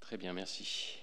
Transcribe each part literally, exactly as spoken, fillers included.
Très bien, merci.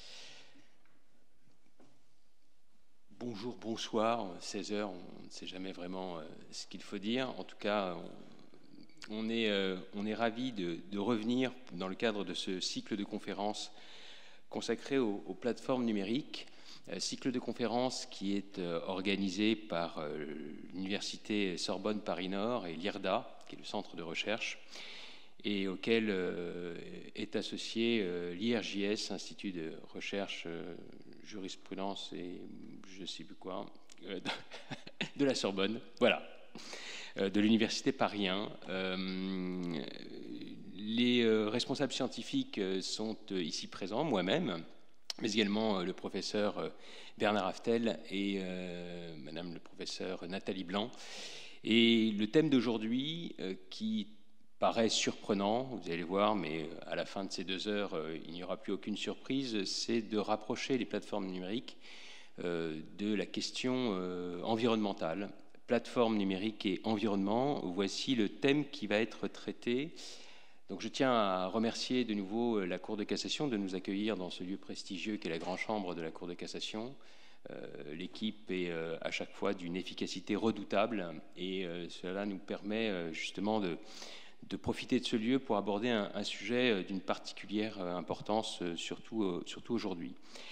Bonjour, bonsoir, seize heures, on ne sait jamais vraiment euh, ce qu'il faut dire. En tout cas, on, on est, euh, on est ravis de, de revenir dans le cadre de ce cycle de conférences consacré aux, aux plateformes numériques. Euh, cycle de conférences qui est euh, organisé par euh, l'Université Sorbonne Paris-Nord et l'I R D A, qui est le centre de recherche, et auquel euh, est associé euh, l'I R J S, Institut de recherche, euh, jurisprudence et je ne sais plus quoi, euh, de la Sorbonne, voilà, euh, de l'Université Paris un. Euh, les euh, responsables scientifiques sont euh, ici présents, moi-même, mais également euh, le professeur euh, Bernard Haftel et euh, madame le professeur Nathalie Blanc. Et le thème d'aujourd'hui, euh, qui paraît surprenant, vous allez voir, mais à la fin de ces deux heures, euh, il n'y aura plus aucune surprise, c'est de rapprocher les plateformes numériques euh, de la question euh, environnementale. Plateformes numériques et environnement, voici le thème qui va être traité. Donc je tiens à remercier de nouveau la Cour de cassation de nous accueillir dans ce lieu prestigieux qu'est la Grande Chambre de la Cour de cassation. Euh, L'équipe est euh, à chaque fois d'une efficacité redoutable et euh, cela nous permet euh, justement de de profiter de ce lieu pour aborder un, un sujet d'une particulière importance, surtout, surtout aujourd'hui.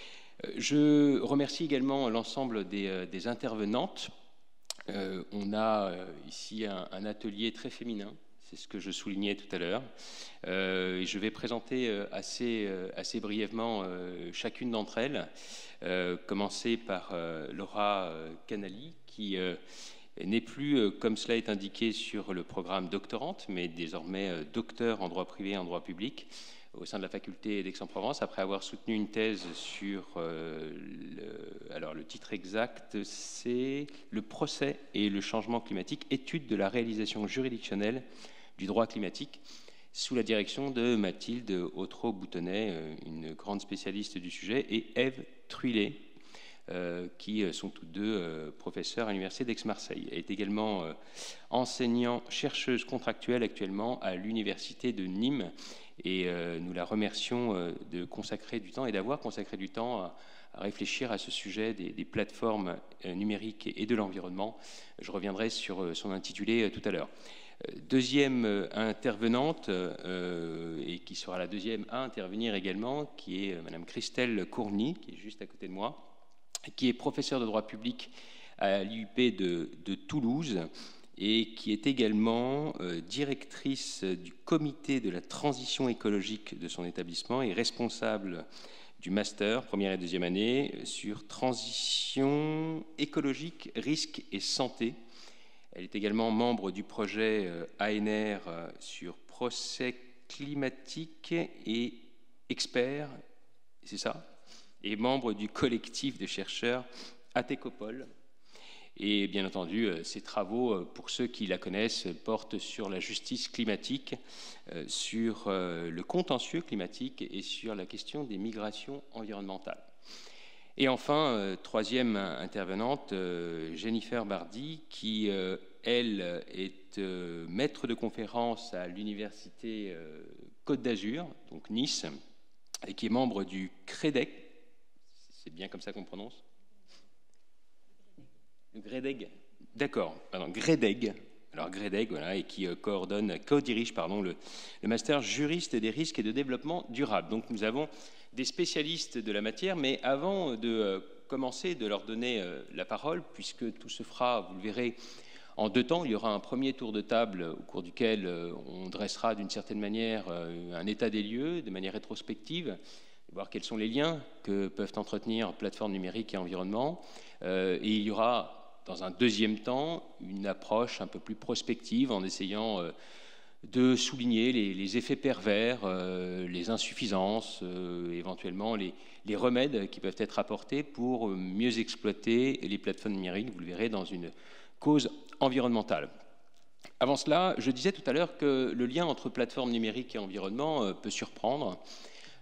Je remercie également l'ensemble des, des intervenantes. Euh, on a ici un, un atelier très féminin, c'est ce que je soulignais tout à l'heure. Euh, et je vais présenter assez, assez brièvement euh, chacune d'entre elles, euh, commencer par euh, Laura Canali, qui euh, n'est plus, comme cela est indiqué sur le programme doctorante, mais désormais docteur en droit privé et en droit public au sein de la faculté d'Aix-en-Provence, après avoir soutenu une thèse sur, euh, le, alors le titre exact, c'est « Le procès et le changement climatique, étude de la réalisation juridictionnelle du droit climatique », sous la direction de Mathilde Autreau-Boutonnet, une grande spécialiste du sujet, et Ève Truillet, Euh, qui sont toutes deux euh, professeurs à l'Université d'Aix-Marseille. Elle est également euh, enseignant-chercheuse contractuelle actuellement à l'Université de Nîmes et euh, nous la remercions euh, de consacrer du temps et d'avoir consacré du temps à, à réfléchir à ce sujet des, des plateformes euh, numériques et, et de l'environnement. Je reviendrai sur euh, son intitulé euh, tout à l'heure. Deuxième euh, intervenante, euh, et qui sera la deuxième à intervenir également, qui est euh, Madame Christelle Courny, qui est juste à côté de moi, qui est professeure de droit public à l'I U P de, de Toulouse et qui est également euh, directrice du comité de la transition écologique de son établissement et responsable du master première et deuxième année sur transition écologique, risque et santé. Elle est également membre du projet euh, A N R euh, sur procès climatique et expert, c'est ça ? Et membre du collectif de chercheurs Atécopole. Et bien entendu, ses travaux, pour ceux qui la connaissent, portent sur la justice climatique, sur le contentieux climatique et sur la question des migrations environnementales. Et enfin, troisième intervenante, Jennifer Bardy, qui, elle, est maître de conférence à l'université Côte d'Azur, donc Nice, et qui est membre du CREDEC. C'est bien comme ça qu'on prononce ? Le GREDEG. D'accord, pardon, GREDEG. Alors GREDEG, voilà, et qui euh, coordonne, co-dirige, pardon, le, le master juriste des risques et de développement durable. Donc nous avons des spécialistes de la matière, mais avant de euh, commencer, de leur donner euh, la parole, puisque tout se fera, vous le verrez, en deux temps. Il y aura un premier tour de table au cours duquel euh, on dressera d'une certaine manière euh, un état des lieux, de manière rétrospective, voir quels sont les liens que peuvent entretenir plateformes numériques et environnement. Euh, et il y aura, dans un deuxième temps, une approche un peu plus prospective en essayant euh, de souligner les, les effets pervers, euh, les insuffisances, euh, éventuellement les, les remèdes qui peuvent être apportés pour mieux exploiter les plateformes numériques, vous le verrez, dans une cause environnementale. Avant cela, je disais tout à l'heure que le lien entre plateformes numériques et environnement euh, peut surprendre.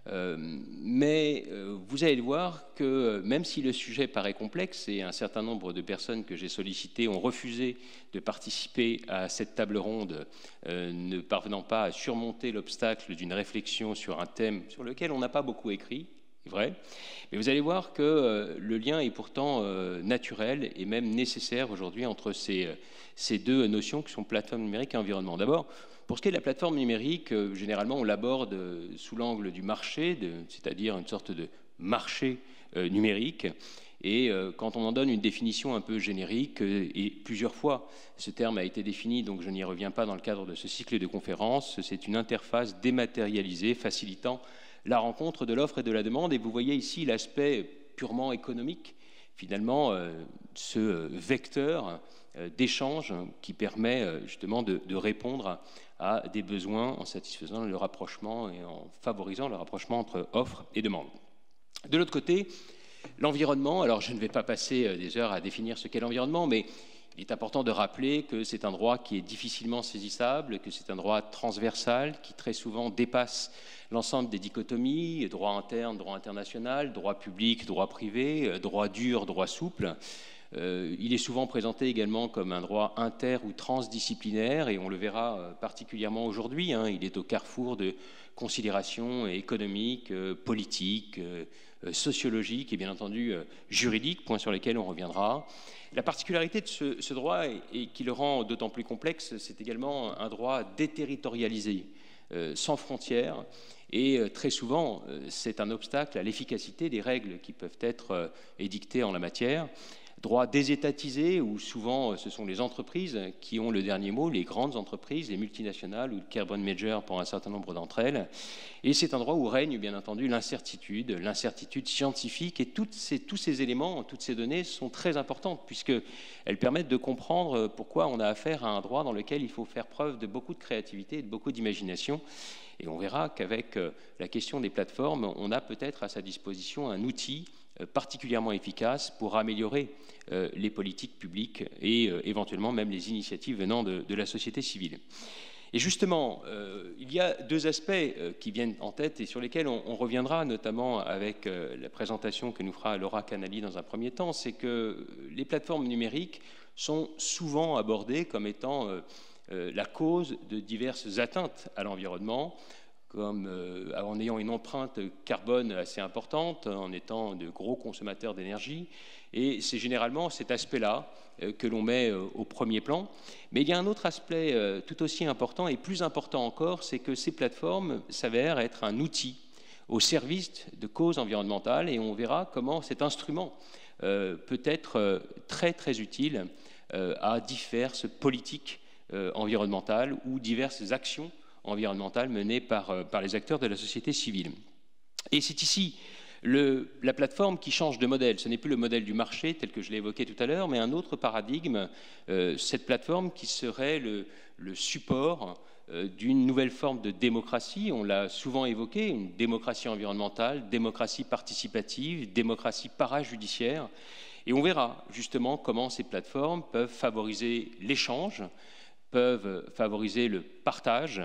Euh, mais euh, vous allez le voir que même si le sujet paraît complexe et un certain nombre de personnes que j'ai sollicitées ont refusé de participer à cette table ronde, euh, ne parvenant pas à surmonter l'obstacle d'une réflexion sur un thème sur lequel on n'a pas beaucoup écrit, c'est vrai, mais vous allez voir que euh, le lien est pourtant euh, naturel et même nécessaire aujourd'hui entre ces, ces deux notions qui sont plateforme numérique et environnement. D'abord, pour ce qui est de la plateforme numérique, euh, généralement on l'aborde euh, sous l'angle du marché, c'est-à-dire une sorte de marché euh, numérique. Et euh, quand on en donne une définition un peu générique, euh, et plusieurs fois ce terme a été défini, donc je n'y reviens pas dans le cadre de ce cycle de conférences, c'est une interface dématérialisée facilitant la rencontre de l'offre et de la demande. Et vous voyez ici l'aspect purement économique, finalement, euh, ce vecteur euh, d'échange qui permet euh, justement de, de répondre à, à des besoins en satisfaisant le rapprochement et en favorisant le rapprochement entre offre et demande. De l'autre côté, l'environnement, alors je ne vais pas passer des heures à définir ce qu'est l'environnement, mais il est important de rappeler que c'est un droit qui est difficilement saisissable, que c'est un droit transversal qui très souvent dépasse l'ensemble des dichotomies, droit interne, droit international, droit public, droit privé, droit dur, droit souple. Euh, il est souvent présenté également comme un droit inter- ou transdisciplinaire, et on le verra particulièrement aujourd'hui. Hein, il est au carrefour de considérations économiques, euh, politiques, euh, sociologiques et bien entendu euh, juridiques, points sur lesquels on reviendra. La particularité de ce, ce droit, et, et qui le rend d'autant plus complexe, c'est également un droit déterritorialisé, euh, sans frontières, et euh, très souvent, euh, c'est un obstacle à l'efficacité des règles qui peuvent être euh, édictées en la matière. Droit désétatisé, où souvent ce sont les entreprises qui ont le dernier mot, les grandes entreprises, les multinationales ou le carbon major pour un certain nombre d'entre elles. Et c'est un droit où règne bien entendu l'incertitude, l'incertitude scientifique, et toutes ces, tous ces éléments, toutes ces données sont très importantes puisqu'elles permettent de comprendre pourquoi on a affaire à un droit dans lequel il faut faire preuve de beaucoup de créativité et de beaucoup d'imagination. Et on verra qu'avec la question des plateformes, on a peut-être à sa disposition un outil particulièrement efficace pour améliorer euh, les politiques publiques et euh, éventuellement même les initiatives venant de, de la société civile. Et justement, euh, il y a deux aspects euh, qui viennent en tête et sur lesquels on, on reviendra, notamment avec euh, la présentation que nous fera Laura Canali dans un premier temps, c'est que les plateformes numériques sont souvent abordées comme étant euh, euh, la cause de diverses atteintes à l'environnement, comme euh, en ayant une empreinte carbone assez importante, en étant de gros consommateurs d'énergie. Et c'est généralement cet aspect-là euh, que l'on met euh, au premier plan. Mais il y a un autre aspect euh, tout aussi important et plus important encore, c'est que ces plateformes s'avèrent être un outil au service de causes environnementales, et on verra comment cet instrument euh, peut être euh, très très utile euh, à diverses politiques euh, environnementales ou diverses actions environnementales menées par, par les acteurs de la société civile. Et c'est ici le, la plateforme qui change de modèle. Ce n'est plus le modèle du marché tel que je l'ai évoqué tout à l'heure, mais un autre paradigme, euh, cette plateforme qui serait le, le support euh, d'une nouvelle forme de démocratie. On l'a souvent évoqué, une démocratie environnementale, démocratie participative, démocratie parajudiciaire. Et on verra justement comment ces plateformes peuvent favoriser l'échange, peuvent favoriser le partage,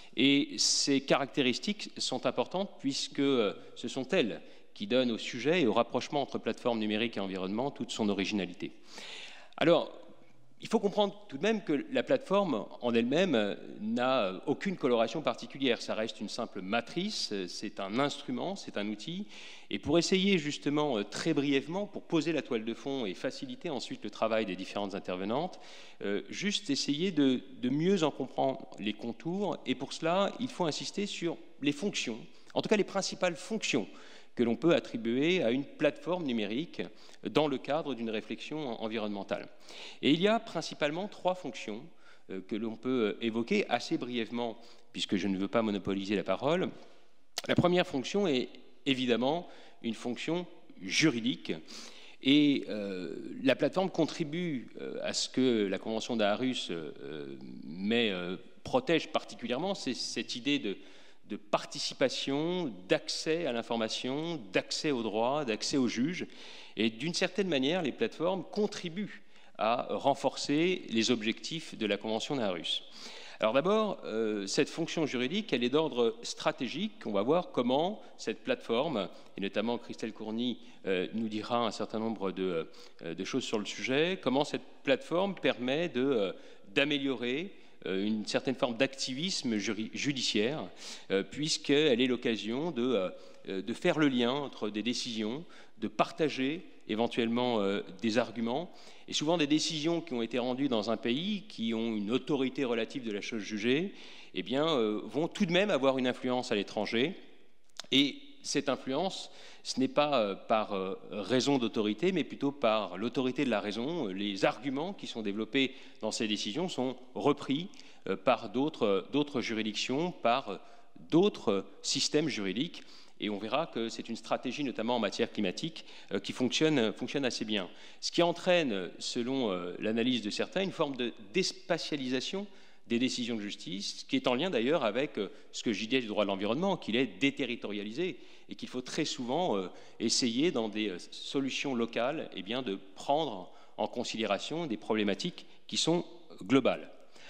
et ces caractéristiques sont importantes puisque ce sont elles qui donnent au sujet et au rapprochement entre plateforme numérique et environnement toute son originalité. Alors, il faut comprendre tout de même que la plateforme en elle-même n'a aucune coloration particulière. Ça reste une simple matrice, c'est un instrument, c'est un outil. Et pour essayer justement très brièvement, pour poser la toile de fond et faciliter ensuite le travail des différentes intervenantes, euh, juste essayer de, de mieux en comprendre les contours. Et pour cela, il faut insister sur les fonctions, en tout cas les principales fonctions que l'on peut attribuer à une plateforme numérique dans le cadre d'une réflexion environnementale. Et il y a principalement trois fonctions euh, que l'on peut évoquer assez brièvement, puisque je ne veux pas monopoliser la parole. La première fonction est évidemment une fonction juridique, et euh, la plateforme contribue euh, à ce que la Convention d'Aarhus euh, met, euh, protège particulièrement, c'est cette idée de de participation, d'accès à l'information, d'accès au droit, d'accès aux juges. Et d'une certaine manière, les plateformes contribuent à renforcer les objectifs de la Convention d'Aarhus. Alors d'abord, euh, cette fonction juridique, elle est d'ordre stratégique. On va voir comment cette plateforme, et notamment Christelle Courny euh, nous dira un certain nombre de, euh, de choses sur le sujet, comment cette plateforme permet de, euh, d'améliorer euh, une certaine forme d'activisme judiciaire, euh, puisqu'elle est l'occasion de, euh, de faire le lien entre des décisions, de partager éventuellement euh, des arguments, et souvent des décisions qui ont été rendues dans un pays, qui ont une autorité relative de la chose jugée, eh bien, euh, vont tout de même avoir une influence à l'étranger. Et cette influence, ce n'est pas euh, par euh, raison d'autorité, mais plutôt par l'autorité de la raison. Les arguments qui sont développés dans ces décisions sont repris euh, par d'autres, d'autres juridictions, par d'autres systèmes juridiques. Et on verra que c'est une stratégie, notamment en matière climatique, euh, qui fonctionne, fonctionne assez bien. Ce qui entraîne, selon euh, l'analyse de certains, une forme de déspatialisation des décisions de justice, ce qui est en lien d'ailleurs avec euh, ce que je disais du droit de l'environnement, qu'il est déterritorialisé et qu'il faut très souvent euh, essayer, dans des euh, solutions locales, eh bien, de prendre en considération des problématiques qui sont globales.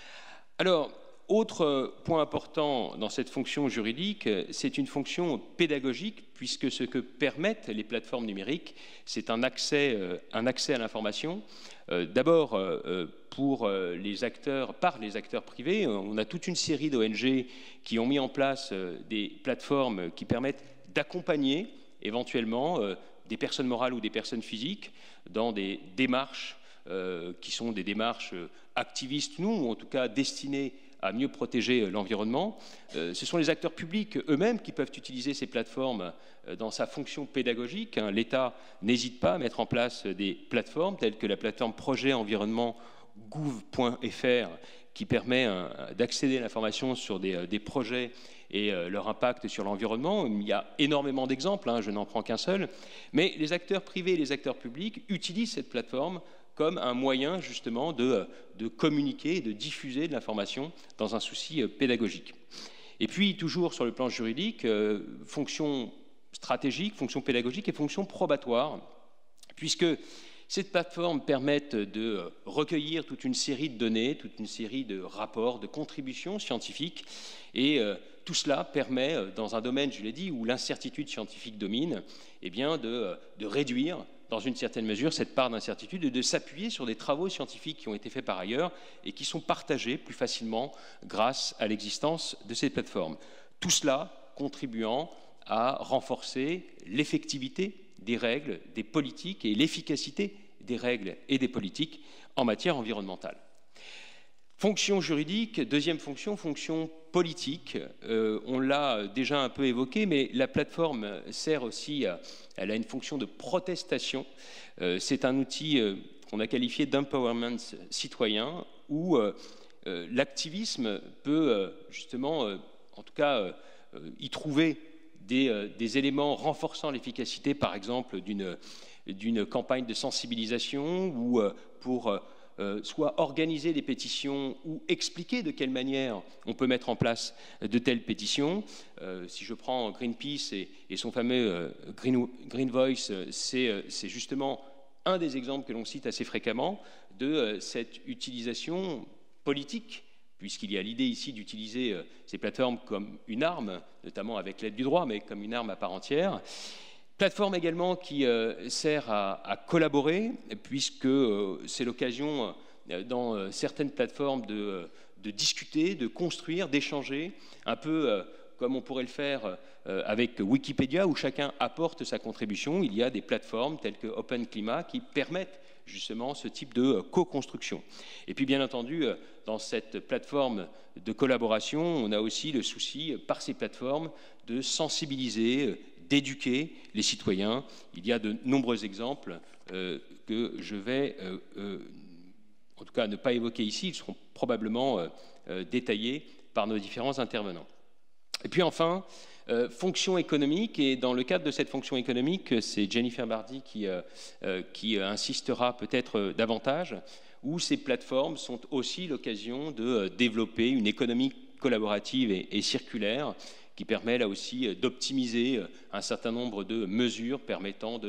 Alors, autre point important dans cette fonction juridique, c'est une fonction pédagogique, puisque ce que permettent les plateformes numériques, c'est un accès, un accès à l'information. D'abord, pour les acteurs, par les acteurs privés, on a toute une série d'O N G qui ont mis en place des plateformes qui permettent d'accompagner éventuellement des personnes morales ou des personnes physiques dans des démarches qui sont des démarches activistes, nous, ou en tout cas destinées à mieux protéger l'environnement. Euh, ce sont les acteurs publics eux-mêmes qui peuvent utiliser ces plateformes euh, dans sa fonction pédagogique. Hein. L'État n'hésite pas à mettre en place des plateformes telles que la plateforme projet environnement gouv point F R qui permet hein, d'accéder à l'information sur des, euh, des projets et euh, leur impact sur l'environnement. Il y a énormément d'exemples, hein, je n'en prends qu'un seul, mais les acteurs privés et les acteurs publics utilisent cette plateforme comme un moyen justement de, de communiquer et de diffuser de l'information dans un souci pédagogique. Et puis, toujours sur le plan juridique, euh, fonction stratégique, fonction pédagogique et fonction probatoire, puisque ces plateformes permettent de recueillir toute une série de données, toute une série de rapports, de contributions scientifiques, et euh, tout cela permet, dans un domaine, je l'ai dit, où l'incertitude scientifique domine, eh bien de, de réduire dans une certaine mesure cette part d'incertitude et de s'appuyer sur des travaux scientifiques qui ont été faits par ailleurs et qui sont partagés plus facilement grâce à l'existence de ces plateformes. Tout cela contribuant à renforcer l'effectivité des règles, des politiques et l'efficacité des règles et des politiques en matière environnementale. Fonction juridique, deuxième fonction, fonction politique. Euh, on l'a déjà un peu évoqué, mais la plateforme sert aussi, à, elle a une fonction de protestation. Euh, c'est un outil euh, qu'on a qualifié d'empowerment citoyen, où euh, euh, l'activisme peut euh, justement, euh, en tout cas, euh, y trouver des, euh, des éléments renforçant l'efficacité, par exemple, d'une d'une campagne de sensibilisation ou euh, pour euh, Euh, soit organiser des pétitions ou expliquer de quelle manière on peut mettre en place de telles pétitions. Euh, si je prends Greenpeace et, et son fameux euh, Green, Green Voice, c'est euh, justement un des exemples que l'on cite assez fréquemment de euh, cette utilisation politique, puisqu'il y a l'idée ici d'utiliser euh, ces plateformes comme une arme, notamment avec l'aide du droit, mais comme une arme à part entière. Plateforme également qui euh, sert à, à collaborer, puisque euh, c'est l'occasion euh, dans euh, certaines plateformes de, euh, de discuter, de construire, d'échanger, un peu euh, comme on pourrait le faire euh, avec Wikipédia, où chacun apporte sa contribution. Il y a des plateformes telles que Open Climat qui permettent justement ce type de euh, co-construction. Et puis bien entendu, euh, dans cette plateforme de collaboration, on a aussi le souci, euh, par ces plateformes, de sensibiliser, euh, d'éduquer les citoyens. Il y a de nombreux exemples euh, que je vais, euh, euh, en tout cas, ne pas évoquer ici. Ils seront probablement euh, euh, détaillés par nos différents intervenants. Et puis enfin, euh, fonction économique. Et dans le cadre de cette fonction économique, c'est Jennifer Bardi qui, euh, euh, qui insistera peut-être davantage, où ces plateformes sont aussi l'occasion de développer une économie collaborative et, et circulaire, qui permet là aussi d'optimiser un certain nombre de mesures permettant de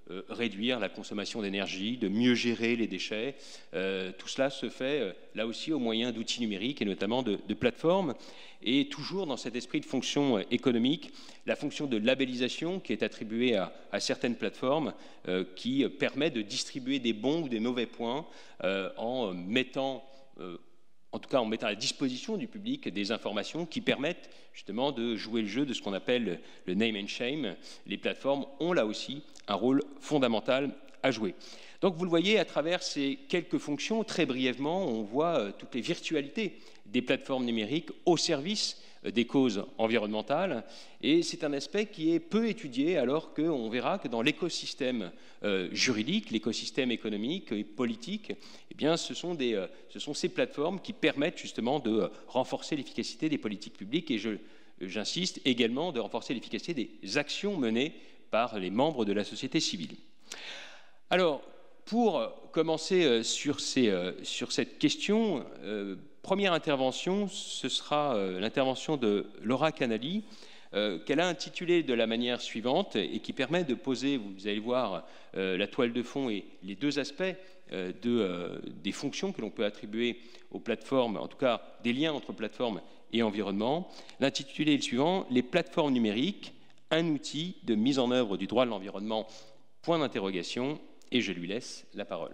euh, réduire la consommation d'énergie, de mieux gérer les déchets. Euh, tout cela se fait euh, là aussi au moyen d'outils numériques et notamment de, de plateformes. Et toujours dans cet esprit de fonction économique, la fonction de labellisation qui est attribuée à, à certaines plateformes euh, qui permet de distribuer des bons ou des mauvais points euh, en mettant, euh, en tout cas en mettant à la disposition du public des informations qui permettent justement de jouer le jeu de ce qu'on appelle le name and shame. Les plateformes ont là aussi un rôle fondamental à jouer. Donc vous le voyez, à travers ces quelques fonctions, très brièvement, on voit euh, toutes les virtualités des plateformes numériques au service euh, des causes environnementales. Et c'est un aspect qui est peu étudié, alors qu'on verra que dans l'écosystème euh, juridique, l'écosystème économique et politique, eh bien, ce sont, des, euh, ce sont ces plateformes qui permettent justement de euh, renforcer l'efficacité des politiques publiques et, je, j'insiste, également de renforcer l'efficacité des actions menées par les membres de la société civile. Alors, pour commencer sur, ces, sur cette question, euh, première intervention, ce sera euh, l'intervention de Laura Canali, euh, qu'elle a intitulée de la manière suivante et qui permet de poser, vous allez voir, euh, la toile de fond et les deux aspects euh, de, euh, des fonctions que l'on peut attribuer aux plateformes, en tout cas des liens entre plateformes et environnement. L'intitulé est le suivant: les plateformes numériques, un outil de mise en œuvre du droit de l'environnement, point d'interrogation. Et je lui laisse la parole.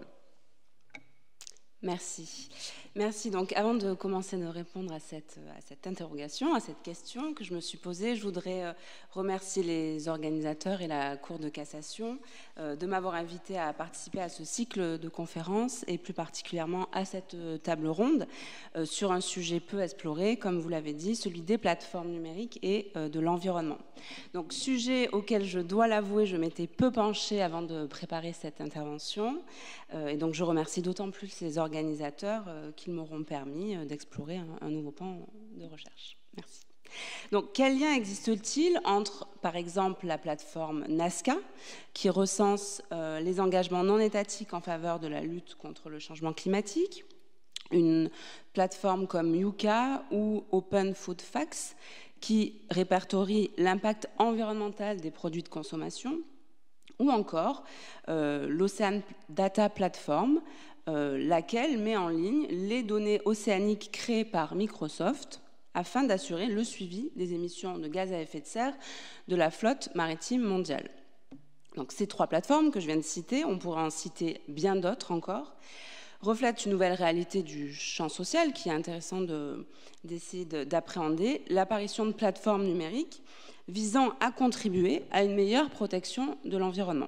Merci. Merci. Donc, avant de commencer de répondre à cette, à cette interrogation, à cette question que je me suis posée, je voudrais remercier les organisateurs et la Cour de cassation de m'avoir invité à participer à ce cycle de conférences et plus particulièrement à cette table ronde sur un sujet peu exploré, comme vous l'avez dit, celui des plateformes numériques et de l'environnement. Donc, sujet auquel je dois l'avouer, je m'étais peu penchée avant de préparer cette intervention. Et donc, je remercie d'autant plus les organisateurs qui m'auront permis d'explorer un, un nouveau pan de recherche. Merci. Donc, quel lien existe-t-il entre, par exemple, la plateforme Nazca, qui recense euh, les engagements non étatiques en faveur de la lutte contre le changement climatique, une plateforme comme Yuka ou Open Food Facts, qui répertorie l'impact environnemental des produits de consommation, ou encore euh, l'Ocean Data Platform, Euh, laquelle met en ligne les données océaniques créées par Microsoft afin d'assurer le suivi des émissions de gaz à effet de serre de la flotte maritime mondiale. Donc, ces trois plateformes que je viens de citer, on pourrait en citer bien d'autres encore, reflètent une nouvelle réalité du champ social qui est intéressant de, d'essayer de, d'appréhender, l'apparition de plateformes numériques visant à contribuer à une meilleure protection de l'environnement.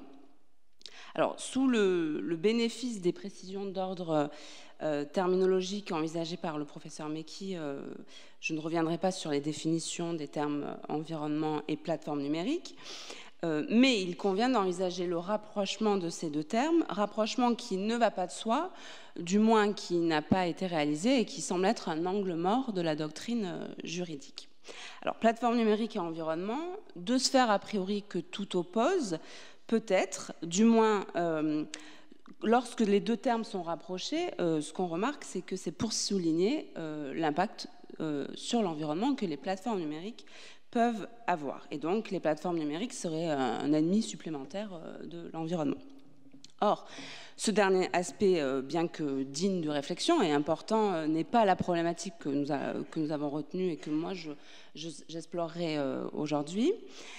Alors, sous le, le bénéfice des précisions d'ordre euh, terminologique envisagées par le professeur Meki, euh, je ne reviendrai pas sur les définitions des termes environnement et plateforme numérique, euh, mais il convient d'envisager le rapprochement de ces deux termes, rapprochement qui ne va pas de soi, du moins qui n'a pas été réalisé et qui semble être un angle mort de la doctrine euh, juridique. Alors, plateforme numérique et environnement, deux sphères a priori que tout oppose. Peut-être, du moins, euh, lorsque les deux termes sont rapprochés, euh, ce qu'on remarque, c'est que c'est pour souligner euh, l'impact euh, sur l'environnement que les plateformes numériques peuvent avoir. Et donc, les plateformes numériques seraient un, un ennemi supplémentaire euh, de l'environnement. Or, ce dernier aspect, euh, bien que digne de réflexion et important, euh, n'est pas la problématique que nous, a, que nous avons retenue et que moi, je, je, j'explorerai euh, aujourd'hui.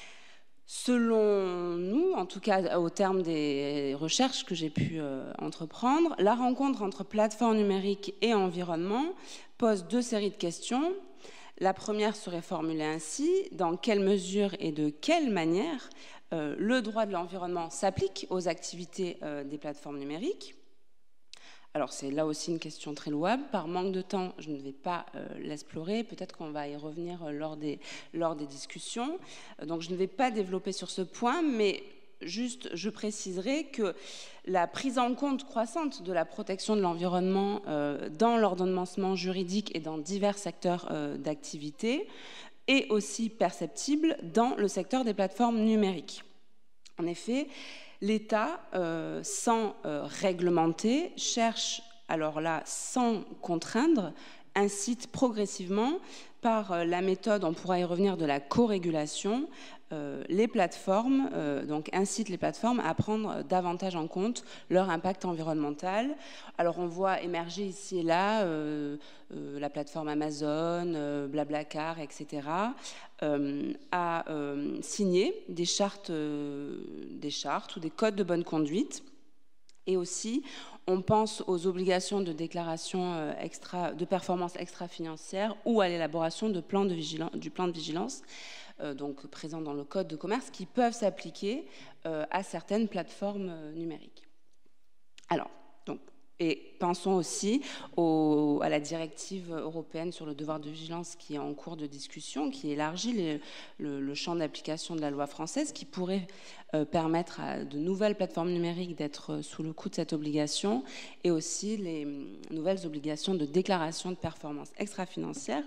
Selon nous, en tout cas au terme des recherches que j'ai pu euh, entreprendre, la rencontre entre plateforme numérique et environnement pose deux séries de questions. La première serait formulée ainsi: dans quelle mesure et de quelle manière euh, le droit de l'environnement s'applique aux activités euh, des plateformes numériques? Alors, c'est là aussi une question très louable. Par manque de temps, je ne vais pas euh, l'explorer. Peut-être qu'on va y revenir euh, lors, des, lors des discussions. Euh, donc, je ne vais pas développer sur ce point, mais juste, je préciserai que la prise en compte croissante de la protection de l'environnement euh, dans l'ordonnancement juridique et dans divers secteurs euh, d'activité est aussi perceptible dans le secteur des plateformes numériques. En effet, l'État, euh, sans euh, réglementer, cherche, alors là, sans contraindre, incite progressivement par la méthode, on pourra y revenir, de la co-régulation, euh, les plateformes euh, donc incitent les plateformes à prendre davantage en compte leur impact environnemental. Alors on voit émerger ici et là euh, euh, la plateforme Amazon, euh, Blablacar, et cetera, euh, à euh, signer des chartes, euh, des chartes ou des codes de bonne conduite. Et aussi, on pense aux obligations de déclaration extra, de performance extra-financière ou à l'élaboration de plans de vigilance, du plan de vigilance, euh, donc présent dans le Code de commerce, qui peuvent s'appliquer euh, à certaines plateformes euh, numériques. Alors, donc, et pensons aussi au, à la directive européenne sur le devoir de vigilance qui est en cours de discussion, qui élargit les, le, le champ d'application de la loi française, qui pourrait euh, permettre à de nouvelles plateformes numériques d'être sous le coup de cette obligation, et aussi les nouvelles obligations de déclaration de performance extra-financière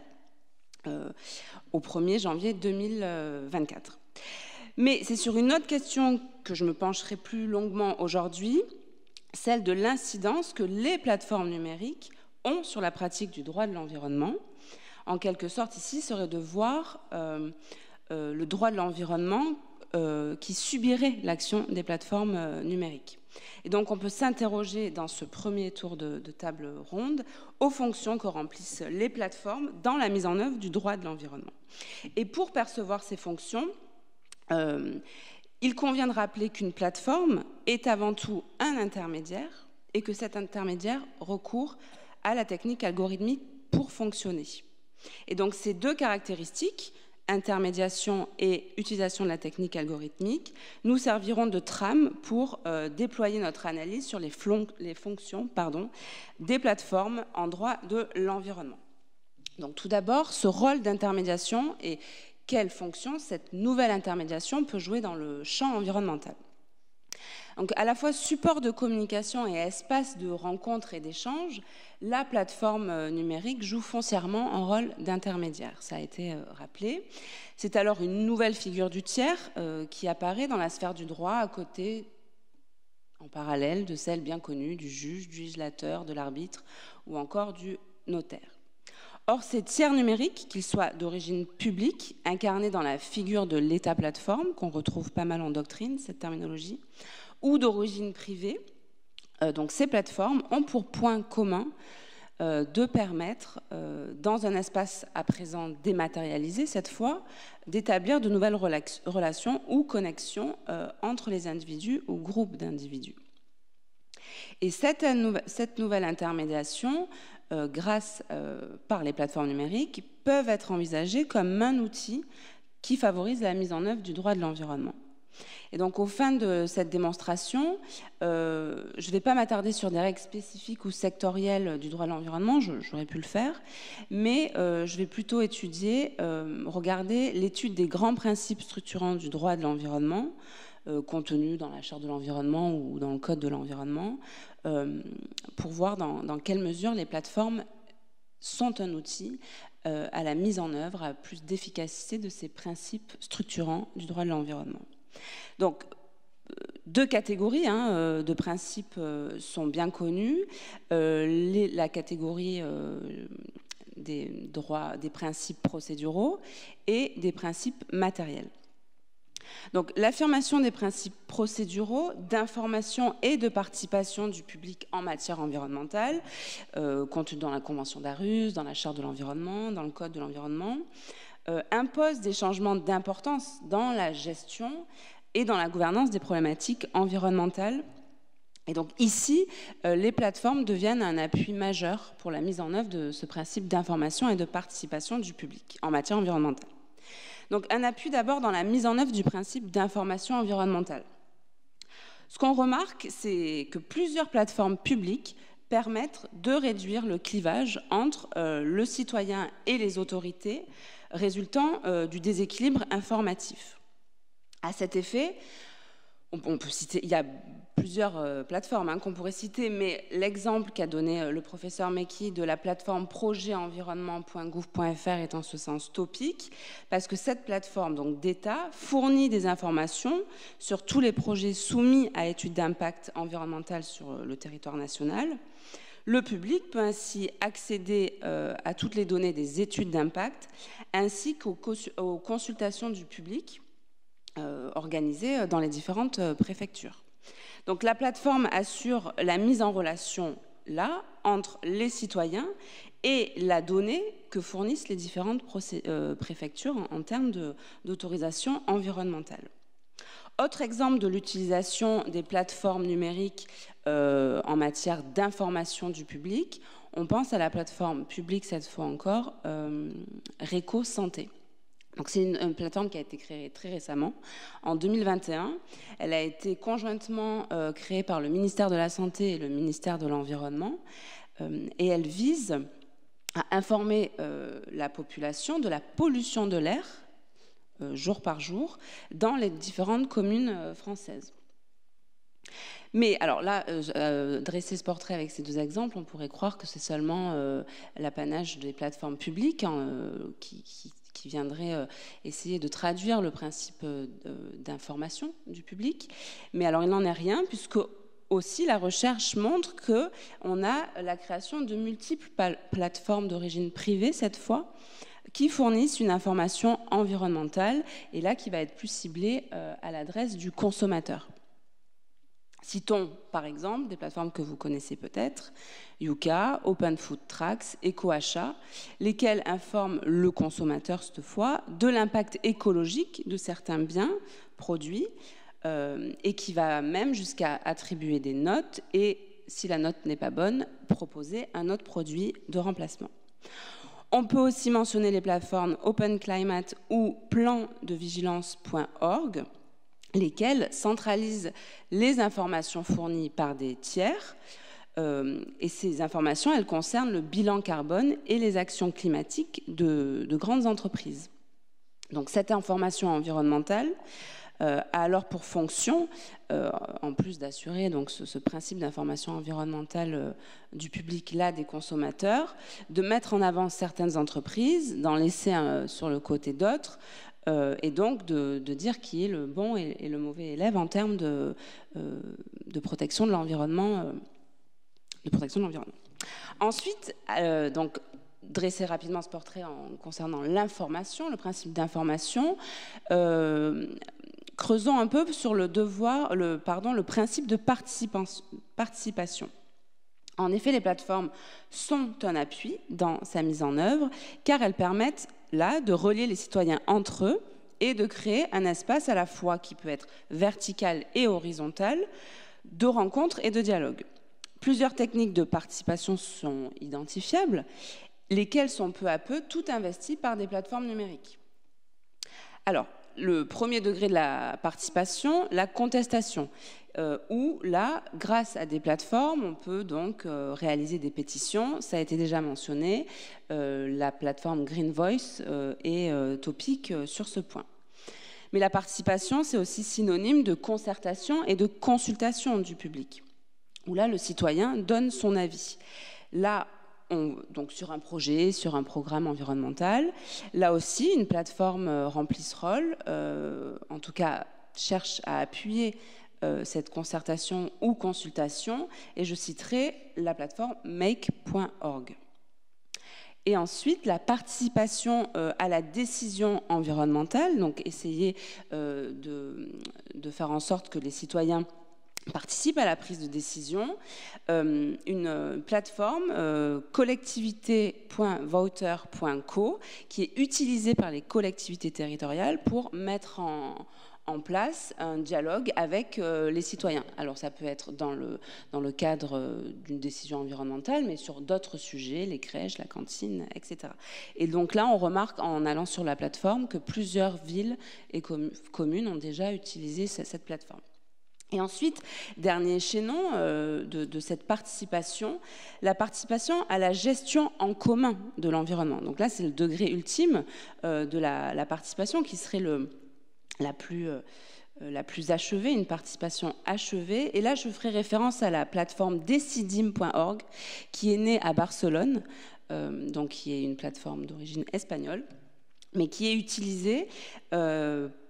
euh, au premier janvier deux mille vingt-quatre. Mais c'est sur une autre question que je me pencherai plus longuement aujourd'hui, celle de l'incidence que les plateformes numériques ont sur la pratique du droit de l'environnement. En quelque sorte, ici, serait de voir euh, euh, le droit de l'environnement euh, qui subirait l'action des plateformes euh, numériques. Et donc, on peut s'interroger dans ce premier tour de, de table ronde aux fonctions que remplissent les plateformes dans la mise en œuvre du droit de l'environnement. Et pour percevoir ces fonctions, euh, il convient de rappeler qu'une plateforme est avant tout un intermédiaire et que cet intermédiaire recourt à la technique algorithmique pour fonctionner. Et donc ces deux caractéristiques, intermédiation et utilisation de la technique algorithmique, nous serviront de trame pour euh, déployer notre analyse sur les, les fonctions pardon, des plateformes en droit de l'environnement. Donc tout d'abord, ce rôle d'intermédiation et quelle fonction cette nouvelle intermédiation peut jouer dans le champ environnemental. Donc, à la fois support de communication et espace de rencontre et d'échange, la plateforme numérique joue foncièrement un rôle d'intermédiaire. Ça a été rappelé. C'est alors une nouvelle figure du tiers euh, qui apparaît dans la sphère du droit à côté, en parallèle, de celle bien connue du juge, du législateur, de l'arbitre ou encore du notaire. Or, ces tiers numériques, qu'ils soient d'origine publique, incarnés dans la figure de l'État-plateforme, qu'on retrouve pas mal en doctrine, cette terminologie, ou d'origine privée, euh, donc ces plateformes ont pour point commun euh, de permettre, euh, dans un espace à présent dématérialisé cette fois, d'établir de nouvelles rela- relations ou connexions euh, entre les individus ou groupes d'individus. Et cette, cette nouvelle intermédiation, Euh, grâce euh, par les plateformes numériques, peuvent être envisagées comme un outil qui favorise la mise en œuvre du droit de l'environnement. Et donc, aux fins de cette démonstration, euh, je ne vais pas m'attarder sur des règles spécifiques ou sectorielles du droit de l'environnement, j'aurais pu le faire, mais euh, je vais plutôt étudier, euh, regarder l'étude des grands principes structurants du droit de l'environnement, euh, contenus dans la Charte de l'environnement ou dans le Code de l'environnement, euh, pour voir dans, dans quelle mesure les plateformes sont un outil euh, à la mise en œuvre, à plus d'efficacité de ces principes structurants du droit de l'environnement. Donc, deux catégories hein, de principes sont bien connues. Euh, les, la catégorie euh, des droits, des principes procéduraux et des principes matériels. Donc, l'affirmation des principes procéduraux d'information et de participation du public en matière environnementale, euh, contenue dans la Convention d'Aarhus, dans la Charte de l'environnement, dans le Code de l'environnement, euh, impose des changements d'importance dans la gestion et dans la gouvernance des problématiques environnementales. Et donc ici, euh, les plateformes deviennent un appui majeur pour la mise en œuvre de ce principe d'information et de participation du public en matière environnementale. Donc un appui d'abord dans la mise en œuvre du principe d'information environnementale. Ce qu'on remarque, c'est que plusieurs plateformes publiques permettent de réduire le clivage entre euh, le citoyen et les autorités résultant euh, du déséquilibre informatif. À cet effet, on, on peut citer, il y a plusieurs euh, plateformes hein, qu'on pourrait citer, mais l'exemple qu'a donné euh, le professeur Mekki de la plateforme projet environnement point gouv point f r est en ce sens topique, parce que cette plateforme donc, d'État fournit des informations sur tous les projets soumis à étude d'impact environnemental sur euh, le territoire national. Le public peut ainsi accéder euh, à toutes les données des études d'impact ainsi qu'aux aux consultations du public euh, organisées dans les différentes euh, préfectures. Donc la plateforme assure la mise en relation là entre les citoyens et la donnée que fournissent les différentes euh, préfectures en, en termes d'autorisation environnementale. Autre exemple de l'utilisation des plateformes numériques euh, en matière d'information du public, on pense à la plateforme publique, cette fois encore, euh, Réco Santé. C'est une, une plateforme qui a été créée très récemment, en deux mille vingt et un. Elle a été conjointement euh, créée par le ministère de la Santé et le ministère de l'Environnement, euh, et elle vise à informer euh, la population de la pollution de l'air, euh, jour par jour, dans les différentes communes euh, françaises. Mais alors là, euh, dresser ce portrait avec ces deux exemples, on pourrait croire que c'est seulement euh, l'apanage des plateformes publiques hein, euh, qui, qui, qui viendraient euh, essayer de traduire le principe euh, d'information du public. Mais alors il n'en est rien, puisque aussi la recherche montre qu'on a la création de multiples plateformes d'origine privée, cette fois, qui fournissent une information environnementale, et là qui va être plus ciblée euh, à l'adresse du consommateur. Citons par exemple des plateformes que vous connaissez peut-être, Yuka, Open Food Tracks, EcoAchat, lesquelles informent le consommateur cette fois de l'impact écologique de certains biens, produits, euh, et qui va même jusqu'à attribuer des notes et, si la note n'est pas bonne, proposer un autre produit de remplacement. On peut aussi mentionner les plateformes Open Climate ou plan de vigilance point org, lesquelles centralisent les informations fournies par des tiers. Euh, et ces informations, elles concernent le bilan carbone et les actions climatiques de, de grandes entreprises. Donc cette information environnementale euh, a alors pour fonction, euh, en plus d'assurer donc ce, ce principe d'information environnementale euh, du public, là des consommateurs, de mettre en avant certaines entreprises, d'en laisser euh, sur le côté d'autres, Euh, et donc de, de dire qui est le bon et, et le mauvais élève en termes de, euh, de protection de l'environnement. Euh, de protection de l'environnement. Ensuite, euh, donc, dresser rapidement ce portrait en concernant l'information, le principe d'information, euh, creusons un peu sur le devoir, le, pardon, le principe de participation. En effet, les plateformes sont un appui dans sa mise en œuvre, car elles permettent là de relier les citoyens entre eux et de créer un espace à la fois qui peut être vertical et horizontal, de rencontres et de dialogue. Plusieurs techniques de participation sont identifiables, lesquelles sont peu à peu toutes investies par des plateformes numériques. Alors, le premier degré de la participation, la contestation, euh, où là, grâce à des plateformes, on peut donc euh, réaliser des pétitions. Ça a été déjà mentionné, euh, la plateforme Green Voice euh, est euh, topique euh, sur ce point. Mais la participation, c'est aussi synonyme de concertation et de consultation du public, où là, le citoyen donne son avis. Là, On, donc sur un projet, sur un programme environnemental. Là aussi, une plateforme euh, remplit ce rôle, euh, en tout cas cherche à appuyer euh, cette concertation ou consultation, et je citerai la plateforme make point org. Et ensuite, la participation euh, à la décision environnementale, donc essayer euh, de, de faire en sorte que les citoyens participe à la prise de décision, euh, une euh, plateforme euh, collectivité point voter point co qui est utilisée par les collectivités territoriales pour mettre en, en place un dialogue avec euh, les citoyens. Alors ça peut être dans le, dans le cadre euh, d'une décision environnementale, mais sur d'autres sujets, les crèches, la cantine, et cetera. Et donc là, on remarque en allant sur la plateforme que plusieurs villes et com- communes ont déjà utilisé cette, cette plateforme. Et ensuite, dernier chaînon euh, de, de cette participation, la participation à la gestion en commun de l'environnement. Donc là, c'est le degré ultime euh, de la, la participation qui serait le, la, plus, euh, la plus achevée, une participation achevée. Et là, je ferai référence à la plateforme decidim point org qui est née à Barcelone, euh, donc qui est une plateforme d'origine espagnole, mais qui est utilisée euh,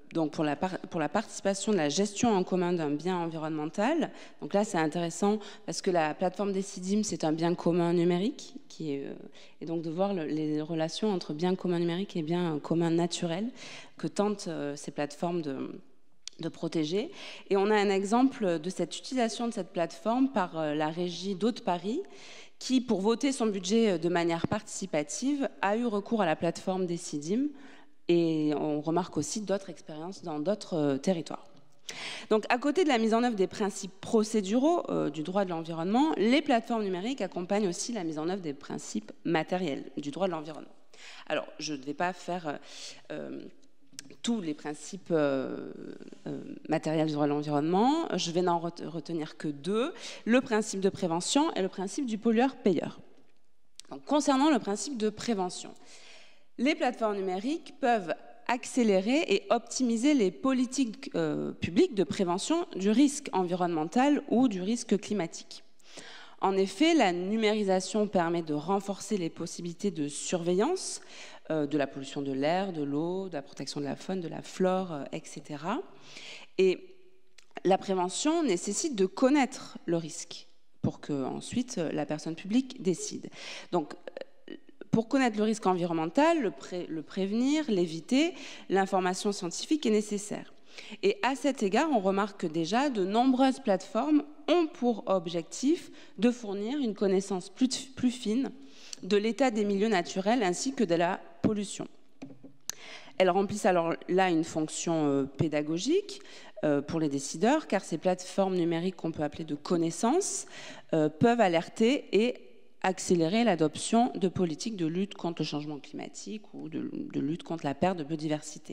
donc pour la, pour la participation de la gestion en commun d'un bien environnemental. Donc là, c'est intéressant parce que la plateforme Decidim, c'est un bien commun numérique, qui est, et donc de voir le, les relations entre bien commun numérique et bien commun naturel que tentent euh, ces plateformes de, de protéger. Et on a un exemple de cette utilisation de cette plateforme par euh, la régie d'Hauts-de-Paris, qui, pour voter son budget de manière participative, a eu recours à la plateforme Decidim. Et on remarque aussi d'autres expériences dans d'autres euh, territoires. Donc, à côté de la mise en œuvre des principes procéduraux euh, du droit de l'environnement, les plateformes numériques accompagnent aussi la mise en œuvre des principes matériels du droit de l'environnement. Alors, je ne vais pas faire euh, tous les principes euh, euh, matériels du droit de l'environnement. Je vais n'en retenir que deux, le principe de prévention et le principe du pollueur-payeur. Donc, concernant le principe de prévention, les plateformes numériques peuvent accélérer et optimiser les politiques euh, publiques de prévention du risque environnemental ou du risque climatique. En effet, la numérisation permet de renforcer les possibilités de surveillance euh, de la pollution de l'air, de l'eau, de la protection de la faune, de la flore, euh, et cetera. Et la prévention nécessite de connaître le risque pour que ensuite la personne publique décide. Donc, pour connaître le risque environnemental, le, pré le prévenir, l'éviter, l'information scientifique est nécessaire. Et à cet égard, on remarque que déjà de nombreuses plateformes ont pour objectif de fournir une connaissance plus, plus fine de l'état des milieux naturels ainsi que de la pollution. Elles remplissent alors là une fonction euh, pédagogique euh, pour les décideurs, car ces plateformes numériques qu'on peut appeler de connaissances euh, peuvent alerter et accélérer l'adoption de politiques de lutte contre le changement climatique ou de, de lutte contre la perte de biodiversité.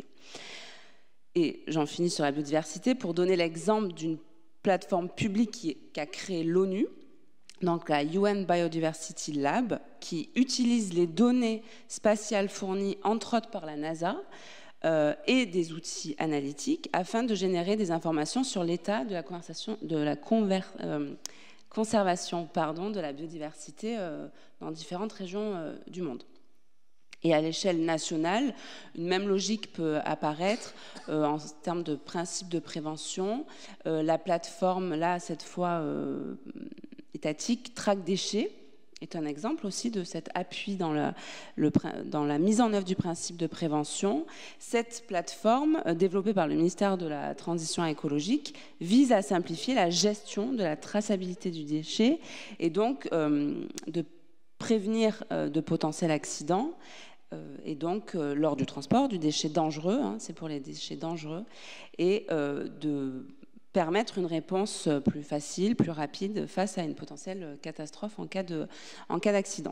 Et j'en finis sur la biodiversité pour donner l'exemple d'une plateforme publique qu'a créée l'ONU, donc la U N Biodiversity Lab, qui utilise les données spatiales fournies entre autres par la NASA euh, et des outils analytiques afin de générer des informations sur l'état de la conversation, de la conver, euh, conservation pardon, de la biodiversité euh, dans différentes régions euh, du monde. Et à l'échelle nationale, une même logique peut apparaître euh, en termes de principe de prévention. Euh, la plateforme, là, cette fois euh, étatique, Track Déchets, est un exemple aussi de cet appui dans la, le, dans la mise en œuvre du principe de prévention. Cette plateforme, euh, développée par le ministère de la Transition écologique, vise à simplifier la gestion de la traçabilité du déchet et donc euh, de prévenir euh, de potentiels accidents euh, et donc euh, lors du transport du déchet dangereux, hein, c'est pour les déchets dangereux, et euh, de permettre une réponse plus facile, plus rapide face à une potentielle catastrophe en cas de, en cas d'accident.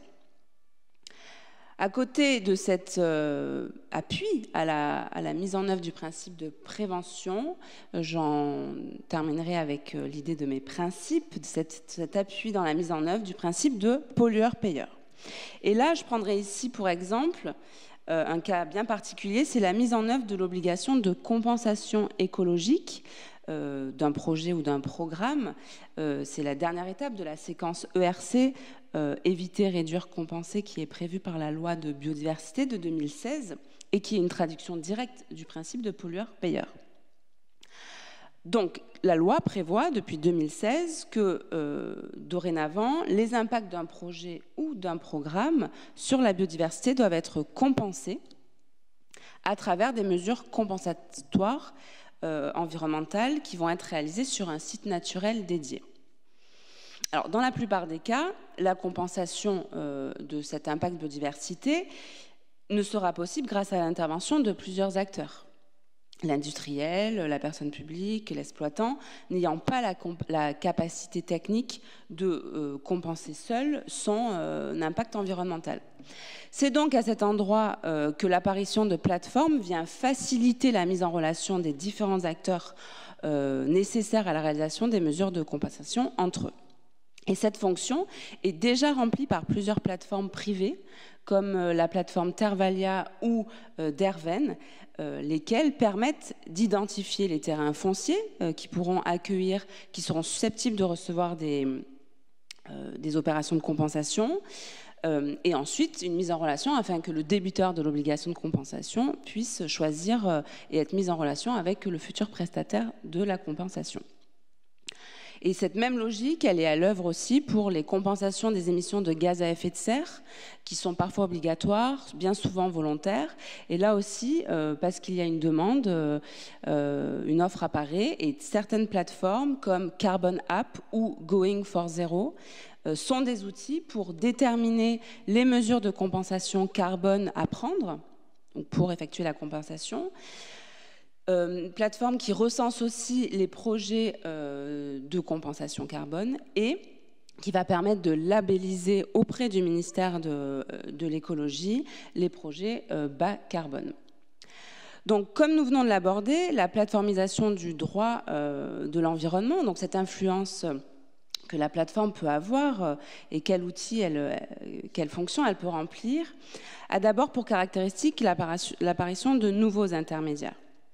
À côté de cet euh, appui à la, à la mise en œuvre du principe de prévention, j'en terminerai avec euh, l'idée de mes principes, de cet, cet appui dans la mise en œuvre du principe de pollueur-payeur. Et là, je prendrai ici pour exemple euh, un cas bien particulier, c'est la mise en œuvre de l'obligation de compensation écologique Euh, d'un projet ou d'un programme. Euh, c'est la dernière étape de la séquence E R C, euh, éviter, réduire, compenser, qui est prévue par la loi de biodiversité de deux mille seize et qui est une traduction directe du principe de pollueur-payeur. Donc, la loi prévoit depuis deux mille seize que, euh, dorénavant, les impacts d'un projet ou d'un programme sur la biodiversité doivent être compensés à travers des mesures compensatoires Euh, environnementales qui vont être réalisées sur un site naturel dédié. Alors, dans la plupart des cas, la compensation euh, de cet impact biodiversité ne sera possible grâce à l'intervention de plusieurs acteurs. L'industriel, la personne publique, l'exploitant, n'ayant pas la, la capacité technique de euh, compenser seul son euh, impact environnemental. C'est donc à cet endroit euh, que l'apparition de plateformes vient faciliter la mise en relation des différents acteurs euh, nécessaires à la réalisation des mesures de compensation entre eux. Et cette fonction est déjà remplie par plusieurs plateformes privées, comme euh, la plateforme Tervalia ou euh, Derven, euh, lesquelles permettent d'identifier les terrains fonciers euh, qui pourront accueillir, qui seront susceptibles de recevoir des, euh, des opérations de compensation, Euh, et ensuite, une mise en relation afin que le débiteur de l'obligation de compensation puisse choisir euh, et être mis en relation avec le futur prestataire de la compensation. Et cette même logique, elle est à l'œuvre aussi pour les compensations des émissions de gaz à effet de serre, qui sont parfois obligatoires, bien souvent volontaires. Et là aussi, euh, parce qu'il y a une demande, euh, une offre apparaît, et certaines plateformes comme Carbon App ou Going for Zero euh, sont des outils pour déterminer les mesures de compensation carbone à prendre, donc pour effectuer la compensation. Euh, une plateforme qui recense aussi les projets euh, de compensation carbone et qui va permettre de labelliser auprès du ministère de, de l'écologie les projets euh, bas carbone. Donc, comme nous venons de l'aborder, la plateformisation du droit euh, de l'environnement, donc cette influence que la plateforme peut avoir euh, et quel outil, elle, euh, quelle fonction elle peut remplir, a d'abord pour caractéristique l'apparition de nouveaux intermédiaires.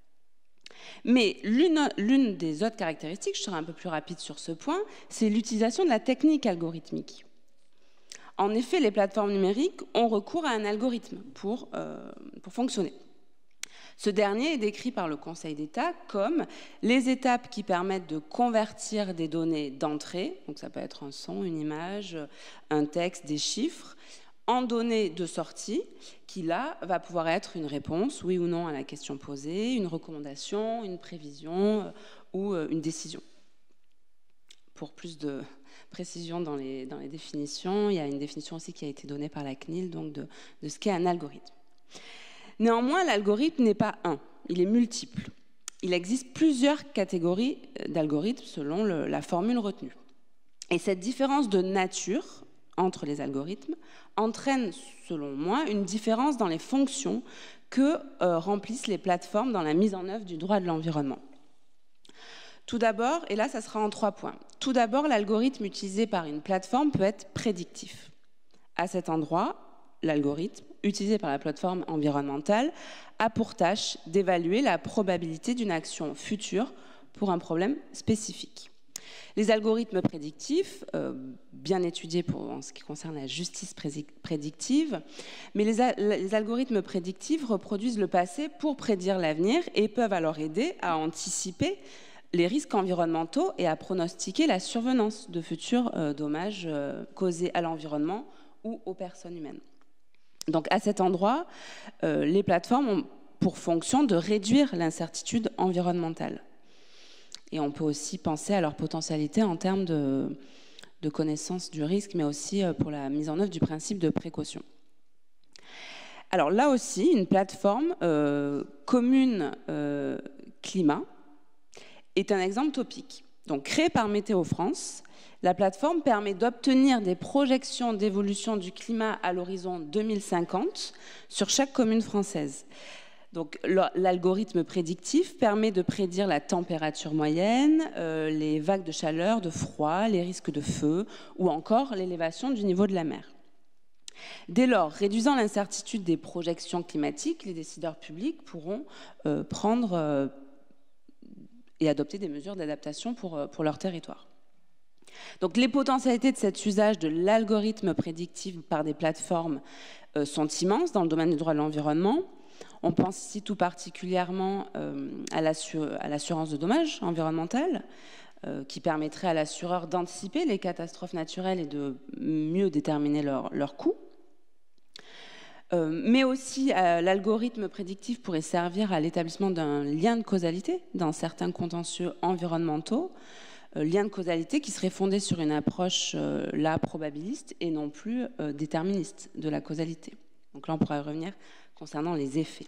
Mais l'une des autres caractéristiques, je serai un peu plus rapide sur ce point, c'est l'utilisation de la technique algorithmique. En effet, les plateformes numériques ont recours à un algorithme pour, euh, pour fonctionner. Ce dernier est décrit par le Conseil d'État comme les étapes qui permettent de convertir des données d'entrée, donc ça peut être un son, une image, un texte, des chiffres, en données de sortie, qui là va pouvoir être une réponse, oui ou non, à la question posée, une recommandation, une prévision euh, ou euh, une décision. Pour plus de précision dans les, dans les définitions, il y a une définition aussi qui a été donnée par la C N I L, donc de, de ce qu'est un algorithme. Néanmoins, l'algorithme n'est pas un, il est multiple. Il existe plusieurs catégories d'algorithmes selon le, la formule retenue. Et cette différence de nature entre les algorithmes entraîne, selon moi, une différence dans les fonctions que euh, remplissent les plateformes dans la mise en œuvre du droit de l'environnement. Tout d'abord, et là ça sera en trois points, tout d'abord l'algorithme utilisé par une plateforme peut être prédictif. À cet endroit, l'algorithme utilisé par la plateforme environnementale a pour tâche d'évaluer la probabilité d'une action future pour un problème spécifique. Les algorithmes prédictifs, euh, bien étudiés pour, en ce qui concerne la justice prédictive, mais les, les algorithmes prédictifs reproduisent le passé pour prédire l'avenir et peuvent alors aider à anticiper les risques environnementaux et à pronostiquer la survenance de futurs euh, dommages euh, causés à l'environnement ou aux personnes humaines. Donc à cet endroit, euh, les plateformes ont pour fonction de réduire l'incertitude environnementale. Et on peut aussi penser à leur potentialité en termes de, de connaissance du risque, mais aussi pour la mise en œuvre du principe de précaution. Alors là aussi, une plateforme euh, commune euh, climat est un exemple topique. Donc créée par Météo France, la plateforme permet d'obtenir des projections d'évolution du climat à l'horizon deux mille cinquante sur chaque commune française. Donc, l'algorithme prédictif permet de prédire la température moyenne, euh, les vagues de chaleur, de froid, les risques de feu ou encore l'élévation du niveau de la mer. Dès lors, réduisant l'incertitude des projections climatiques, les décideurs publics pourront euh, prendre euh, et adopter des mesures d'adaptation pour, euh, pour leur territoire. Donc, les potentialités de cet usage de l'algorithme prédictif par des plateformes euh, sont immenses dans le domaine du droit de l'environnement. On pense ici tout particulièrement euh, à l'assurance de dommages environnementaux, euh, qui permettrait à l'assureur d'anticiper les catastrophes naturelles et de mieux déterminer leurs leur coûts. Euh, mais aussi, euh, l'algorithme prédictif pourrait servir à l'établissement d'un lien de causalité dans certains contentieux environnementaux, euh, lien de causalité qui serait fondé sur une approche euh, là probabiliste et non plus euh, déterministe de la causalité. Donc là, on pourrait revenir concernant les effets.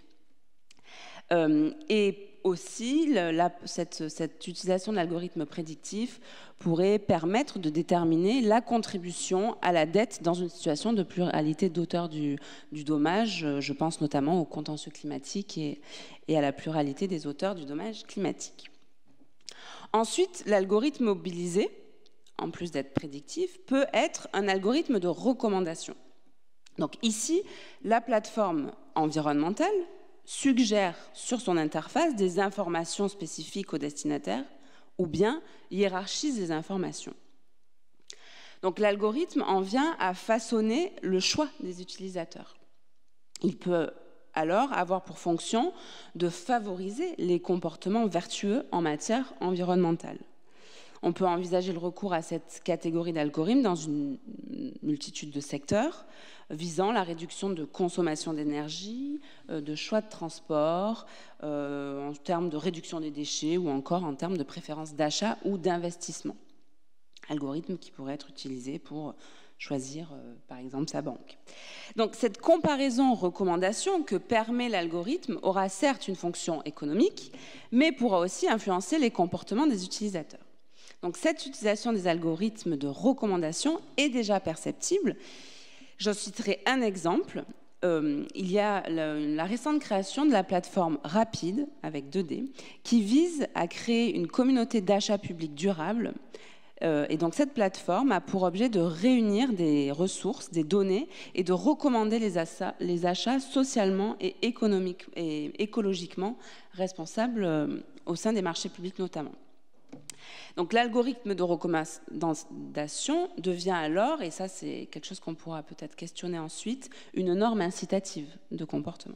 Euh, et aussi, le, la, cette, cette utilisation de l'algorithme prédictif pourrait permettre de déterminer la contribution à la dette dans une situation de pluralité d'auteurs du, du dommage. Je pense notamment au contentieux climatique et, et à la pluralité des auteurs du dommage climatique. Ensuite, l'algorithme mobilisé, en plus d'être prédictif, peut être un algorithme de recommandation. Donc ici, la plateforme environnementale suggère sur son interface des informations spécifiques au destinataire ou bien hiérarchise les informations. Donc l'algorithme en vient à façonner le choix des utilisateurs. Il peut alors avoir pour fonction de favoriser les comportements vertueux en matière environnementale. On peut envisager le recours à cette catégorie d'algorithmes dans une multitude de secteurs visant la réduction de consommation d'énergie, de choix de transport, euh, en termes de réduction des déchets ou encore en termes de préférence d'achat ou d'investissement. Algorithmes qui pourraient être utilisés pour choisir, euh, par exemple, sa banque. Donc, cette comparaison-recommandation que permet l'algorithme aura certes une fonction économique, mais pourra aussi influencer les comportements des utilisateurs. Donc, cette utilisation des algorithmes de recommandation est déjà perceptible. J'en citerai un exemple. Euh, il y a la, la récente création de la plateforme Rapide, avec deux D, qui vise à créer une communauté d'achat public durable. Euh, et donc, cette plateforme a pour objet de réunir des ressources, des données, et de recommander les, assa, les achats socialement et, économique, et écologiquement responsables euh, au sein des marchés publics notamment. Donc l'algorithme de recommandation devient alors, et ça c'est quelque chose qu'on pourra peut-être questionner ensuite, une norme incitative de comportement.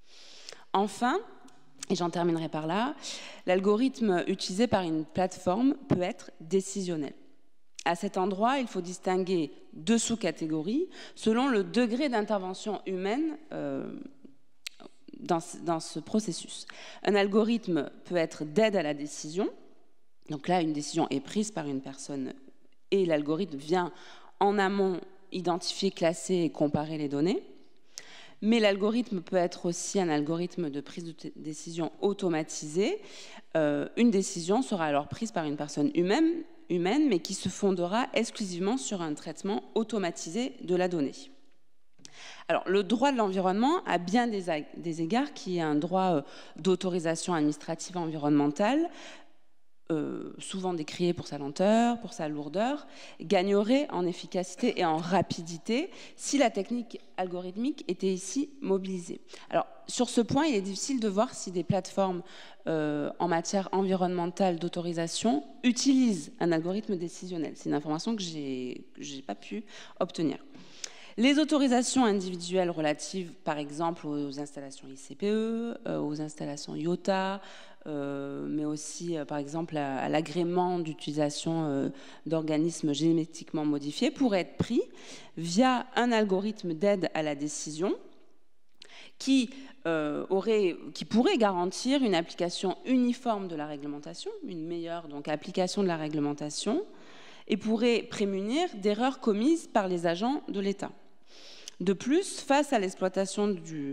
Enfin, et j'en terminerai par là, l'algorithme utilisé par une plateforme peut être décisionnel. À cet endroit, il faut distinguer deux sous-catégories selon le degré d'intervention humaine euh, dans, dans ce processus. Un algorithme peut être d'aide à la décision. Donc là, une décision est prise par une personne et l'algorithme vient en amont identifier, classer et comparer les données. Mais l'algorithme peut être aussi un algorithme de prise de décision automatisé. Euh, une décision sera alors prise par une personne humaine, humaine, mais qui se fondera exclusivement sur un traitement automatisé de la donnée. Alors, le droit de l'environnement a bien des, des égards qui est un droit d'autorisation administrative environnementale, Euh, souvent décrié pour sa lenteur, pour sa lourdeur, gagnerait en efficacité et en rapidité si la technique algorithmique était ici mobilisée. Alors, sur ce point, il est difficile de voir si des plateformes euh, en matière environnementale d'autorisation utilisent un algorithme décisionnel. C'est une information que je n'ai pas pu obtenir. Les autorisations individuelles relatives, par exemple, aux installations I C P E, euh, aux installations I O T A, Euh, mais aussi, euh, par exemple, à, à l'agrément d'utilisation euh, d'organismes génétiquement modifiés, pourrait être pris via un algorithme d'aide à la décision qui, euh, aurait, qui pourrait garantir une application uniforme de la réglementation, une meilleure donc, application de la réglementation, et pourrait prémunir d'erreurs commises par les agents de l'État. De plus, face à l'exploitation du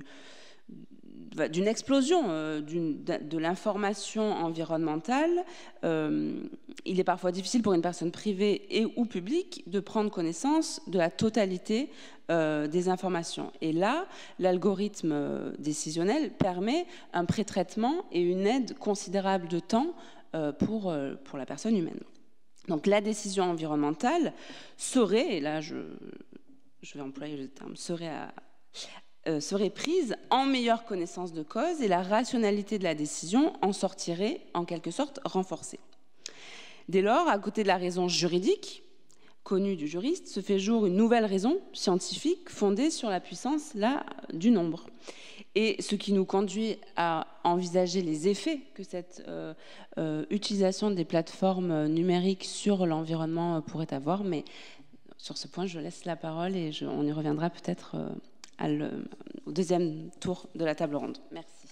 d'une explosion euh, d'une, de l'information environnementale, euh, il est parfois difficile pour une personne privée et ou publique de prendre connaissance de la totalité euh, des informations. Et là, l'algorithme décisionnel permet un pré-traitement et une aide considérable de temps euh, pour, euh, pour la personne humaine. Donc la décision environnementale serait, et là je, je vais employer le terme, serait à Euh, serait prise en meilleure connaissance de cause et la rationalité de la décision en sortirait en quelque sorte renforcée. Dès lors, à côté de la raison juridique, connue du juriste, se fait jour une nouvelle raison scientifique fondée sur la puissance là, du nombre. Et ce qui nous conduit à envisager les effets que cette euh, euh, utilisation des plateformes numériques sur l'environnement pourrait avoir. Mais sur ce point, je laisse la parole et je, on y reviendra peut-être euh, Le, au deuxième tour de la table ronde. Merci.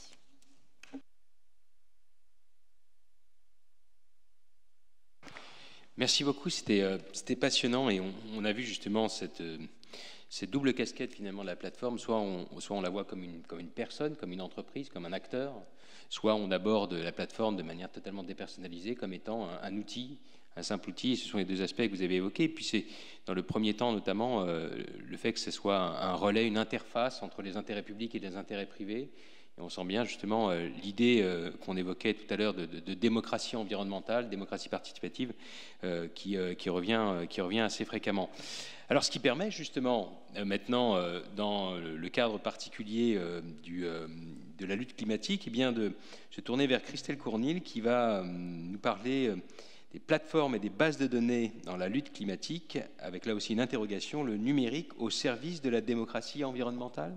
Merci beaucoup, c'était euh, c'était passionnant et on, on a vu justement cette, euh, cette double casquette finalement de la plateforme. Soit on, soit on la voit comme une, comme une personne, comme une entreprise, comme un acteur, soit on aborde la plateforme de manière totalement dépersonnalisée comme étant un, un outil, un simple outil, et ce sont les deux aspects que vous avez évoqués. Et puis c'est, dans le premier temps notamment, euh, le fait que ce soit un, un relais, une interface entre les intérêts publics et les intérêts privés. Et on sent bien justement euh, l'idée euh, qu'on évoquait tout à l'heure de, de, de démocratie environnementale, démocratie participative, euh, qui, euh, qui, revient, euh, qui revient assez fréquemment. Alors ce qui permet justement, euh, maintenant, euh, dans le cadre particulier euh, du, euh, de la lutte climatique, eh bien de se tourner vers Christelle Cournil qui va euh, nous parler... Euh, des plateformes et des bases de données dans la lutte climatique, avec là aussi une interrogation, le numérique au service de la démocratie environnementale?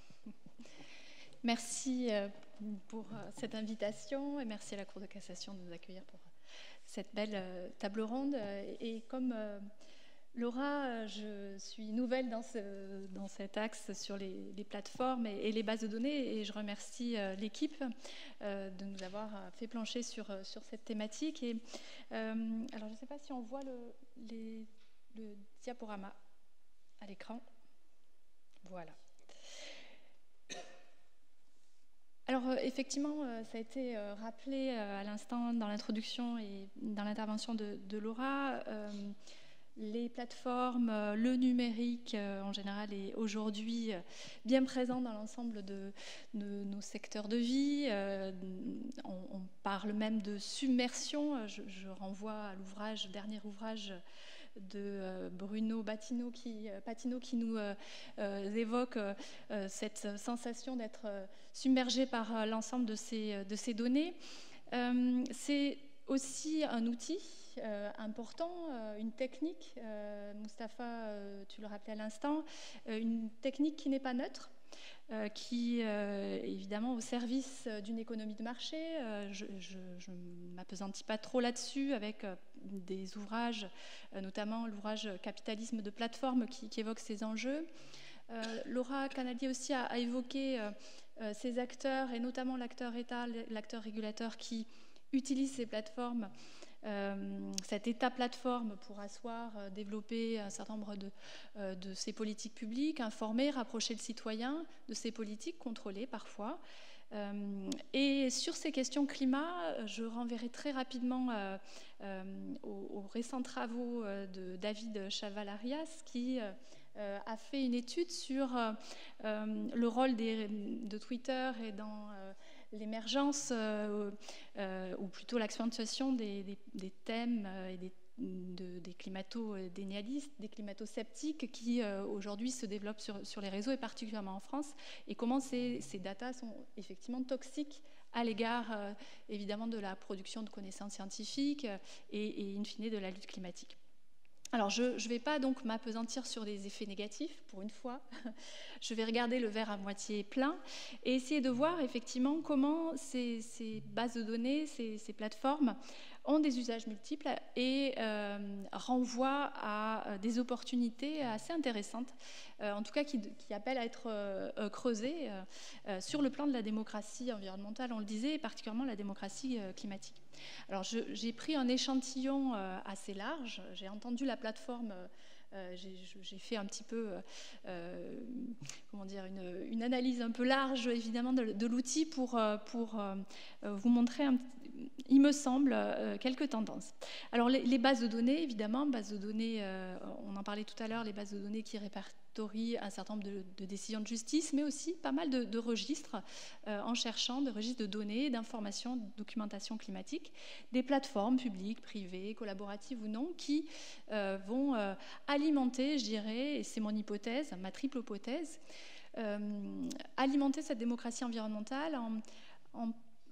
Merci pour cette invitation et merci à la Cour de cassation de nous accueillir pour cette belle table ronde. Et comme Laura, je suis nouvelle dans, ce, dans cet axe sur les, les plateformes et, et les bases de données et je remercie euh, l'équipe euh, de nous avoir fait plancher sur, sur cette thématique. Et, euh, alors, je ne sais pas si on voit le, les, le diaporama à l'écran. Voilà. Alors, euh, effectivement, euh, ça a été euh, rappelé euh, à l'instant dans l'introduction et dans l'intervention de, de Laura. Euh, Les plateformes, le numérique en général est aujourd'hui bien présent dans l'ensemble de, de nos secteurs de vie. On, on parle même de submersion. Je, je renvoie à l'ouvrage, dernier ouvrage de Bruno Patino qui, Patino qui nous euh, évoque euh, cette sensation d'être submergé par l'ensemble de ces, de ces données. Euh, c'est aussi un outil Euh, important, euh, une technique, euh, Mustapha, euh, tu le rappelais à l'instant, euh, une technique qui n'est pas neutre, euh, qui euh, est évidemment au service d'une économie de marché. Euh, je ne m'appesantis pas trop là-dessus avec euh, des ouvrages, euh, notamment l'ouvrage Capitalisme de plateforme qui, qui évoque ces enjeux. Euh, Laura Canaldi aussi a, a évoqué euh, euh, ces acteurs, et notamment l'acteur État, l'acteur régulateur qui utilise ces plateformes. Euh, cet État plateforme pour asseoir, euh, développer un certain nombre de, euh, de ces politiques publiques, informer, rapprocher le citoyen de ces politiques, contrôler parfois. Euh, et sur ces questions climat, je renverrai très rapidement euh, euh, aux, aux récents travaux de David Chaval-Arias qui euh, a fait une étude sur euh, le rôle des, de Twitter et dans euh, l'émergence, euh, euh, ou plutôt l'accentuation des, des, des thèmes et des, de, des climato-dénialistes, des climato-sceptiques qui euh, aujourd'hui se développent sur, sur les réseaux et particulièrement en France, et comment ces, ces datas sont effectivement toxiques à l'égard euh, évidemment de la production de connaissances scientifiques et, et in fine de la lutte climatique. Alors, je ne vais pas donc m'appesantir sur des effets négatifs, pour une fois. Je vais regarder le verre à moitié plein et essayer de voir effectivement comment ces, ces bases de données, ces, ces plateformes ont des usages multiples et euh, renvoient à des opportunités assez intéressantes, euh, en tout cas qui, qui appellent à être euh, creusées euh, sur le plan de la démocratie environnementale, on le disait, et particulièrement la démocratie euh, climatique. Alors, j'ai pris un échantillon euh, assez large. J'ai entendu la plateforme, euh, j'ai fait un petit peu, euh, comment dire, une, une analyse un peu large, évidemment, de, de l'outil pour, pour euh, vous montrer, un, il me semble, euh, quelques tendances. Alors, les, les bases de données, évidemment, bases de données, euh, on en parlait tout à l'heure, les bases de données qui répertorient un certain nombre de, de décisions de justice, mais aussi pas mal de, de registres euh, en cherchant des registres de données, d'informations, de documentation climatique, des plateformes publiques, privées, collaboratives ou non, qui euh, vont euh, alimenter, je dirais, et c'est mon hypothèse, ma triple hypothèse, euh, alimenter cette démocratie environnementale en, en,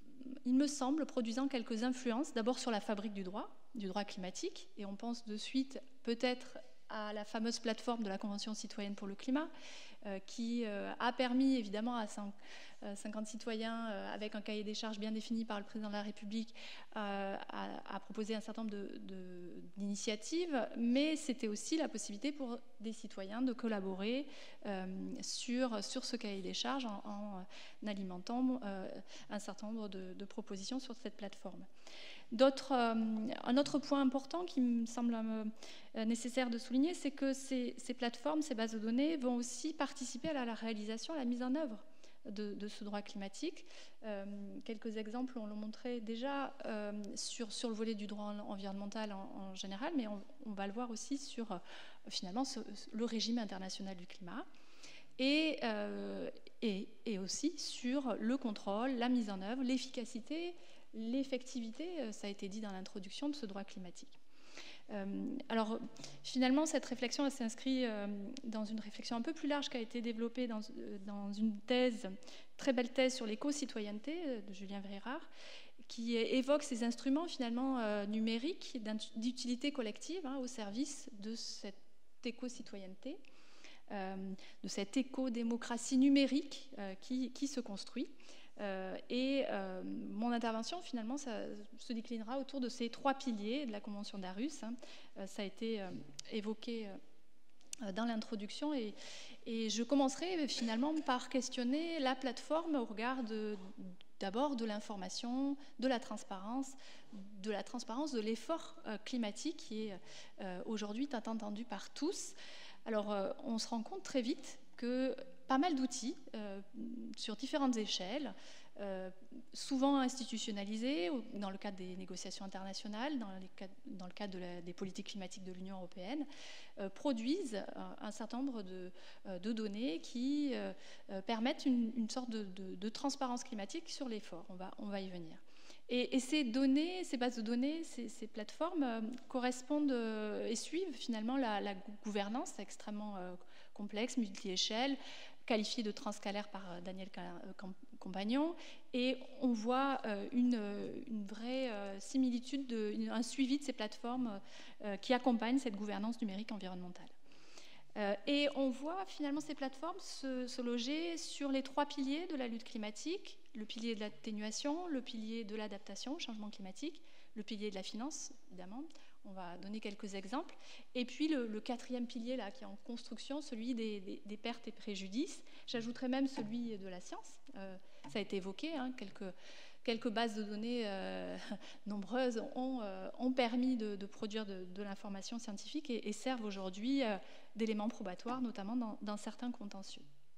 il me semble, produisant quelques influences, d'abord sur la fabrique du droit, du droit climatique, et on pense de suite peut-être à la fameuse plateforme de la Convention citoyenne pour le climat, euh, qui euh, a permis évidemment à cinquante citoyens, euh, avec un cahier des charges bien défini par le président de la République, euh, à, à proposer un certain nombre d'initiatives, mais c'était aussi la possibilité pour des citoyens de collaborer euh, sur, sur ce cahier des charges en, en alimentant euh, un certain nombre de, de propositions sur cette plateforme. D'autres, euh, un autre point important qui me semble euh, nécessaire de souligner, c'est que ces, ces plateformes, ces bases de données vont aussi participer à la, la réalisation, à la mise en œuvre de, de ce droit climatique. Euh, quelques exemples, on l'a montré déjà euh, sur, sur le volet du droit environnemental en, en général, mais on, on va le voir aussi sur euh, finalement ce, le régime international du climat. Et, euh, et, et aussi sur le contrôle, la mise en œuvre, l'efficacité, l'effectivité, ça a été dit dans l'introduction, de ce droit climatique. Euh, alors, finalement, cette réflexion s'inscrit euh, dans une réflexion un peu plus large qui a été développée dans, dans une thèse, très belle thèse sur l'éco-citoyenneté de Julien Vérard, qui évoque ces instruments finalement euh, numériques d'utilité collective hein, au service de cette éco-citoyenneté, euh, de cette éco-démocratie numérique euh, qui, qui se construit. Euh, et euh, mon intervention finalement ça, se déclinera autour de ces trois piliers de la Convention d'Aarhus. Hein. Euh, ça a été euh, évoqué euh, dans l'introduction et, et je commencerai finalement par questionner la plateforme au regard de, d'abord de l'information, de la transparence, de la transparence de l'effort euh, climatique qui est euh, aujourd'hui tant entendu par tous. Alors euh, on se rend compte très vite que pas mal d'outils euh, sur différentes échelles, euh, souvent institutionnalisés dans le cadre des négociations internationales, dans, les cadres, dans le cadre de la, des politiques climatiques de l'Union européenne, euh, produisent euh, un certain nombre de, euh, de données qui euh, euh, permettent une, une sorte de, de, de transparence climatique sur l'effort. On va, on va y venir. Et, et ces données, ces bases de données, ces, ces plateformes euh, correspondent euh, et suivent finalement la, la gouvernance extrêmement euh, complexe, multi-échelle, qualifiée de transcalaire par euh, Daniel Compagnon. Et on voit euh, une, une vraie euh, similitude, de, une, un suivi de ces plateformes euh, qui accompagnent cette gouvernance numérique environnementale. Euh, et on voit finalement ces plateformes se, se loger sur les trois piliers de la lutte climatique, le pilier de l'atténuation, le pilier de l'adaptation au changement climatique, le pilier de la finance, évidemment. On va donner quelques exemples. Et puis le, le quatrième pilier là, qui est en construction, celui des, des, des pertes et préjudices. J'ajouterai même celui de la science. Euh, ça a été évoqué, hein, quelques... Quelques bases de données euh, nombreuses ont, euh, ont permis de, de produire de, de l'information scientifique et, et servent aujourd'hui euh, d'éléments probatoires, notamment dans, dans certains contentieux.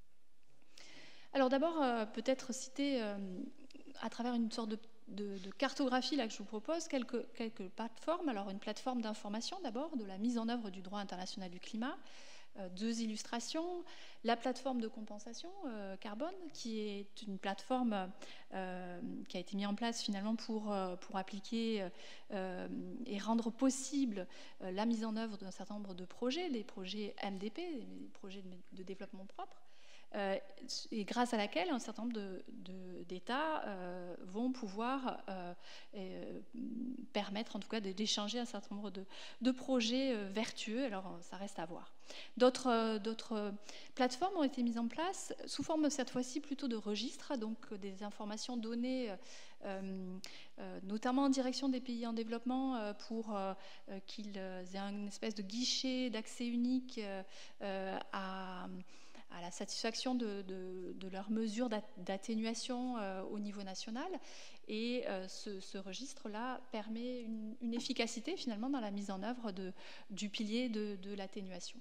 Alors d'abord, euh, peut-être citer euh, à travers une sorte de, de, de cartographie là, que je vous propose, quelques, quelques plateformes. Alors une plateforme d'information d'abord, de la mise en œuvre du droit international du climat. Euh, deux illustrations. La plateforme de compensation euh, carbone, qui est une plateforme euh, qui a été mise en place finalement pour, euh, pour appliquer euh, et rendre possible euh, la mise en œuvre d'un certain nombre de projets, les projets M D P, les projets de, de développement propre, euh, et grâce à laquelle un certain nombre de, de, d'États euh, vont pouvoir euh, euh, permettre en tout cas d'échanger un certain nombre de, de projets euh, vertueux. Alors ça reste à voir. D'autres, euh, d'autres plateformes ont été mises en place sous forme cette fois-ci plutôt de registres, donc euh, des informations données euh, euh, notamment en direction des pays en développement euh, pour euh, qu'ils aient une espèce de guichet d'accès unique euh, à à la satisfaction de, de, de leurs mesures d'atténuation euh, au niveau national. Et euh, ce, ce registre-là permet une, une efficacité finalement dans la mise en œuvre de, du pilier de, de l'atténuation.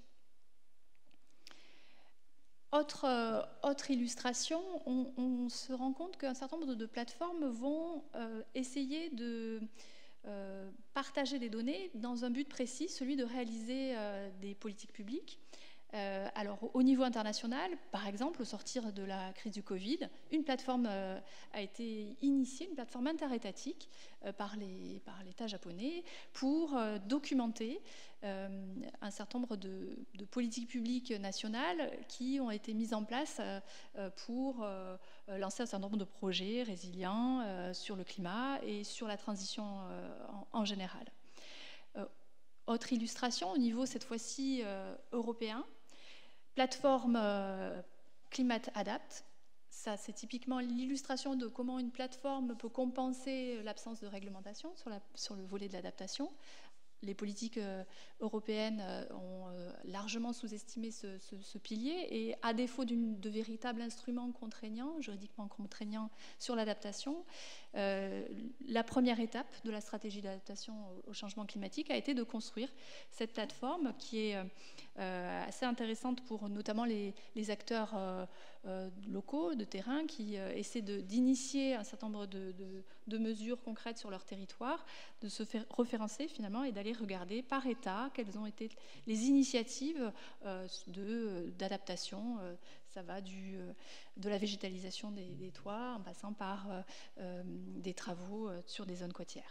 Autre, euh, autre illustration, on, on se rend compte qu'un certain nombre de, de plateformes vont euh, essayer de euh, partager des données dans un but précis, celui de réaliser euh, des politiques publiques. Euh, alors, au niveau international, par exemple, au sortir de la crise du Covid, une plateforme euh, a été initiée, une plateforme interétatique euh, par, les, par l'État japonais pour euh, documenter euh, un certain nombre de, de politiques publiques nationales qui ont été mises en place euh, pour euh, lancer un certain nombre de projets résilients euh, sur le climat et sur la transition euh, en, en général. Euh, autre illustration, au niveau cette fois-ci euh, européen, plateforme euh, Climate Adapt. Ça, c'est typiquement l'illustration de comment une plateforme peut compenser l'absence de réglementation sur, la, sur le volet de l'adaptation. Les politiques euh, européennes euh, ont euh, largement sous-estimé ce, ce, ce pilier et à défaut d'une, de véritables instruments contraignants, juridiquement contraignants sur l'adaptation, euh, la première étape de la stratégie d'adaptation au, au changement climatique a été de construire cette plateforme qui est euh, assez intéressante pour notamment les, les acteurs euh, euh, locaux, de terrain, qui euh, essaient de, d'initier un certain nombre de, de, de mesures concrètes sur leur territoire, de se faire référencer finalement et d'aller regarder par État quelles ont été les initiatives euh, de, d'adaptation. Euh, ça va du, euh, de la végétalisation des, des toits en passant par euh, euh, des travaux euh, sur des zones côtières.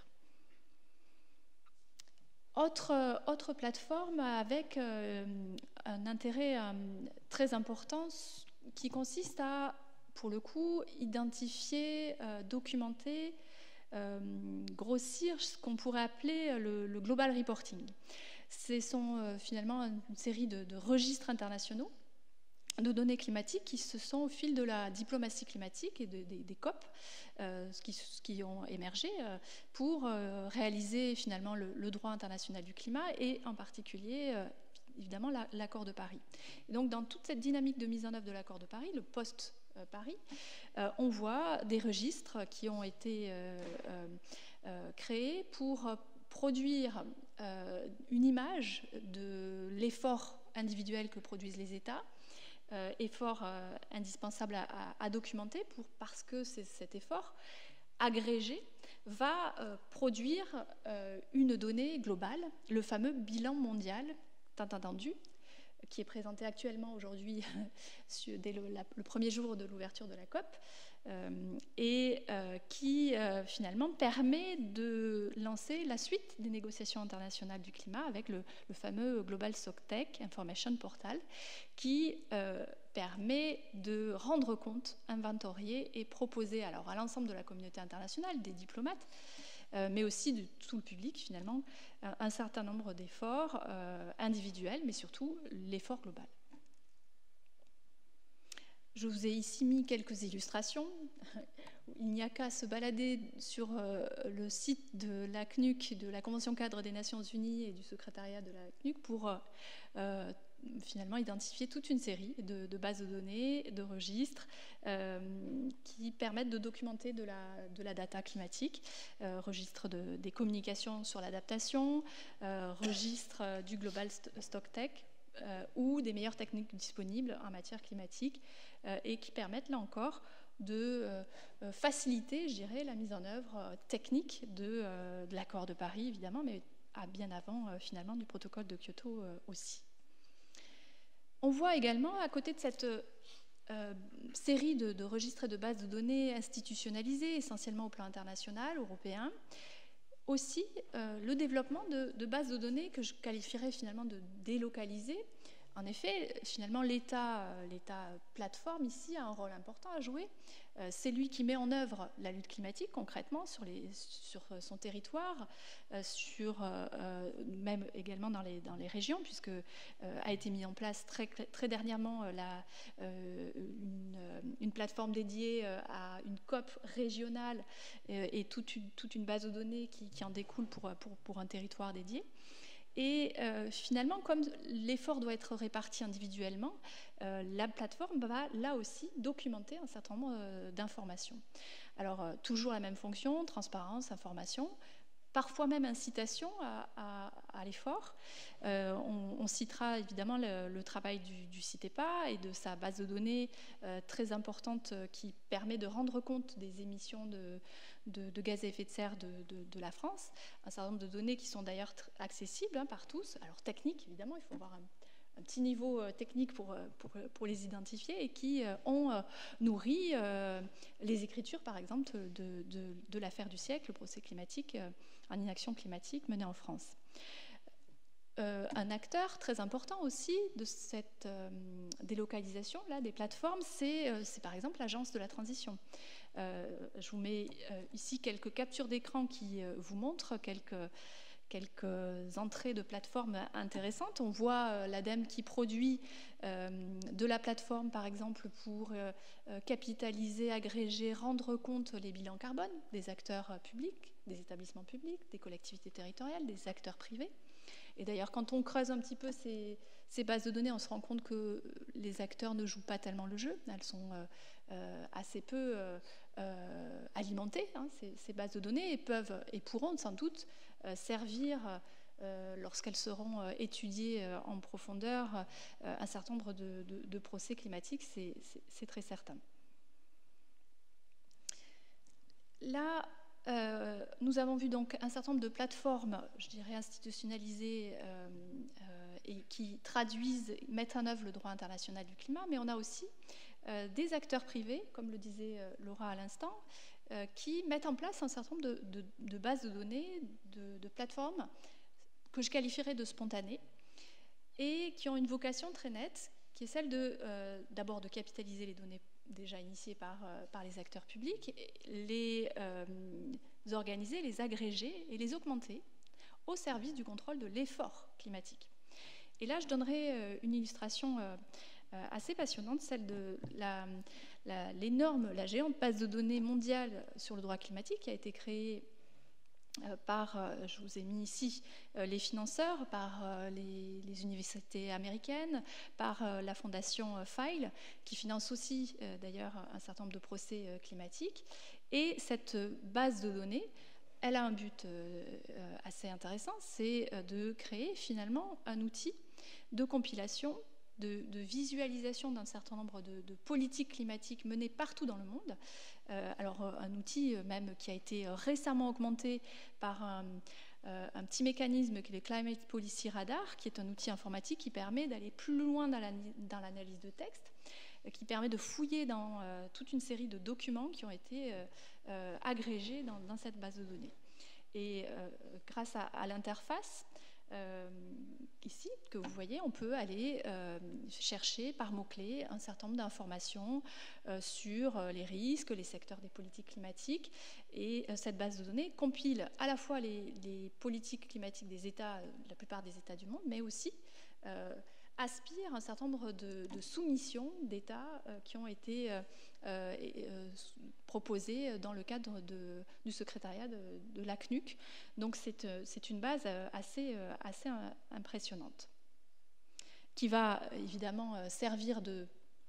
Autre, euh, autre plateforme avec euh, un intérêt euh, très important qui consiste à, pour le coup, identifier, euh, documenter euh, grossir ce qu'on pourrait appeler le, le global reporting. Ce sont euh, finalement une série de, de registres internationaux de données climatiques qui se sont au fil de la diplomatie climatique et de, de, des C O P euh, qui, qui ont émergé euh, pour euh, réaliser finalement le, le droit international du climat et en particulier euh, évidemment la, l'accord de Paris. Et donc dans toute cette dynamique de mise en œuvre de l'accord de Paris, le post-Paris, euh, on voit des registres qui ont été euh, euh, créés pour produire euh, une image de l'effort individuel que produisent les États. Euh, effort euh, indispensable à, à, à documenter pour, parce que c'est, cet effort agrégé va euh, produire euh, une donnée globale, le fameux bilan mondial, tant entendu, qui est présenté actuellement aujourd'hui dès le, la, le premier jour de l'ouverture de la C O P, euh, et euh, qui euh, finalement permet de lancer la suite des négociations internationales du climat avec le, le fameux Global Stocktake Information Portal, qui euh, permet de rendre compte, inventorier et proposer alors à l'ensemble de la communauté internationale, des diplomates, euh, mais aussi de tout le public finalement, un, un certain nombre d'efforts euh, individuels, mais surtout l'effort global. Je vous ai ici mis quelques illustrations. Il n'y a qu'à se balader sur euh, le site de la C N U C, de la Convention cadre des Nations Unies et du secrétariat de la C N U C pour euh, euh, finalement identifier toute une série de, de bases de données, de registres euh, qui permettent de documenter de la, de la data climatique, euh, registre de, des communications sur l'adaptation, euh, registre euh, du Global Stocktake, Euh, ou des meilleures techniques disponibles en matière climatique euh, et qui permettent là encore de euh, faciliter, je dirais, la mise en œuvre euh, technique de, euh, de l'accord de Paris, évidemment, mais à bien avant, euh, finalement, du protocole de Kyoto euh, aussi. On voit également, à côté de cette euh, série de, de registres et de bases de données institutionnalisées, essentiellement au plan international, européen, aussi euh, le développement de, de bases de données que je qualifierais finalement de délocalisées. En effet, finalement, l'État, euh, l'État plateforme ici a un rôle important à jouer. Euh, c'est lui qui met en œuvre la lutte climatique concrètement sur, les, sur son territoire, euh, sur, euh, même également dans les, dans les régions, puisque euh, a été mis en place très, très dernièrement euh, la, euh, une, une plateforme dédiée euh, à une C O P régionale euh, et toute une, toute une base de données qui, qui en découle pour, pour, pour un territoire dédié. Et euh, finalement, comme l'effort doit être réparti individuellement, euh, la plateforme va là aussi documenter un certain nombre euh, d'informations. Alors, euh, toujours la même fonction, transparence, information, parfois même incitation à, à, à l'effort. Euh, on, on citera évidemment le, le travail du, du CITEPA et de sa base de données euh, très importante euh, qui permet de rendre compte des émissions de, de, de gaz à effet de serre de, de, de la France. Un certain nombre de données qui sont d'ailleurs accessibles hein, par tous. Alors techniques, évidemment, il faut avoir un, un petit niveau euh, technique pour, pour, pour les identifier et qui euh, ont euh, nourri euh, les écritures, par exemple, de, de, de l'affaire du siècle, le procès climatique euh, en inaction climatique menée en France. Euh, un acteur très important aussi de cette euh, délocalisation là, des plateformes, c'est, euh, c'est par exemple l'Agence de la transition. Euh, je vous mets euh, ici quelques captures d'écran qui euh, vous montrent quelques, quelques entrées de plateformes intéressantes. On voit euh, l'ADEME qui produit euh, de la plateforme, par exemple, pour euh, capitaliser, agréger, rendre compte les bilans carbone des acteurs euh, publics, des établissements publics, des collectivités territoriales, des acteurs privés. Et d'ailleurs, quand on creuse un petit peu ces, ces bases de données, on se rend compte que les acteurs ne jouent pas tellement le jeu. Elles sont euh, euh, assez peu euh, euh, alimentées, hein, ces, ces bases de données, et peuvent et pourront sans doute euh, servir, euh, lorsqu'elles seront euh, étudiées euh, en profondeur, euh, un certain nombre de, de, de procès climatiques, c'est, c'est, c'est très certain. Là, Euh, nous avons vu donc un certain nombre de plateformes, je dirais institutionnalisées, euh, euh, et qui traduisent, mettent en œuvre le droit international du climat, mais on a aussi euh, des acteurs privés, comme le disait euh, Laura à l'instant, euh, qui mettent en place un certain nombre de, de, de bases de données, de, de plateformes que je qualifierais de spontanées et qui ont une vocation très nette, qui est celle de, euh, d'abord de capitaliser les données déjà initiées par, euh, par les acteurs publics, les euh, organiser, les agréger et les augmenter au service du contrôle de l'effort climatique. Et là, je donnerai une illustration assez passionnante, celle de la, la, l'énorme, la géante base de données mondiale sur le droit climatique qui a été créée par, je vous ai mis ici les financeurs, par les, les universités américaines, par la fondation FILE, qui finance aussi d'ailleurs un certain nombre de procès climatiques. Et cette base de données, elle a un but assez intéressant, c'est de créer finalement un outil de compilation, de, de visualisation d'un certain nombre de, de politiques climatiques menées partout dans le monde. Euh, alors un outil même qui a été récemment augmenté par un, euh, un petit mécanisme qui est le Climate Policy Radar, qui est un outil informatique qui permet d'aller plus loin dans, la, dans l'analyse de texte, euh, qui permet de fouiller dans euh, toute une série de documents qui ont été euh, euh, agrégés dans, dans cette base de données. Et euh, grâce à, à l'interface, Euh, ici, que vous voyez, on peut aller euh, chercher par mots-clés un certain nombre d'informations euh, sur euh, les risques, les secteurs des politiques climatiques. Et euh, cette base de données compile à la fois les, les politiques climatiques des États, euh, la plupart des États du monde, mais aussi euh, aspire un certain nombre de, de soumissions d'États euh, qui ont été euh, euh, proposées dans le cadre de, du secrétariat de, de l'A C N U C. Donc c'est, c'est une base assez, assez impressionnante qui va évidemment servir de,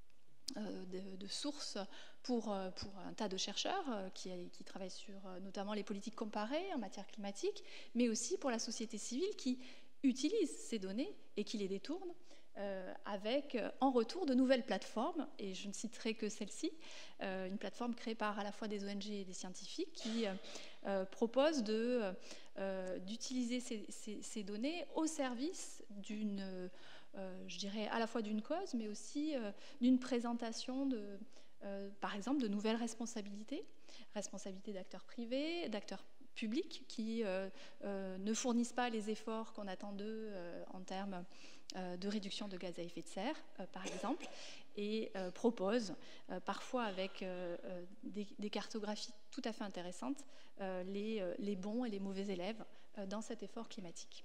de, de source pour, pour un tas de chercheurs qui, qui travaillent sur notamment les politiques comparées en matière climatique, mais aussi pour la société civile qui utilise ces données et qui les détourne Euh, avec euh, en retour de nouvelles plateformes, et je ne citerai que celle-ci, euh, une plateforme créée par à la fois des O N G et des scientifiques qui euh, euh, propose de, euh, d'utiliser ces, ces, ces données au service d'une, euh, je dirais à la fois d'une cause, mais aussi euh, d'une présentation de, euh, par exemple, de nouvelles responsabilités, responsabilités d'acteurs privés, d'acteurs publics qui euh, euh, ne fournissent pas les efforts qu'on attend d'eux euh, en termes euh, de réduction de gaz à effet de serre, euh, par exemple, et euh, proposent, euh, parfois avec euh, des, des cartographies tout à fait intéressantes, euh, les, les bons et les mauvais élèves euh, dans cet effort climatique.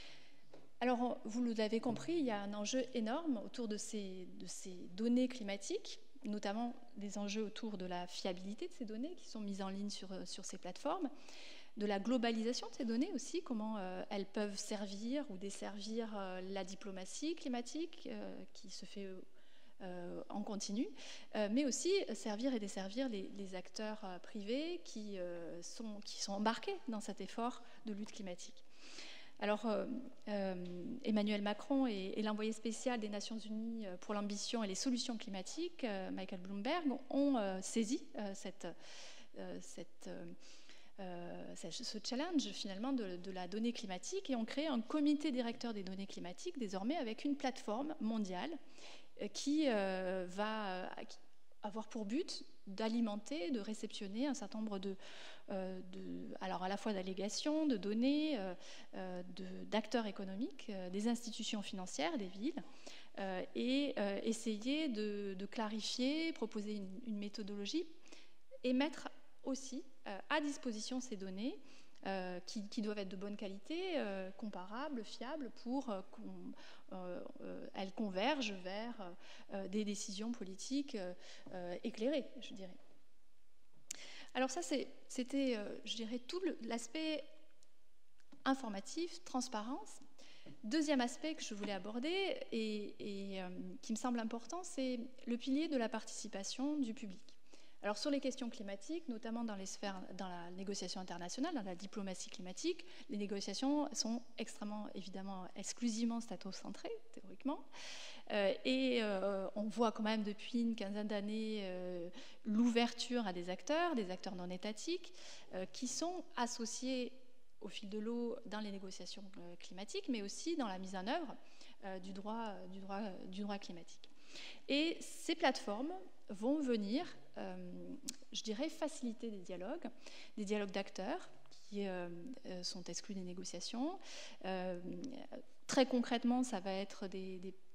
Alors, vous l'avez compris, il y a un enjeu énorme autour de ces, de ces données climatiques, notamment des enjeux autour de la fiabilité de ces données qui sont mises en ligne sur, sur ces plateformes, de la globalisation de ces données aussi, comment euh, elles peuvent servir ou desservir euh, la diplomatie climatique euh, qui se fait euh, en continu, euh, mais aussi servir et desservir les, les acteurs euh, privés qui, euh, sont, qui sont embarqués dans cet effort de lutte climatique. Alors, euh, euh, Emmanuel Macron et, et l'envoyé spécial des Nations Unies pour l'ambition et les solutions climatiques, euh, Michael Bloomberg, ont euh, saisi euh, cette, euh, cette, euh, ce challenge finalement de, de la donnée climatique et ont créé un comité directeur des données climatiques désormais avec une plateforme mondiale euh, qui euh, va avoir pour but d'alimenter, de réceptionner un certain nombre de, euh, de alors à la fois d'allégations, de données, euh, de, d'acteurs économiques, euh, des institutions financières, des villes, euh, et euh, essayer de, de clarifier, proposer une, une méthodologie et mettre aussi euh, à disposition ces données euh, qui, qui doivent être de bonne qualité, euh, comparables, fiables, pour euh, qu'elles euh, euh, convergent vers euh, des décisions politiques euh, éclairées, je dirais. Alors ça, c'est, c'était, euh, je dirais, tout le, l'aspect informatif, transparence. Deuxième aspect que je voulais aborder et, et euh, qui me semble important, c'est le pilier de la participation du public. Alors sur les questions climatiques, notamment dans les sphères, dans la négociation internationale, dans la diplomatie climatique, les négociations sont extrêmement, évidemment, exclusivement statocentrées, théoriquement. Euh, et euh, on voit quand même depuis une quinzaine d'années euh, l'ouverture à des acteurs, des acteurs non étatiques, euh, qui sont associés au fil de l'eau dans les négociations euh, climatiques, mais aussi dans la mise en œuvre euh, du, droit, du, droit, du droit climatique. Et ces plateformes vont venir, euh, je dirais, faciliter des dialogues, des dialogues d'acteurs qui euh, sont exclus des négociations. Euh, très concrètement, ça va être des, des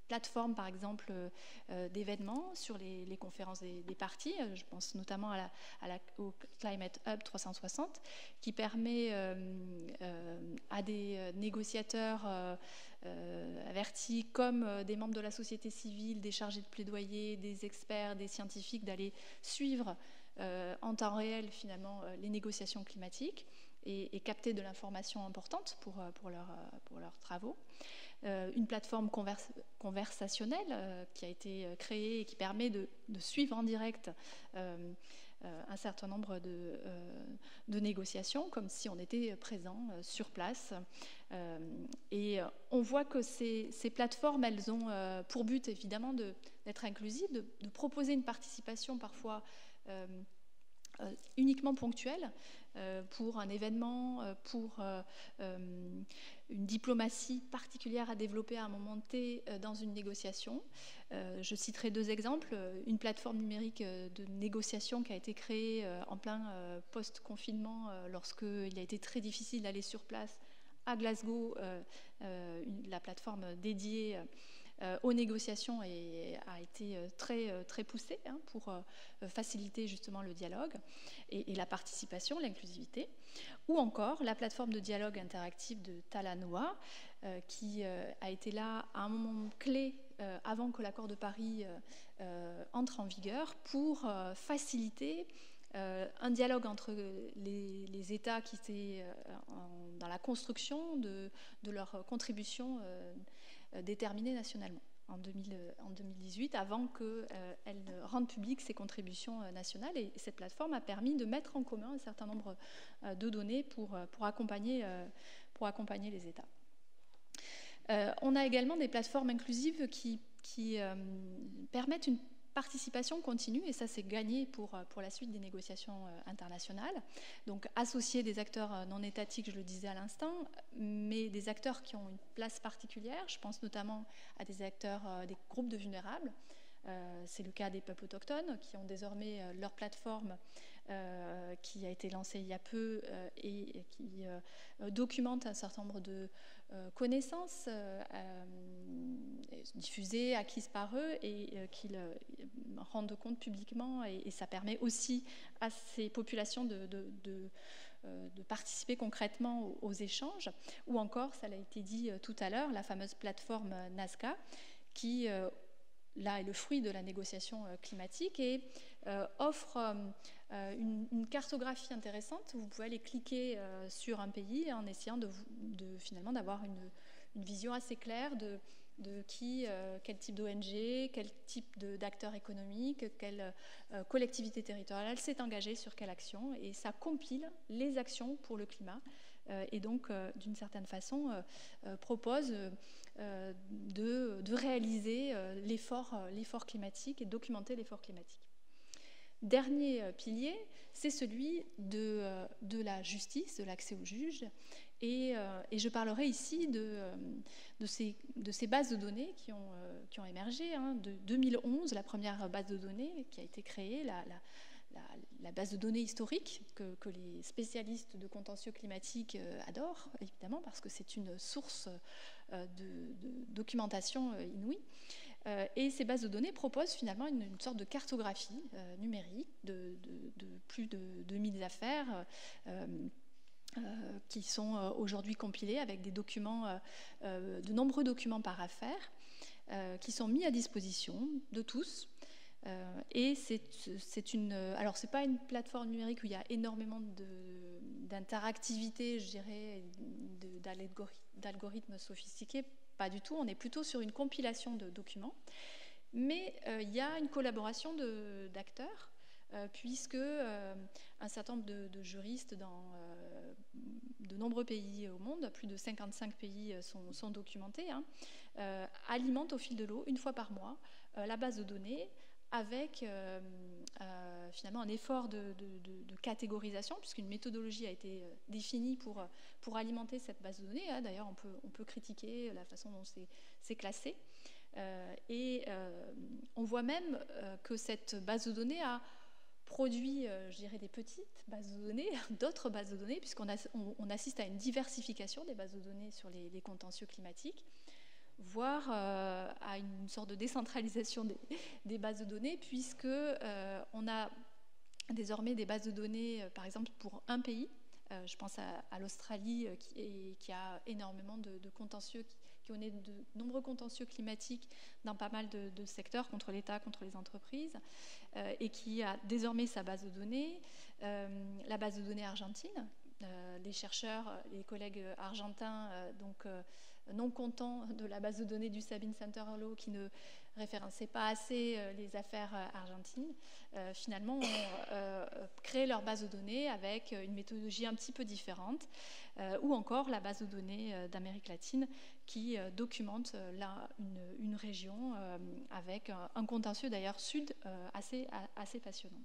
plateformes, par exemple, euh, d'événements sur les, les conférences des, des parties. Je pense notamment à la, à la, au Climate Hub trois cent soixante, qui permet euh, euh, à des négociateurs euh, euh, avertis, comme euh, des membres de la société civile, des chargés de plaidoyer, des experts, des scientifiques, d'aller suivre euh, en temps réel, finalement, euh, les négociations climatiques et, et capter de l'information importante pour, pour, leur, pour leurs travaux. Euh, une plateforme converse, conversationnelle euh, qui a été créée et qui permet de, de suivre en direct euh, euh, un certain nombre de, euh, de négociations, comme si on était présent euh, sur place. Euh, et on voit que ces, ces plateformes, elles ont euh, pour but évidemment de, d'être inclusives, de, de proposer une participation parfois euh, euh, uniquement ponctuelle, euh, pour un événement, euh, pour euh, euh, une diplomatie particulière à développer à un moment T euh, dans une négociation. Euh, je citerai deux exemples. Une plateforme numérique euh, de négociation qui a été créée euh, en plein euh, post-confinement, euh, lorsqu'il a été très difficile d'aller sur place à Glasgow, euh, euh, une, la plateforme dédiée euh, aux négociations et a été très, très poussée hein, pour euh, faciliter justement le dialogue et, et la participation, l'inclusivité. Ou encore la plateforme de dialogue interactif de Talanoa, euh, qui euh, a été là à un moment clé euh, avant que l'accord de Paris euh, euh, entre en vigueur pour euh, faciliter Euh, un dialogue entre les, les États qui étaient euh, en, dans la construction de, de leur contribution euh, déterminée nationalement en, deux mille, en deux mille dix-huit, avant qu'elles euh, ne rendent publiques ces contributions euh, nationales. Et, et cette plateforme a permis de mettre en commun un certain nombre euh, de données pour, pour, accompagner, euh, pour accompagner les États. Euh, on a également des plateformes inclusives qui, qui euh, permettent une participation continue, et ça c'est gagné pour, pour la suite des négociations internationales. Donc associer des acteurs non étatiques, je le disais à l'instant, mais des acteurs qui ont une place particulière. Je pense notamment à des acteurs, des groupes de vulnérables. Euh, c'est le cas des peuples autochtones qui ont désormais leur plateforme euh, qui a été lancée il y a peu euh, et, et qui euh, documente un certain nombre de euh, connaissances euh, diffusées, acquises par eux et euh, qu'ils euh, rendent compte publiquement, et, et ça permet aussi à ces populations de, de, de, euh, de participer concrètement aux, aux échanges. Ou encore, ça l'a été dit euh, tout à l'heure, la fameuse plateforme Nazca qui euh, là est le fruit de la négociation euh, climatique et euh, offre euh, une, une cartographie intéressante. Vous pouvez aller cliquer euh, sur un pays en essayant de, de finalement d'avoir une, une vision assez claire de, de qui, euh, quel type d'O N G, quel type d'acteurs économiques, quelle euh, collectivité territoriale s'est engagée sur quelle action, et ça compile les actions pour le climat. Euh, et donc, euh, d'une certaine façon, euh, euh, propose euh, de, de réaliser euh, l'effort euh, l'effort climatique et documenter l'effort climatique. Dernier euh, pilier, c'est celui de, euh, de la justice, de l'accès aux juges. Et, euh, et je parlerai ici de, euh, de, ces, de ces bases de données qui ont, euh, qui ont émergé. Hein, de deux mille onze, la première base de données qui a été créée, la, la, la, la base de données historique que, que les spécialistes de contentieux climatique euh, adorent, évidemment, parce que c'est une source euh, de, de documentation euh, inouïe. Euh, et ces bases de données proposent finalement une, une sorte de cartographie euh, numérique de, de, de plus de deux mille affaires euh, euh, qui sont euh, aujourd'hui compilées avec des documents, euh, euh, de nombreux documents par affaire euh, qui sont mis à disposition de tous. Euh, et c'est une... Alors, ce n'est pas une plateforme numérique où il y a énormément d'interactivité, je dirais, d'algorithmes sophistiqués. Pas du tout. On est plutôt sur une compilation de documents. Mais euh, il y a une collaboration d'acteurs, euh, puisque euh, un certain nombre de, de juristes dans euh, de nombreux pays au monde, plus de cinquante-cinq pays sont, sont documentés, hein, euh, alimentent au fil de l'eau, une fois par mois, euh, la base de données, avec euh, euh, finalement un effort de, de, de, de catégorisation, puisqu'une méthodologie a été définie pour, pour alimenter cette base de données. Hein. D'ailleurs, on peut, on peut critiquer la façon dont c'est classé. Euh, et euh, on voit même euh, que cette base de données a produit, euh, je dirais, des petites bases de données, d'autres bases de données, puisqu'on on, on assiste à une diversification des bases de données sur les, les contentieux climatiques. voire euh, à une sorte de décentralisation des, des bases de données, puisque euh, on a désormais des bases de données, euh, par exemple pour un pays. Euh, je pense à, à l'Australie, euh, qui, est, qui a énormément de, de contentieux, qui, qui connaît de nombreux contentieux climatiques dans pas mal de, de secteurs, contre l'État, contre les entreprises, euh, et qui a désormais sa base de données. Euh, la base de données argentine, euh, les chercheurs, les collègues argentins, euh, donc euh, non contents de la base de données du Sabin Center Law, qui ne référençait pas assez euh, les affaires euh, argentines, euh, finalement ont euh, créé leur base de données avec une méthodologie un petit peu différente, euh, ou encore la base de données euh, d'Amérique latine qui euh, documente euh, là, une, une région euh, avec un, un contentieux d'ailleurs sud euh, assez, assez passionnant.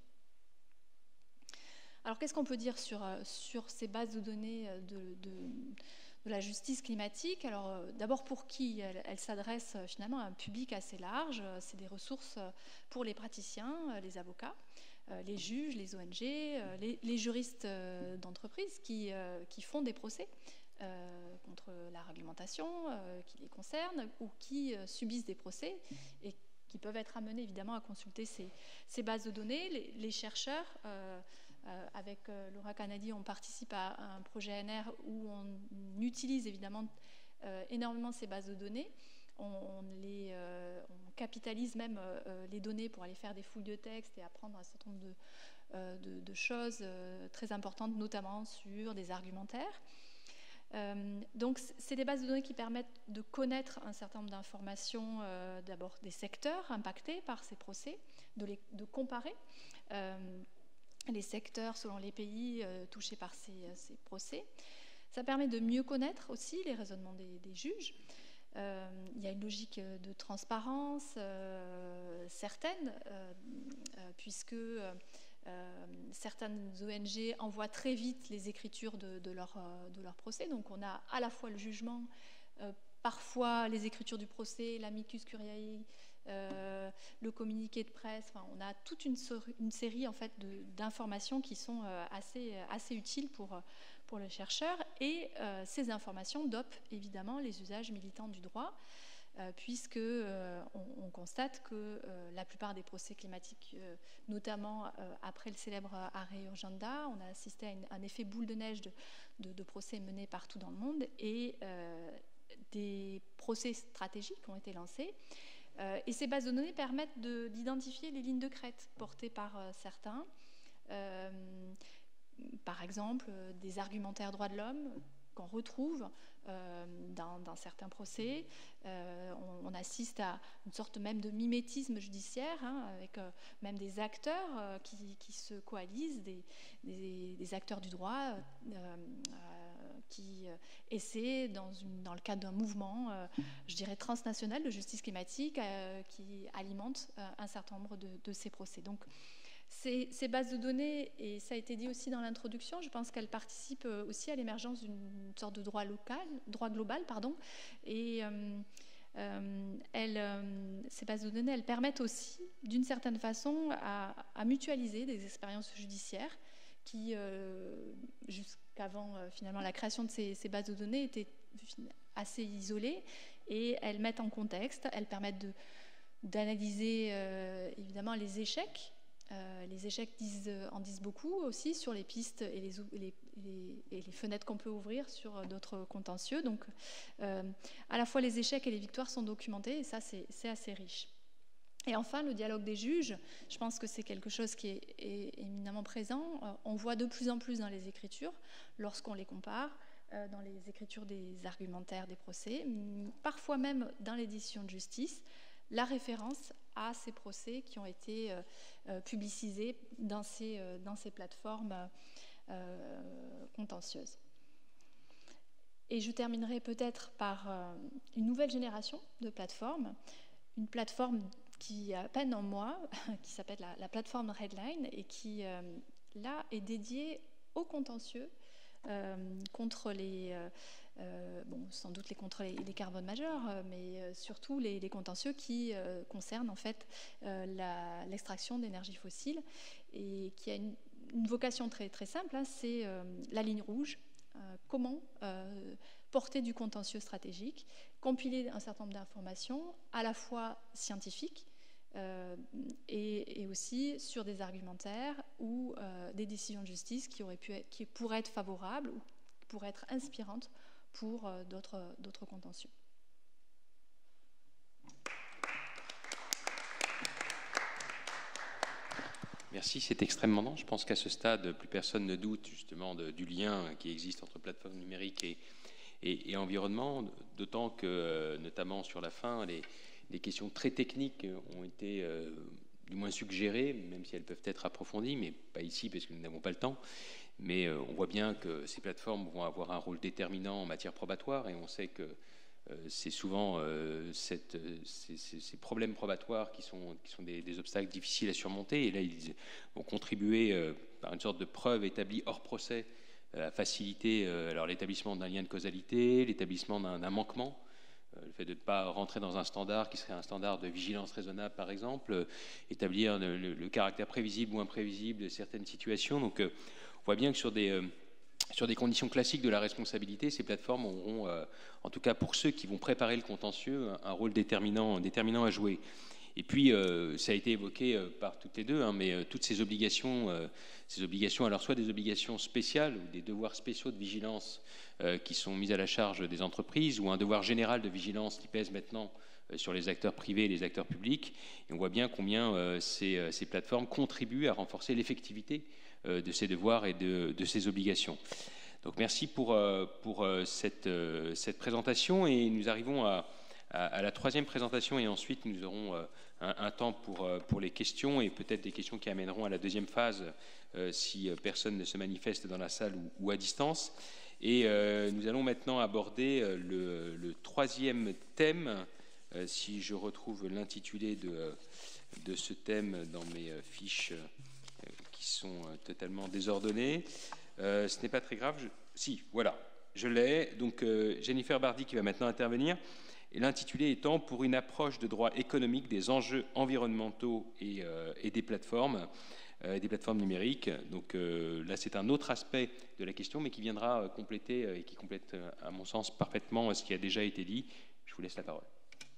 Alors qu'est-ce qu'on peut dire sur, sur ces bases de données de, de, de la justice climatique? Alors euh, d'abord, pour qui elle, elle s'adresse euh, finalement à un public assez large. C'est des ressources pour les praticiens, euh, les avocats, euh, les juges, les O N G, euh, les, les juristes euh, d'entreprise qui, euh, qui font des procès euh, contre la réglementation euh, qui les concerne, ou qui euh, subissent des procès et qui peuvent être amenés évidemment à consulter ces, ces bases de données. Les, les chercheurs, euh, euh, avec euh, Laura Canadi, on participe à, à un projet N R où on utilise évidemment euh, énormément ces bases de données. On, on, les, euh, on capitalise même euh, les données pour aller faire des fouilles de texte et apprendre un certain nombre de, euh, de, de choses euh, très importantes, notamment sur des argumentaires. Euh, donc, c'est des bases de données qui permettent de connaître un certain nombre d'informations, euh, d'abord des secteurs impactés par ces procès, de, les, de comparer euh, les secteurs selon les pays euh, touchés par ces, ces procès. Ça permet de mieux connaître aussi les raisonnements des, des juges. Euh, il y a une logique de transparence euh, certaine, euh, euh, puisque euh, Euh, certaines O N G envoient très vite les écritures de, de, leur, de leur procès. Donc on a à la fois le jugement, euh, parfois les écritures du procès, l'amicus curiae, euh, le communiqué de presse. Enfin, on a toute une, une série en fait, d'informations qui sont euh, assez, assez utiles pour, pour le chercheur. Et euh, ces informations dopent évidemment les usages militants du droit. Euh, puisque euh, on, on constate que euh, la plupart des procès climatiques, euh, notamment euh, après le célèbre arrêt Urgenda, on a assisté à une, un effet boule de neige de, de, de procès menés partout dans le monde, et euh, des procès stratégiques ont été lancés. Euh, et ces bases de données permettent d'identifier les lignes de crête portées par euh, certains. Euh, par exemple, euh, des argumentaires droits de l'homme qu'on retrouve euh, dans, dans certains procès. Euh, on, on assiste à une sorte même de mimétisme judiciaire, hein, avec euh, même des acteurs euh, qui, qui se coalisent, des, des, des acteurs du droit euh, euh, qui euh, essaient, dans, une, dans le cadre d'un mouvement, euh, je dirais, transnational de justice climatique, euh, qui alimente euh, un certain nombre de, de ces procès. Donc, Ces, ces bases de données, et ça a été dit aussi dans l'introduction, je pense qu'elles participent aussi à l'émergence d'une sorte de droit local, droit global, pardon. Et euh, euh, elles, euh, ces bases de données, elles permettent aussi, d'une certaine façon, à, à mutualiser des expériences judiciaires qui, euh, jusqu'avant euh, finalement la création de ces, ces bases de données, étaient assez isolées, et elles mettent en contexte, elles permettent de, d'analyser euh, évidemment les échecs. Euh, les échecs disent, en disent beaucoup aussi sur les pistes et les, les, les, et les fenêtres qu'on peut ouvrir sur d'autres contentieux. Donc, euh, à la fois les échecs et les victoires sont documentés, et ça, c'est assez riche. Et enfin, le dialogue des juges, je pense que c'est quelque chose qui est, est éminemment présent. Euh, on voit de plus en plus dans les écritures, lorsqu'on les compare, euh, dans les écritures des argumentaires des procès, parfois même dans l'édition de justice, la référence à ces procès qui ont été euh, euh, publicisés dans ces, euh, dans ces plateformes euh, contentieuses. Et je terminerai peut-être par euh, une nouvelle génération de plateformes, une plateforme qui a à peine un mois, qui s'appelle la, la plateforme Redline, et qui, euh, là, est dédiée aux contentieux euh, contre les... Euh, Euh, bon, sans doute les contre les, les carbones majeurs, euh, mais euh, surtout les, les contentieux qui euh, concernent en fait euh, l'extraction d'énergie fossile, et qui a une, une vocation très très simple, hein, c'est euh, la ligne rouge. Euh, comment euh, porter du contentieux stratégique, compiler un certain nombre d'informations, à la fois scientifiques euh, et, et aussi sur des argumentaires ou euh, des décisions de justice qui, auraient pu être, qui pourraient être favorables ou qui pourraient être inspirantes pour euh, d'autres, d'autres contentieux. Merci, c'est extrêmement dense. Je pense qu'à ce stade, plus personne ne doute justement de, du lien qui existe entre plateforme numérique et, et, et environnement, d'autant que, euh, notamment sur la fin, les, les questions très techniques ont été euh, du moins suggérées, même si elles peuvent être approfondies, mais pas ici parce que nous n'avons pas le temps. Mais euh, on voit bien que ces plateformes vont avoir un rôle déterminant en matière probatoire, et on sait que Euh, c'est souvent euh, cette, ces, ces problèmes probatoires qui sont, qui sont des, des obstacles difficiles à surmonter. Et là, ils vont contribuer euh, par une sorte de preuve établie hors procès euh, à faciliter euh, alors l'établissement d'un lien de causalité, l'établissement d'un, d'un manquement, euh, le fait de ne pas rentrer dans un standard qui serait un standard de vigilance raisonnable, par exemple, euh, établir le, le, le caractère prévisible ou imprévisible de certaines situations. Donc, euh, on voit bien que sur des... Euh, Sur des conditions classiques de la responsabilité, ces plateformes auront, euh, en tout cas pour ceux qui vont préparer le contentieux, un, un rôle déterminant, déterminant à jouer. Et puis, euh, ça a été évoqué euh, par toutes les deux, hein, mais euh, toutes ces obligations, euh, ces obligations, alors soit des obligations spéciales ou des devoirs spéciaux de vigilance euh, qui sont mis à la charge des entreprises, ou un devoir général de vigilance qui pèse maintenant euh, sur les acteurs privés et les acteurs publics. Et on voit bien combien euh, ces, euh, ces plateformes contribuent à renforcer l'effectivité de ces devoirs et de, de ces obligations. Donc merci pour, pour cette, cette présentation, et nous arrivons à, à, à la troisième présentation, et ensuite nous aurons un, un temps pour, pour les questions, et peut-être des questions qui amèneront à la deuxième phase si personne ne se manifeste dans la salle ou, ou à distance. Et euh, nous allons maintenant aborder le, le troisième thème, si je retrouve l'intitulé de, de ce thème dans mes fiches qui sont totalement désordonnés. Euh, ce n'est pas très grave. Je... Si, voilà, je l'ai. Donc, euh, Jennifer Bardi qui va maintenant intervenir. Et l'intitulé étant « Pour une approche de droit économique des enjeux environnementaux et, euh, et des plateformes, euh, des plateformes numériques ». Donc euh, là, c'est un autre aspect de la question, mais qui viendra compléter euh, et qui complète, euh, à mon sens, parfaitement ce qui a déjà été dit. Je vous laisse la parole.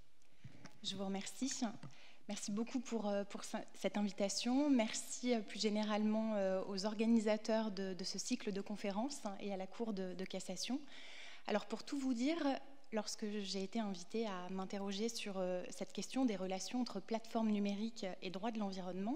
Je vous remercie. Merci beaucoup pour, pour cette invitation. Merci plus généralement aux organisateurs de, de ce cycle de conférences et à la Cour de, de cassation. Alors pour tout vous dire, lorsque j'ai été invitée à m'interroger sur cette question des relations entre plateformes numériques et droit de l'environnement,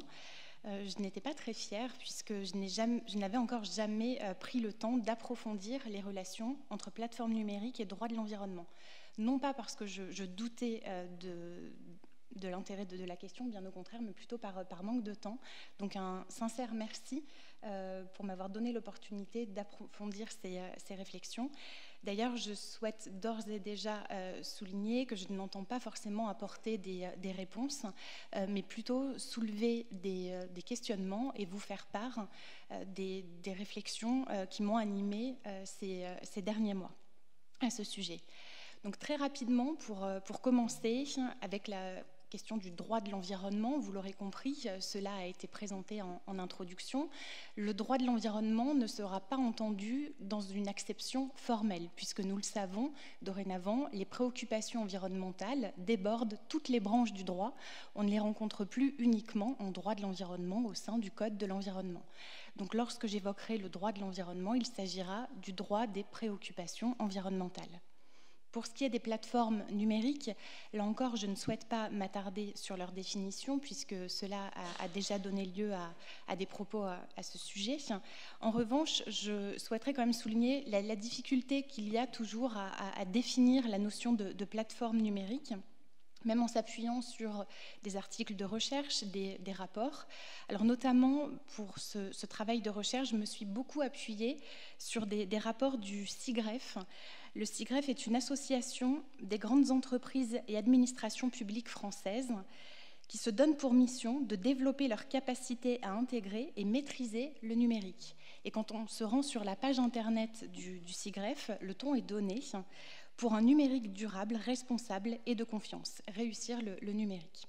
je n'étais pas très fière puisque je, n'ai jamais, je n'avais encore jamais pris le temps d'approfondir les relations entre plateformes numériques et droit de l'environnement. Non pas parce que je, je doutais de... de l'intérêt de, de la question, bien au contraire, mais plutôt par, par manque de temps. Donc un sincère merci euh, pour m'avoir donné l'opportunité d'approfondir ces, ces réflexions. D'ailleurs, je souhaite d'ores et déjà euh, souligner que je n'entends pas forcément apporter des, des réponses, euh, mais plutôt soulever des, des questionnements et vous faire part euh, des, des réflexions euh, qui m'ont animée euh, ces, ces derniers mois à ce sujet. Donc très rapidement, pour, pour commencer, avec la question du droit de l'environnement, vous l'aurez compris, cela a été présenté en, en introduction. Le droit de l'environnement ne sera pas entendu dans une acception formelle, puisque nous le savons, dorénavant, les préoccupations environnementales débordent toutes les branches du droit. On ne les rencontre plus uniquement en droit de l'environnement au sein du Code de l'environnement. Donc lorsque j'évoquerai le droit de l'environnement, il s'agira du droit des préoccupations environnementales. Pour ce qui est des plateformes numériques, là encore, je ne souhaite pas m'attarder sur leur définition puisque cela a, a déjà donné lieu à, à des propos à, à ce sujet. En revanche, je souhaiterais quand même souligner la, la difficulté qu'il y a toujours à, à, à définir la notion de, de plateforme numérique, même en s'appuyant sur des articles de recherche, des, des rapports. Alors notamment, pour ce, ce travail de recherche, je me suis beaucoup appuyée sur des, des rapports du SIGREF. Le SIGREF est une association des grandes entreprises et administrations publiques françaises qui se donne pour mission de développer leur capacité à intégrer et maîtriser le numérique. Et quand on se rend sur la page internet du, du SIGREF, le ton est donné pour un numérique durable, responsable et de confiance, réussir le, le numérique.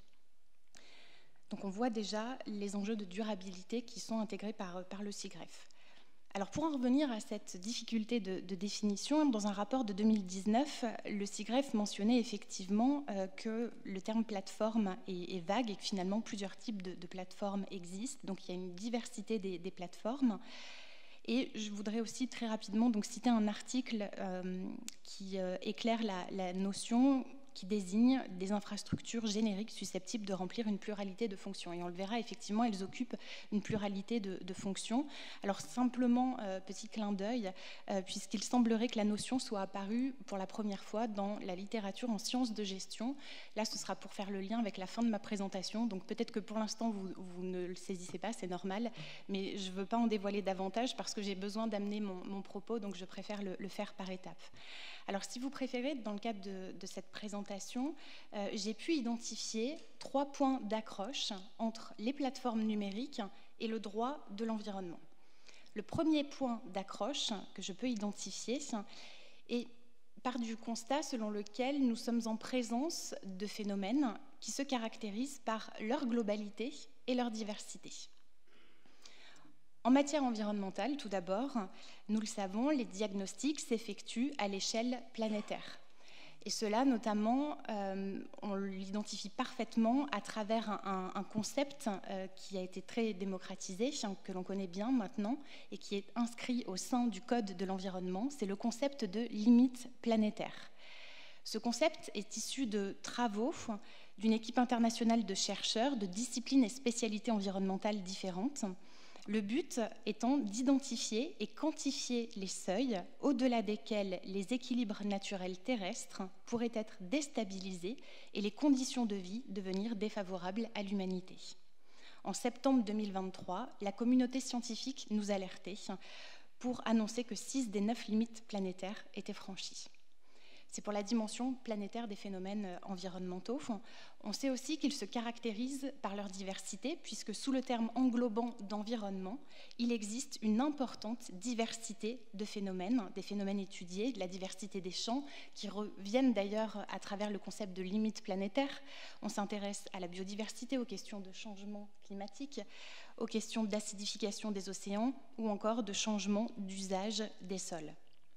Donc on voit déjà les enjeux de durabilité qui sont intégrés par, par le SIGREF. Alors pour en revenir à cette difficulté de, de définition, dans un rapport de deux mille dix-neuf, le SIGREF mentionnait effectivement euh, que le terme plateforme est, est vague et que finalement plusieurs types de, de plateformes existent. Donc il y a une diversité des, des plateformes. Et je voudrais aussi très rapidement donc, citer un article euh, qui euh, éclaire la, la notion qui désigne des infrastructures génériques susceptibles de remplir une pluralité de fonctions. Et on le verra, effectivement, elles occupent une pluralité de, de fonctions. Alors simplement, euh, petit clin d'œil, euh, puisqu'il semblerait que la notion soit apparue pour la première fois dans la littérature en sciences de gestion. Là, ce sera pour faire le lien avec la fin de ma présentation. Donc peut-être que pour l'instant, vous, vous ne le saisissez pas, c'est normal. Mais je ne veux pas en dévoiler davantage parce que j'ai besoin d'amener mon, mon propos, donc je préfère le, le faire par étapes. Alors, si vous préférez, dans le cadre de, de cette présentation, euh, j'ai pu identifier trois points d'accroche entre les plateformes numériques et le droit de l'environnement. Le premier point d'accroche que je peux identifier est part du constat selon lequel nous sommes en présence de phénomènes qui se caractérisent par leur globalité et leur diversité. En matière environnementale, tout d'abord, nous le savons, les diagnostics s'effectuent à l'échelle planétaire. Et cela, notamment, euh, on l'identifie parfaitement à travers un, un concept euh, qui a été très démocratisé, que l'on connaît bien maintenant, et qui est inscrit au sein du Code de l'environnement, c'est le concept de limite planétaire. Ce concept est issu de travaux d'une équipe internationale de chercheurs de disciplines et spécialités environnementales différentes. Le but étant d'identifier et quantifier les seuils au-delà desquels les équilibres naturels terrestres pourraient être déstabilisés et les conditions de vie devenir défavorables à l'humanité. En septembre deux mille vingt-trois, la communauté scientifique nous alertait pour annoncer que six des neuf limites planétaires étaient franchies. C'est pour la dimension planétaire des phénomènes environnementaux. On sait aussi qu'ils se caractérisent par leur diversité, puisque sous le terme englobant d'environnement, il existe une importante diversité de phénomènes, des phénomènes étudiés, de la diversité des champs, qui reviennent d'ailleurs à travers le concept de limite planétaire. On s'intéresse à la biodiversité, aux questions de changement climatique, aux questions d'acidification des océans ou encore de changement d'usage des sols.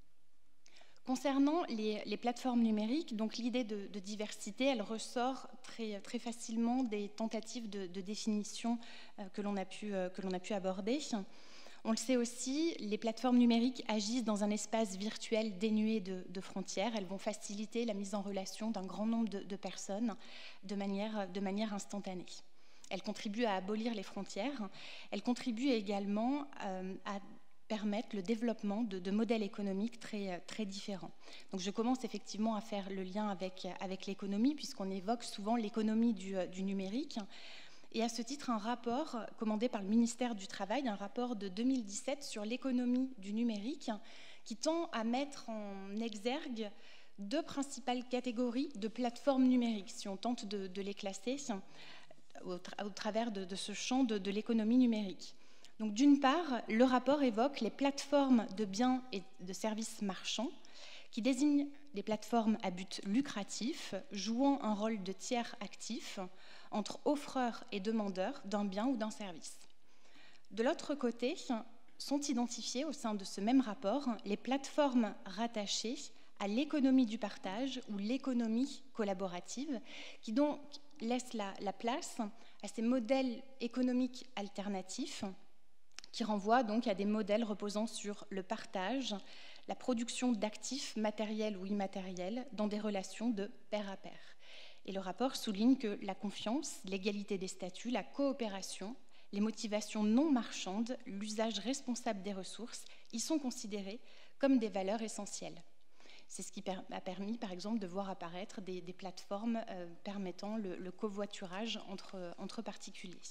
Concernant les, les plateformes numériques, donc l'idée de, de diversité, elle ressort très, très facilement des tentatives de, de définition euh, que l'on a pu, euh, que l'on a pu aborder. On le sait aussi, les plateformes numériques agissent dans un espace virtuel dénué de, de frontières. Elles vont faciliter la mise en relation d'un grand nombre de, de personnes de manière, de manière instantanée. Elles contribuent à abolir les frontières. Elles contribuent également euh, à permettre le développement de, de modèles économiques très, très différents. Donc je commence effectivement à faire le lien avec, avec l'économie, puisqu'on évoque souvent l'économie du, du numérique. Et à ce titre, un rapport commandé par le ministère du Travail, un rapport de deux mille dix-sept sur l'économie du numérique, qui tend à mettre en exergue deux principales catégories de plateformes numériques, si on tente de, de les classer au, tra- au travers de, de ce champ de, de l'économie numérique. Donc, d'une part, le rapport évoque les plateformes de biens et de services marchands qui désignent des plateformes à but lucratif, jouant un rôle de tiers actif entre offreurs et demandeurs d'un bien ou d'un service. De l'autre côté, sont identifiées au sein de ce même rapport les plateformes rattachées à l'économie du partage ou l'économie collaborative, qui donc laissent la, la place à ces modèles économiques alternatifs qui renvoie donc à des modèles reposant sur le partage, la production d'actifs matériels ou immatériels dans des relations de pair à pair. Et le rapport souligne que la confiance, l'égalité des statuts, la coopération, les motivations non marchandes, l'usage responsable des ressources y sont considérés comme des valeurs essentielles. C'est ce qui a permis, par exemple, de voir apparaître des, des plateformes euh, permettant le, le covoiturage entre, entre particuliers.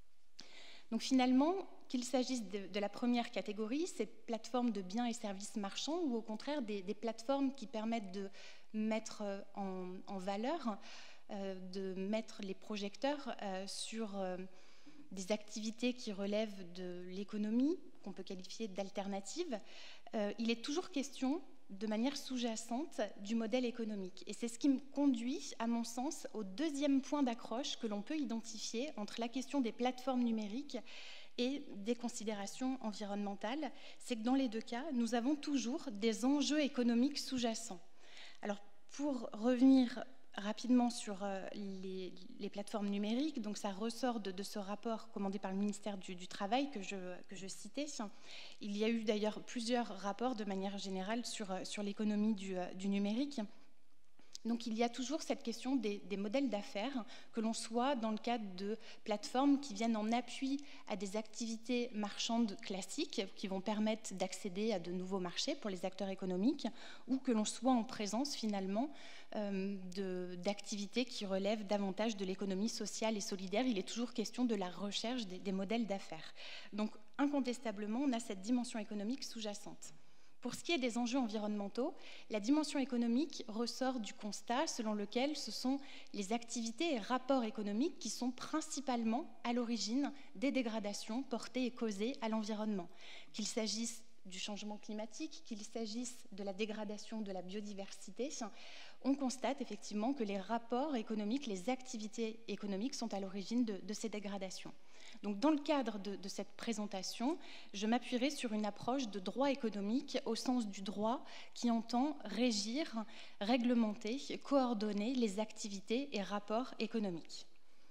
Donc finalement, qu'il s'agisse de, de la première catégorie, ces plateformes de biens et services marchands, ou au contraire des, des plateformes qui permettent de mettre en, en valeur, euh, de mettre les projecteurs euh, sur euh, des activités qui relèvent de l'économie, qu'on peut qualifier d'alternatives, euh, il est toujours question de manière sous-jacente du modèle économique. Et c'est ce qui me conduit, à mon sens, au deuxième point d'accroche que l'on peut identifier entre la question des plateformes numériques et des considérations environnementales, c'est que dans les deux cas, nous avons toujours des enjeux économiques sous-jacents. Alors, pour revenir rapidement sur les, les plateformes numériques, donc ça ressort de, de ce rapport commandé par le ministère du, du Travail que je, que je citais. Il y a eu d'ailleurs plusieurs rapports de manière générale sur, sur l'économie du, du numérique. Donc il y a toujours cette question des, des modèles d'affaires, que l'on soit dans le cadre de plateformes qui viennent en appui à des activités marchandes classiques qui vont permettre d'accéder à de nouveaux marchés pour les acteurs économiques, ou que l'on soit en présence finalement euh, de, d'activités qui relèvent davantage de l'économie sociale et solidaire. Il est toujours question de la recherche des, des modèles d'affaires. Donc incontestablement, on a cette dimension économique sous-jacente. Pour ce qui est des enjeux environnementaux, la dimension économique ressort du constat selon lequel ce sont les activités et rapports économiques qui sont principalement à l'origine des dégradations portées et causées à l'environnement. Qu'il s'agisse du changement climatique, qu'il s'agisse de la dégradation de la biodiversité, on constate effectivement que les rapports économiques, les activités économiques sont à l'origine de, de ces dégradations. Donc, dans le cadre de, de cette présentation, je m'appuierai sur une approche de droit économique au sens du droit qui entend régir, réglementer, coordonner les activités et rapports économiques.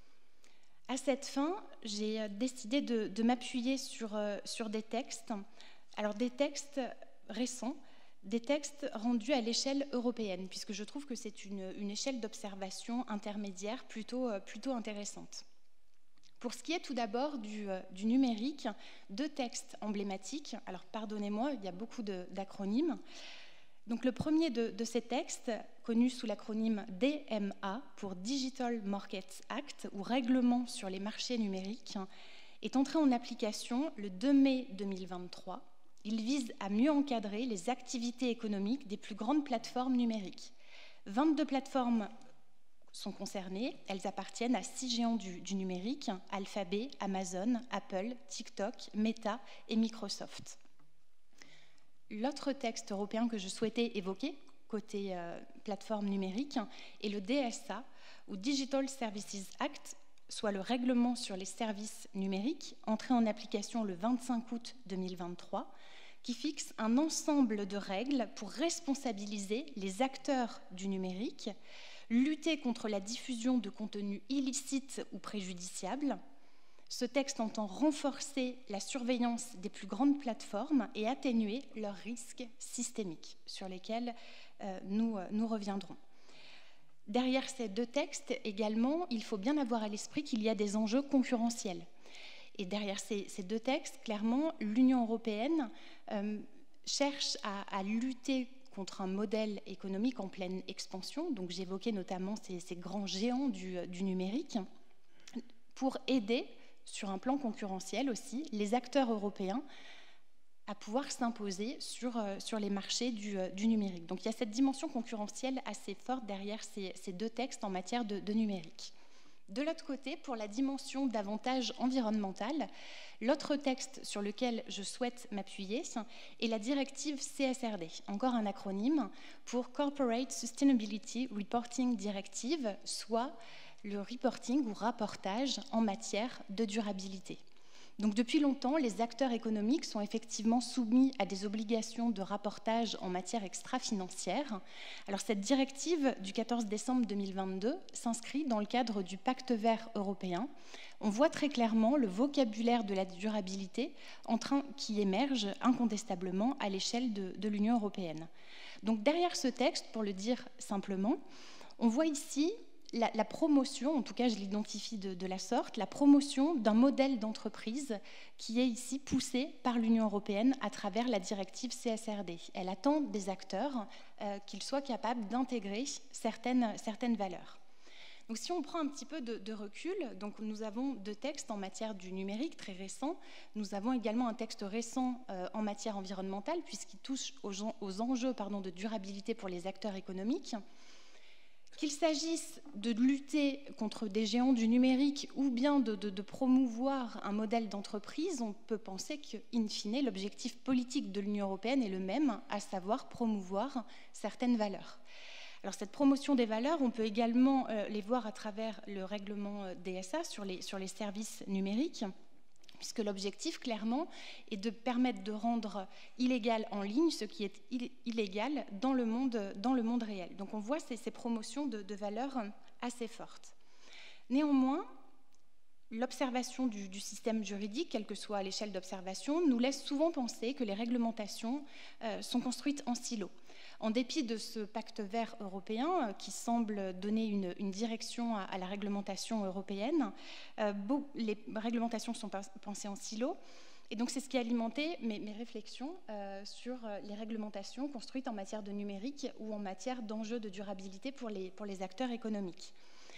À cette fin, j'ai décidé de, de m'appuyer sur, euh, sur des textes, alors des textes récents, des textes rendus à l'échelle européenne, puisque je trouve que c'est une, une échelle d'observation intermédiaire plutôt, euh, plutôt intéressante. Pour ce qui est tout d'abord du, euh, du numérique, deux textes emblématiques. Alors, pardonnez-moi, il y a beaucoup de, d'acronymes. Donc, le premier de, de ces textes, connu sous l'acronyme D M A, pour Digital Markets Act, ou Règlement sur les marchés numériques, est entré en application le deux mai deux mille vingt-trois. Il vise à mieux encadrer les activités économiques des plus grandes plateformes numériques. vingt-deux plateformes sont concernées. Elles appartiennent à six géants du, du numérique, Alphabet, Amazon, Apple, TikTok, Meta et Microsoft. L'autre texte européen que je souhaitais évoquer, côté euh, plateforme numérique, est le D S A, ou Digital Services Act, soit le règlement sur les services numériques, entré en application le vingt-cinq août deux mille vingt-trois, qui fixe un ensemble de règles pour responsabiliser les acteurs du numérique, lutter contre la diffusion de contenus illicites ou préjudiciables. Ce texte entend renforcer la surveillance des plus grandes plateformes et atténuer leurs risques systémiques, sur lesquels euh, nous, euh, nous reviendrons. Derrière ces deux textes également, il faut bien avoir à l'esprit qu'il y a des enjeux concurrentiels. Et derrière ces, ces deux textes, clairement, l'Union européenne euh, cherche à, à lutter contre un modèle économique en pleine expansion. Donc j'évoquais notamment ces, ces grands géants du, du numérique, pour aider, sur un plan concurrentiel aussi, les acteurs européens à pouvoir s'imposer sur, sur les marchés du, du numérique. Donc il y a cette dimension concurrentielle assez forte derrière ces, ces deux textes en matière de, de numérique. De l'autre côté, pour la dimension davantage environnementale, l'autre texte sur lequel je souhaite m'appuyer est la directive C S R D, encore un acronyme pour Corporate Sustainability Reporting Directive, soit le reporting ou rapportage en matière de durabilité. Donc depuis longtemps, les acteurs économiques sont effectivement soumis à des obligations de rapportage en matière extra-financière. Alors cette directive du quatorze décembre deux mille vingt-deux s'inscrit dans le cadre du Pacte vert européen. On voit très clairement le vocabulaire de la durabilité en train qui émerge incontestablement à l'échelle de, de l'Union européenne. Donc derrière ce texte, pour le dire simplement, on voit ici La, la promotion, en tout cas je l'identifie de, de la sorte, la promotion d'un modèle d'entreprise qui est ici poussé par l'Union européenne à travers la directive C S R D. Elle attend des acteurs euh, qu'ils soient capables d'intégrer certaines, certaines valeurs. Donc si on prend un petit peu de, de recul, donc nous avons deux textes en matière du numérique très récents. Nous avons également un texte récent euh, en matière environnementale puisqu'il touche aux, aux enjeux pardon, de durabilité pour les acteurs économiques. Qu'il s'agisse de lutter contre des géants du numérique ou bien de, de, de promouvoir un modèle d'entreprise, on peut penser qu'in fine, l'objectif politique de l'Union européenne est le même, à savoir promouvoir certaines valeurs. Alors cette promotion des valeurs, on peut également euh, les voir à travers le règlement D S A sur les, sur les services numériques, puisque l'objectif, clairement, est de permettre de rendre illégal en ligne ce qui est illégal dans le monde, dans le monde réel. Donc on voit ces, ces promotions de, de valeurs assez fortes. Néanmoins, l'observation du, du système juridique, quelle que soit l'échelle d'observation, nous laisse souvent penser que les réglementations euh, sont construites en silo. En dépit de ce pacte vert européen euh, qui semble donner une, une direction à, à la réglementation européenne, euh, beau, les réglementations sont pensées en silo. Et donc c'est ce qui a alimenté mes, mes réflexions euh, sur les réglementations construites en matière de numérique ou en matière d'enjeux de durabilité pour les, pour les acteurs économiques.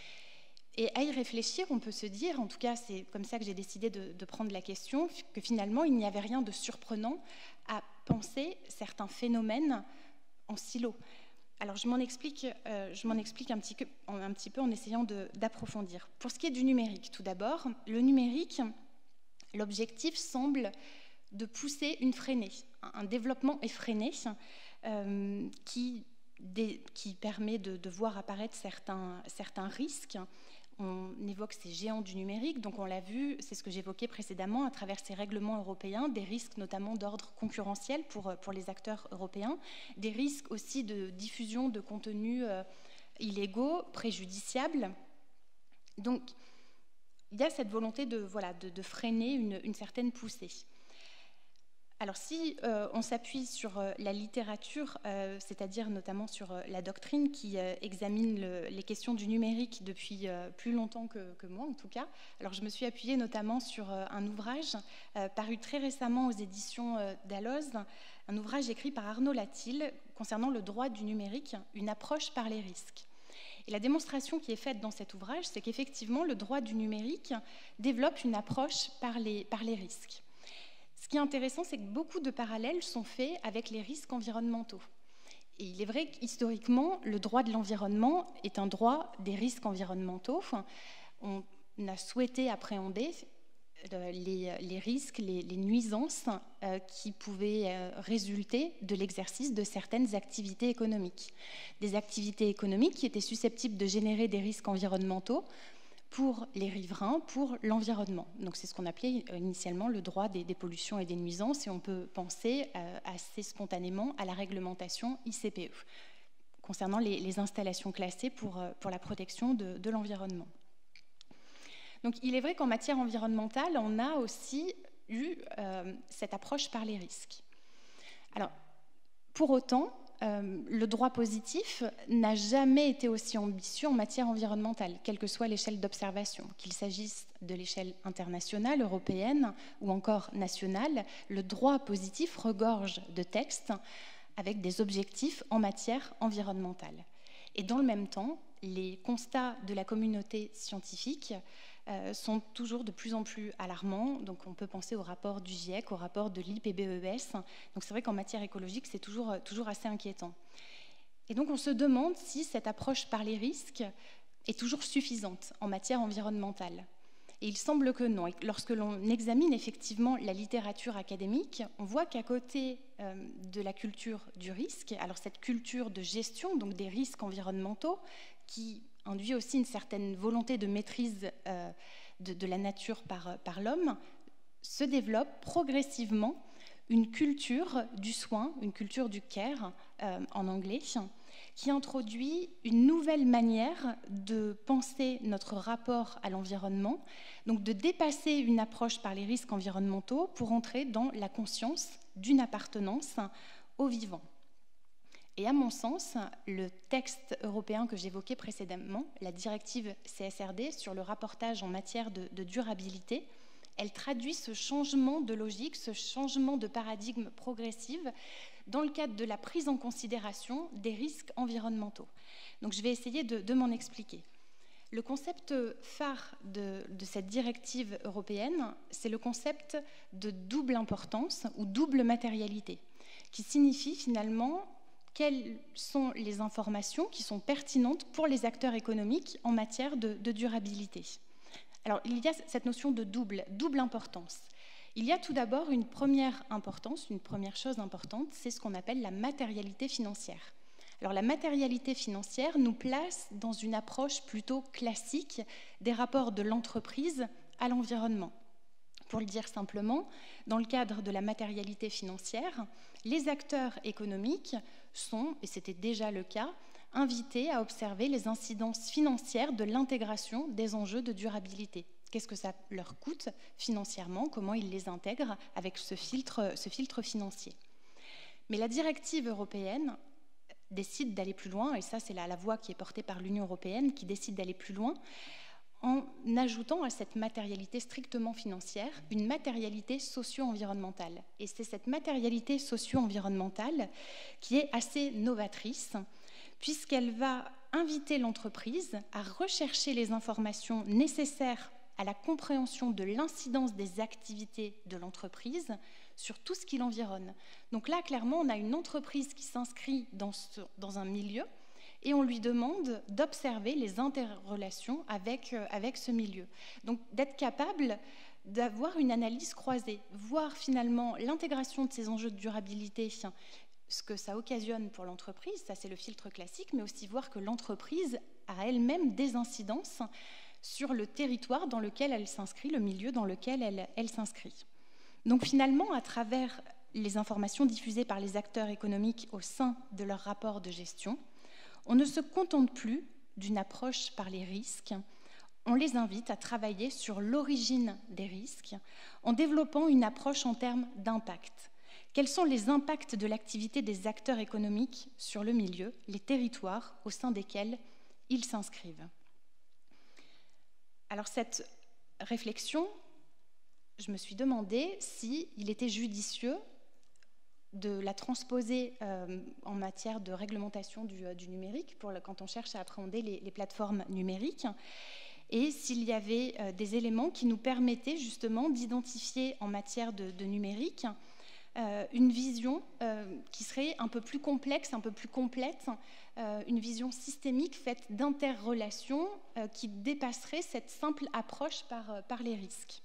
Et à y réfléchir, on peut se dire, en tout cas c'est comme ça que j'ai décidé de, de prendre la question, que finalement il n'y avait rien de surprenant à penser certains phénomènes en silo. Alors je m'en explique, euh, je m'en explique un petit, un petit peu en essayant d'approfondir. Pour ce qui est du numérique, tout d'abord, le numérique, l'objectif semble de pousser une freinée, un développement effréné euh, qui, des, qui permet de, de voir apparaître certains, certains risques. On évoque ces géants du numérique, donc on l'a vu, c'est ce que j'évoquais précédemment, à travers ces règlements européens, des risques notamment d'ordre concurrentiel pour, pour les acteurs européens, des risques aussi de diffusion de contenus euh, illégaux, préjudiciables. Donc, il y a cette volonté de, voilà, de, de freiner une, une certaine poussée. Alors si euh, on s'appuie sur euh, la littérature, euh, c'est-à-dire notamment sur euh, la doctrine qui euh, examine le, les questions du numérique depuis euh, plus longtemps que, que moi en tout cas, alors je me suis appuyée notamment sur euh, un ouvrage euh, paru très récemment aux éditions euh, Dalloz, un ouvrage écrit par Arnaud Latil concernant le droit du numérique, une approche par les risques. Et la démonstration qui est faite dans cet ouvrage, c'est qu'effectivement le droit du numérique développe une approche par les, par les risques. Ce qui est intéressant, c'est que beaucoup de parallèles sont faits avec les risques environnementaux. Et il est vrai qu'historiquement, le droit de l'environnement est un droit des risques environnementaux. On a souhaité appréhender les, les risques, les, les nuisances euh, qui pouvaient euh, résulter de l'exercice de certaines activités économiques. Des activités économiques qui étaient susceptibles de générer des risques environnementaux pour les riverains, pour l'environnement. Donc c'est ce qu'on appelait initialement le droit des, des pollutions et des nuisances, et on peut penser euh, assez spontanément à la réglementation I C P E concernant les, les installations classées pour, pour la protection de, de l'environnement. Donc il est vrai qu'en matière environnementale, on a aussi eu euh, cette approche par les risques. Alors, pour autant, Euh, le droit positif n'a jamais été aussi ambitieux en matière environnementale, quelle que soit l'échelle d'observation, qu'il s'agisse de l'échelle internationale, européenne ou encore nationale. Le droit positif regorge de textes avec des objectifs en matière environnementale. Et dans le même temps, les constats de la communauté scientifique euh, sont toujours de plus en plus alarmants. Donc on peut penser au rapport du GIEC, au rapport de l'I P B E S. Donc c'est vrai qu'en matière écologique, c'est toujours, toujours assez inquiétant. Et donc on se demande si cette approche par les risques est toujours suffisante en matière environnementale. Et il semble que non. Et lorsque l'on examine effectivement la littérature académique, on voit qu'à côté euh, de la culture du risque, alors cette culture de gestion, donc des risques environnementaux, qui induit aussi une certaine volonté de maîtrise euh, de, de la nature par, par l'homme, se développe progressivement une culture du soin, une culture du care euh, en anglais, qui introduit une nouvelle manière de penser notre rapport à l'environnement, donc de dépasser une approche par les risques environnementaux pour entrer dans la conscience d'une appartenance au vivant. Et à mon sens, le texte européen que j'évoquais précédemment, la directive C S R D sur le rapportage en matière de, de durabilité, elle traduit ce changement de logique, ce changement de paradigme progressif dans le cadre de la prise en considération des risques environnementaux. Donc je vais essayer de, de m'en expliquer. Le concept phare de, de cette directive européenne, c'est le concept de double importance ou double matérialité, qui signifie finalement quelles sont les informations qui sont pertinentes pour les acteurs économiques en matière de, de durabilité. Alors, il y a cette notion de double, double importance. Il y a tout d'abord une première importance, une première chose importante, c'est ce qu'on appelle la matérialité financière. Alors, la matérialité financière nous place dans une approche plutôt classique des rapports de l'entreprise à l'environnement. Pour le dire simplement, dans le cadre de la matérialité financière, les acteurs économiques sont, et c'était déjà le cas, invités à observer les incidences financières de l'intégration des enjeux de durabilité. Qu'est-ce que ça leur coûte financièrement? Comment ils les intègrent avec ce filtre, ce filtre financier? Mais la directive européenne décide d'aller plus loin, et ça c'est la, la voie qui est portée par l'Union européenne qui décide d'aller plus loin, en ajoutant à cette matérialité strictement financière une matérialité socio-environnementale. Et c'est cette matérialité socio-environnementale qui est assez novatrice, puisqu'elle va inviter l'entreprise à rechercher les informations nécessaires à la compréhension de l'incidence des activités de l'entreprise sur tout ce qui l'environne. Donc là, clairement, on a une entreprise qui s'inscrit dans, ce, dans un milieu et on lui demande d'observer les interrelations avec, euh, avec ce milieu. Donc d'être capable d'avoir une analyse croisée, voir finalement l'intégration de ces enjeux de durabilité, ce que ça occasionne pour l'entreprise, ça c'est le filtre classique, mais aussi voir que l'entreprise a elle-même des incidences sur le territoire dans lequel elle s'inscrit, le milieu dans lequel elle, elle s'inscrit. Donc finalement, à travers les informations diffusées par les acteurs économiques au sein de leur rapport de gestion, on ne se contente plus d'une approche par les risques, on les invite à travailler sur l'origine des risques en développant une approche en termes d'impact. Quels sont les impacts de l'activité des acteurs économiques sur le milieu, les territoires au sein desquels ils s'inscrivent? Alors cette réflexion, je me suis demandé s'il était judicieux de la transposer euh, en matière de réglementation du, euh, du numérique, pour le, quand on cherche à appréhender les, les plateformes numériques, et s'il y avait euh, des éléments qui nous permettaient justement d'identifier en matière de, de numérique euh, une vision euh, qui serait un peu plus complexe, un peu plus complète, euh, une vision systémique faite d'interrelations euh, qui dépasserait cette simple approche par, euh, par les risques.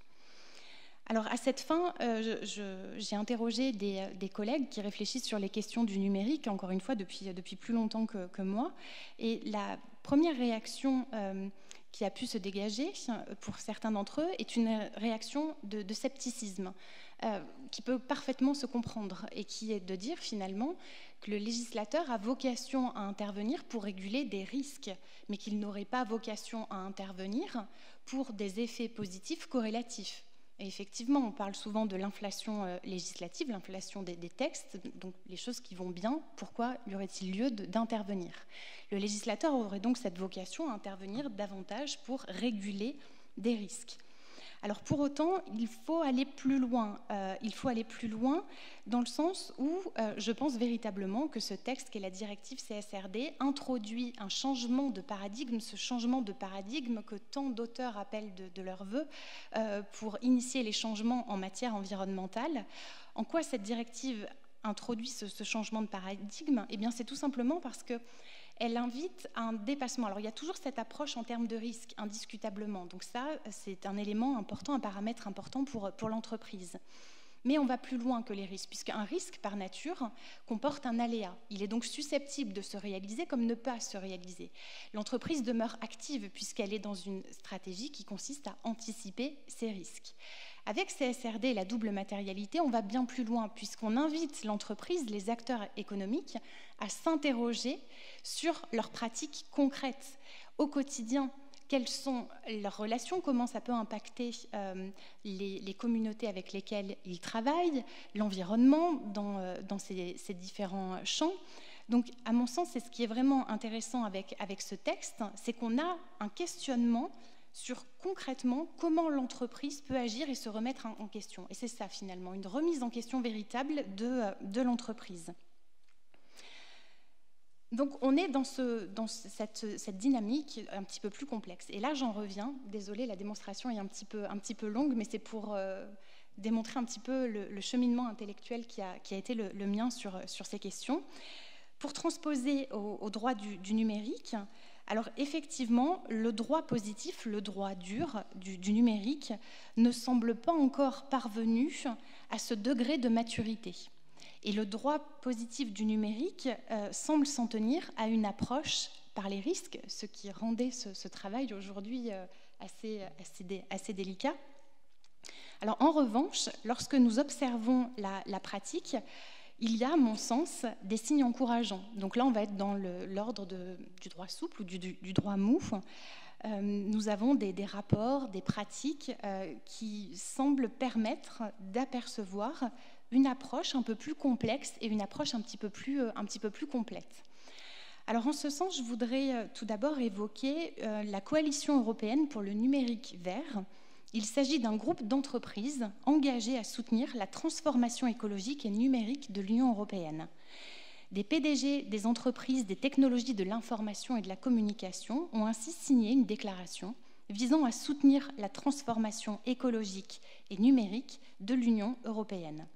Alors à cette fin, euh, j'ai interrogé des, des collègues qui réfléchissent sur les questions du numérique, encore une fois depuis, depuis plus longtemps que, que moi, et la première réaction euh, qui a pu se dégager pour certains d'entre eux est une réaction de, de scepticisme euh, qui peut parfaitement se comprendre et qui est de dire finalement que le législateur a vocation à intervenir pour réguler des risques, mais qu'il n'aurait pas vocation à intervenir pour des effets positifs corrélatifs. Et effectivement, on parle souvent de l'inflation euh, législative, l'inflation des, des textes, donc les choses qui vont bien, pourquoi y aurait-il lieu d'intervenir? Le législateur aurait donc cette vocation à intervenir davantage pour réguler des risques. Alors pour autant, il faut aller plus loin. Euh, il faut aller plus loin dans le sens où euh, je pense véritablement que ce texte, qui est la directive C S R D, introduit un changement de paradigme, ce changement de paradigme que tant d'auteurs appellent de, de leur vœu euh, pour initier les changements en matière environnementale. En quoi cette directive introduit ce, ce changement de paradigme? Eh bien, c'est tout simplement parce que elle invite à un dépassement. Alors, il y a toujours cette approche en termes de risque, indiscutablement. Donc ça, c'est un élément important, un paramètre important pour, pour l'entreprise. Mais on va plus loin que les risques, puisqu'un risque, par nature, comporte un aléa. Il est donc susceptible de se réaliser comme ne pas se réaliser. L'entreprise demeure active, puisqu'elle est dans une stratégie qui consiste à anticiper ces risques. Avec C S R D et la double matérialité, on va bien plus loin, puisqu'on invite l'entreprise, les acteurs économiques, à s'interroger sur leurs pratiques concrètes au quotidien. Quelles sont leurs relations, comment ça peut impacter euh, les, les communautés avec lesquelles ils travaillent, l'environnement dans, euh, dans ces, ces différents champs. Donc, à mon sens, c'est ce qui est vraiment intéressant avec, avec ce texte, c'est qu'on a un questionnement sur concrètement comment l'entreprise peut agir et se remettre en question. Et c'est ça, finalement, une remise en question véritable de, de l'entreprise. Donc on est dans, ce, dans cette, cette dynamique un petit peu plus complexe. Et là j'en reviens, désolée, la démonstration est un petit peu, un petit peu longue, mais c'est pour euh, démontrer un petit peu le, le cheminement intellectuel qui a, qui a été le, le mien sur, sur ces questions. Pour transposer au, au droit du, du numérique, alors effectivement, le droit positif, le droit dur du, du numérique ne semble pas encore parvenu à ce degré de maturité. Et le droit positif du numérique euh, semble s'en tenir à une approche par les risques, ce qui rendait ce, ce travail aujourd'hui euh, assez, assez, dé, assez délicat. Alors en revanche, lorsque nous observons la, la pratique, il y a, à mon sens, des signes encourageants. Donc là, on va être dans l'ordre du droit souple ou du, du, du droit mou. Euh, nous avons des, des rapports, des pratiques euh, qui semblent permettre d'apercevoir une approche un peu plus complexe et une approche un petit peu plus, euh, un petit peu plus complète. Alors en ce sens, je voudrais euh, tout d'abord évoquer euh, la Coalition européenne pour le numérique vert. Il s'agit d'un groupe d'entreprises engagées à soutenir la transformation écologique et numérique de l'Union européenne. Des P D G des entreprises des technologies de l'information et de la communication ont ainsi signé une déclaration visant à soutenir la transformation écologique et numérique de l'Union européenne.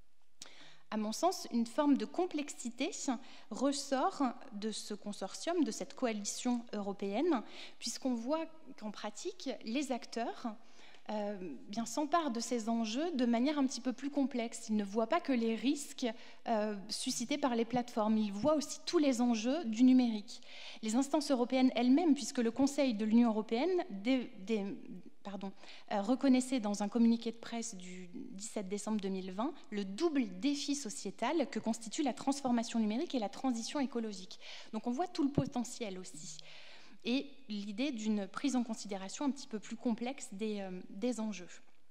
À mon sens, une forme de complexité ressort de ce consortium, de cette coalition européenne, puisqu'on voit qu'en pratique, les acteurs Euh, bien s'emparent de ces enjeux de manière un petit peu plus complexe. Ils ne voient pas que les risques euh, suscités par les plateformes, ils voient aussi tous les enjeux du numérique. Les instances européennes elles-mêmes, puisque le Conseil de l'Union européenne des, des, pardon, euh, reconnaissait dans un communiqué de presse du dix-sept décembre deux mille vingt le double défi sociétal que constitue la transformation numérique et la transition écologique. Donc on voit tout le potentiel aussi. Et l'idée d'une prise en considération un petit peu plus complexe des, euh, des enjeux.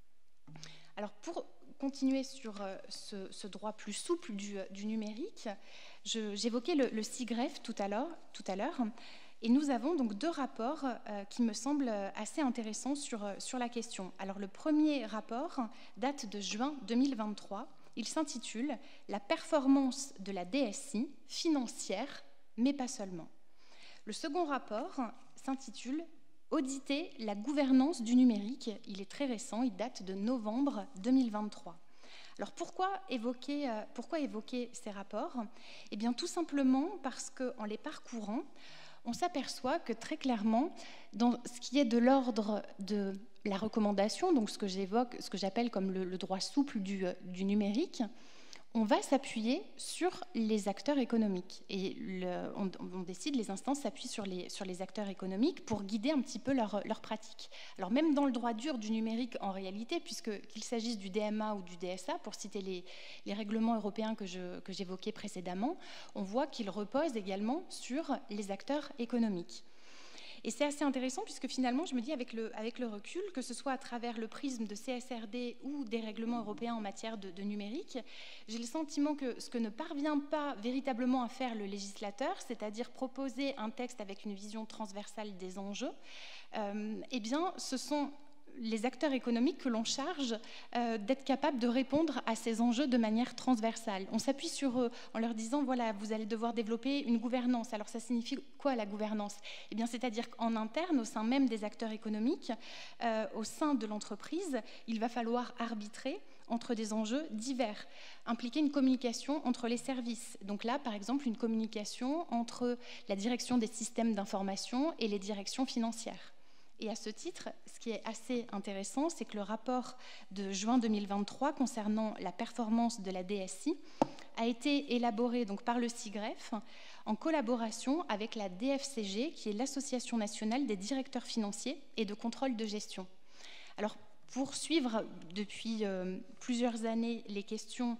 Alors pour continuer sur euh, ce, ce droit plus souple du, du numérique, j'évoquais le, le SIGREF tout à l'heure, et nous avons donc deux rapports euh, qui me semblent assez intéressants sur, sur la question. Alors le premier rapport date de juin deux mille vingt-trois, il s'intitule « La performance de la D S I financière, mais pas seulement ». Le second rapport s'intitule « Auditer la gouvernance du numérique ». Il est très récent, il date de novembre deux mille vingt-trois. Alors pourquoi évoquer, euh, pourquoi évoquer ces rapports? Eh bien tout simplement parce qu'en les parcourant, on s'aperçoit que très clairement, dans ce qui est de l'ordre de la recommandation, donc ce que j'évoque, ce que j'appelle comme le, le droit souple du, du numérique, on va s'appuyer sur les acteurs économiques. Et le, on, on décide, les instances s'appuient sur les, sur les acteurs économiques pour guider un petit peu leur, leur pratique. Alors même dans le droit dur du numérique, en réalité, puisque qu'il s'agisse du D M A ou du D S A, pour citer les, les règlements européens que, je, que j'évoquais précédemment, on voit qu'ils reposent également sur les acteurs économiques. Et c'est assez intéressant puisque finalement, je me dis avec le, avec le recul, que ce soit à travers le prisme de C S R D ou des règlements européens en matière de, de numérique, j'ai le sentiment que ce que ne parvient pas véritablement à faire le législateur, c'est-à-dire proposer un texte avec une vision transversale des enjeux, euh, eh bien, ce sont les acteurs économiques que l'on charge euh, d'être capables de répondre à ces enjeux de manière transversale. On s'appuie sur eux en leur disant, voilà, vous allez devoir développer une gouvernance. Alors ça signifie quoi la gouvernance? Eh bien, c'est-à-dire qu'en interne, au sein même des acteurs économiques, euh, au sein de l'entreprise, il va falloir arbitrer entre des enjeux divers, impliquer une communication entre les services. Donc là, par exemple, une communication entre la direction des systèmes d'information et les directions financières. Et à ce titre, ce qui est assez intéressant, c'est que le rapport de juin deux mille vingt-trois concernant la performance de la D S I a été élaboré donc par le SIGREF en collaboration avec la D F C G, qui est l'Association nationale des directeurs financiers et de contrôle de gestion. Alors, pour suivre depuis euh, plusieurs années les questions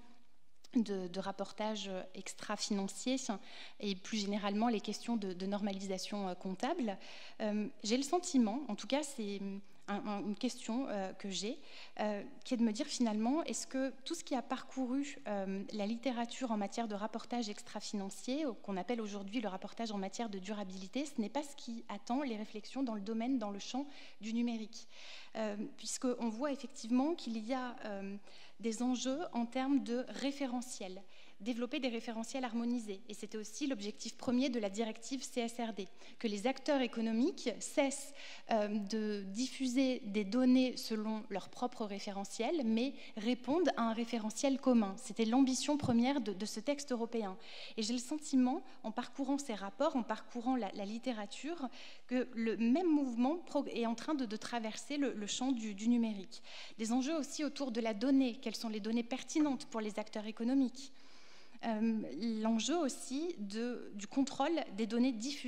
De, de rapportage extra-financier et plus généralement les questions de, de normalisation comptable, euh, j'ai le sentiment, en tout cas c'est un, un, une question euh, que j'ai, euh, qui est de me dire finalement, est-ce que tout ce qui a parcouru euh, la littérature en matière de rapportage extra-financier, qu'on appelle aujourd'hui le rapportage en matière de durabilité, ce n'est pas ce qui attend les réflexions dans le domaine, dans le champ du numérique. Euh, puisqu'on voit effectivement qu'il y a euh, des enjeux en termes de référentiels, développer des référentiels harmonisés. Et c'était aussi l'objectif premier de la directive C S R D, que les acteurs économiques cessent euh, de diffuser des données selon leurs propres référentiels, mais répondent à un référentiel commun. C'était l'ambition première de, de ce texte européen. Et j'ai le sentiment, en parcourant ces rapports, en parcourant la, la littérature, que le même mouvement est en train de, de traverser le, le champ du, du numérique. Des enjeux aussi autour de la donnée. Quelles sont les données pertinentes pour les acteurs économiques ? Euh, l'enjeu aussi de, du contrôle des données diffusées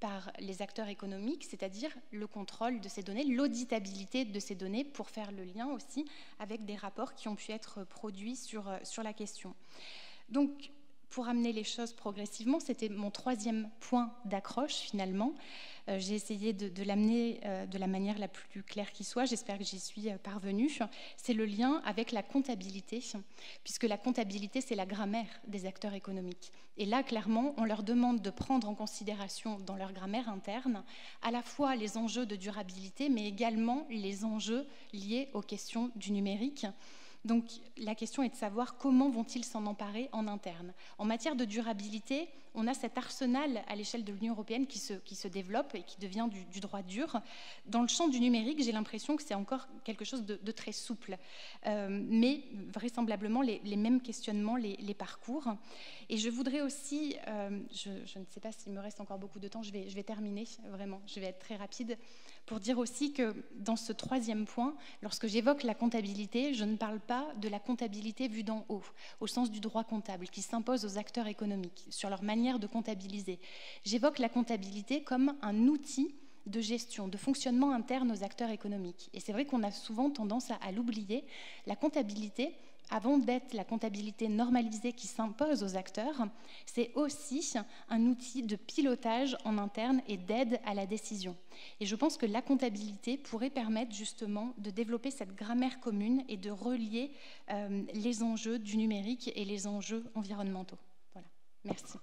par les acteurs économiques, c'est-à-dire le contrôle de ces données, l'auditabilité de ces données pour faire le lien aussi avec des rapports qui ont pu être produits sur, sur la question. Donc, pour amener les choses progressivement, c'était mon troisième point d'accroche finalement. Euh, j'ai essayé de, de l'amener euh, de la manière la plus claire qui soit, j'espère que j'y suis euh, parvenue. C'est le lien avec la comptabilité, puisque la comptabilité, c'est la grammaire des acteurs économiques. Et là, clairement, on leur demande de prendre en considération dans leur grammaire interne à la fois les enjeux de durabilité, mais également les enjeux liés aux questions du numérique. Donc la question est de savoir comment vont-ils s'en emparer en interne. En matière de durabilité, on a cet arsenal à l'échelle de l'Union européenne qui se, qui se développe et qui devient du, du droit dur. Dans le champ du numérique, j'ai l'impression que c'est encore quelque chose de, de très souple. Euh, mais vraisemblablement, les, les mêmes questionnements, les, les parcours. Et je voudrais aussi, euh, je, je ne sais pas s'il me reste encore beaucoup de temps, je vais, je vais terminer, vraiment, je vais être très rapide, pour dire aussi que dans ce troisième point, lorsque j'évoque la comptabilité, je ne parle pas de la comptabilité vue d'en haut, au sens du droit comptable, qui s'impose aux acteurs économiques, sur leur manière de comptabiliser. J'évoque la comptabilité comme un outil de gestion, de fonctionnement interne aux acteurs économiques. Et c'est vrai qu'on a souvent tendance à, à l'oublier. La comptabilité, avant d'être la comptabilité normalisée qui s'impose aux acteurs, c'est aussi un outil de pilotage en interne et d'aide à la décision. Et je pense que la comptabilité pourrait permettre justement de développer cette grammaire commune et de relier euh, les enjeux du numérique et les enjeux environnementaux. Voilà, merci.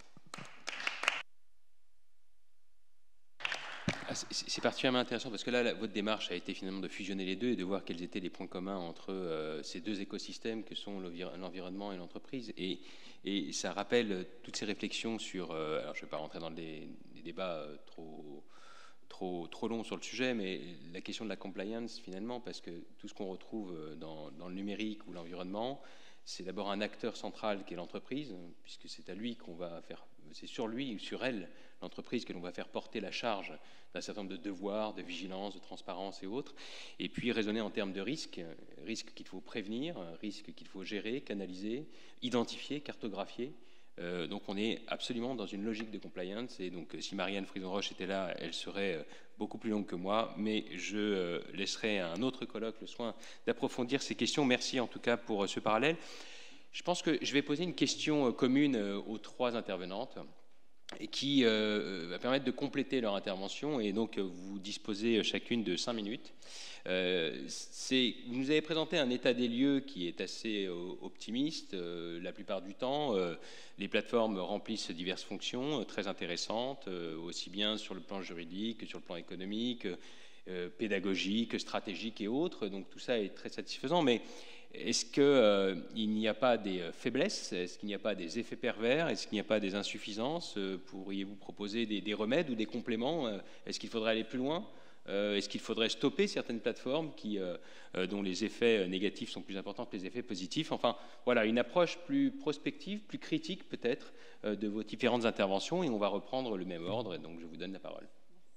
Ah, c'est particulièrement intéressant parce que là, la, votre démarche a été finalement de fusionner les deux et de voir quels étaient les points communs entre euh, ces deux écosystèmes que sont l'environnement et l'entreprise. Et, et ça rappelle toutes ces réflexions sur... Euh, alors, je ne vais pas rentrer dans des, des débats euh, trop, trop, trop longs sur le sujet, mais la question de la compliance, finalement, parce que tout ce qu'on retrouve dans, dans le numérique ou l'environnement, c'est d'abord un acteur central qui est l'entreprise, puisque c'est à lui qu'on va faire... C'est sur lui ou sur elle, l'entreprise, que l'on va faire porter la charge d'un certain nombre de devoirs, de vigilance, de transparence et autres. Et puis raisonner en termes de risques, risques qu'il faut prévenir, risques qu'il faut gérer, canaliser, identifier, cartographier. Euh, donc on est absolument dans une logique de compliance. Et donc si Marianne Frison-Roche était là, elle serait beaucoup plus longue que moi. Mais je laisserai à un autre colloque le soin d'approfondir ces questions. Merci en tout cas pour ce parallèle. Je pense que je vais poser une question commune aux trois intervenantes et qui euh, va permettre de compléter leur intervention. Et donc, vous disposez chacune de cinq minutes. Euh, vous nous avez présenté un état des lieux qui est assez euh, optimiste. Euh, la plupart du temps, euh, les plateformes remplissent diverses fonctions euh, très intéressantes, euh, aussi bien sur le plan juridique que sur le plan économique, euh, pédagogique, stratégique et autres. Donc, tout ça est très satisfaisant. Mais est-ce qu'il euh, n'y a pas des faiblesses? Est-ce qu'il n'y a pas des effets pervers? Est-ce qu'il n'y a pas des insuffisances? euh, Pourriez-vous proposer des, des remèdes ou des compléments? euh, Est-ce qu'il faudrait aller plus loin? euh, Est-ce qu'il faudrait stopper certaines plateformes qui, euh, euh, dont les effets négatifs sont plus importants que les effets positifs? Enfin, voilà, une approche plus prospective, plus critique peut-être euh, de vos différentes interventions, et on va reprendre le même ordre, et donc je vous donne la parole.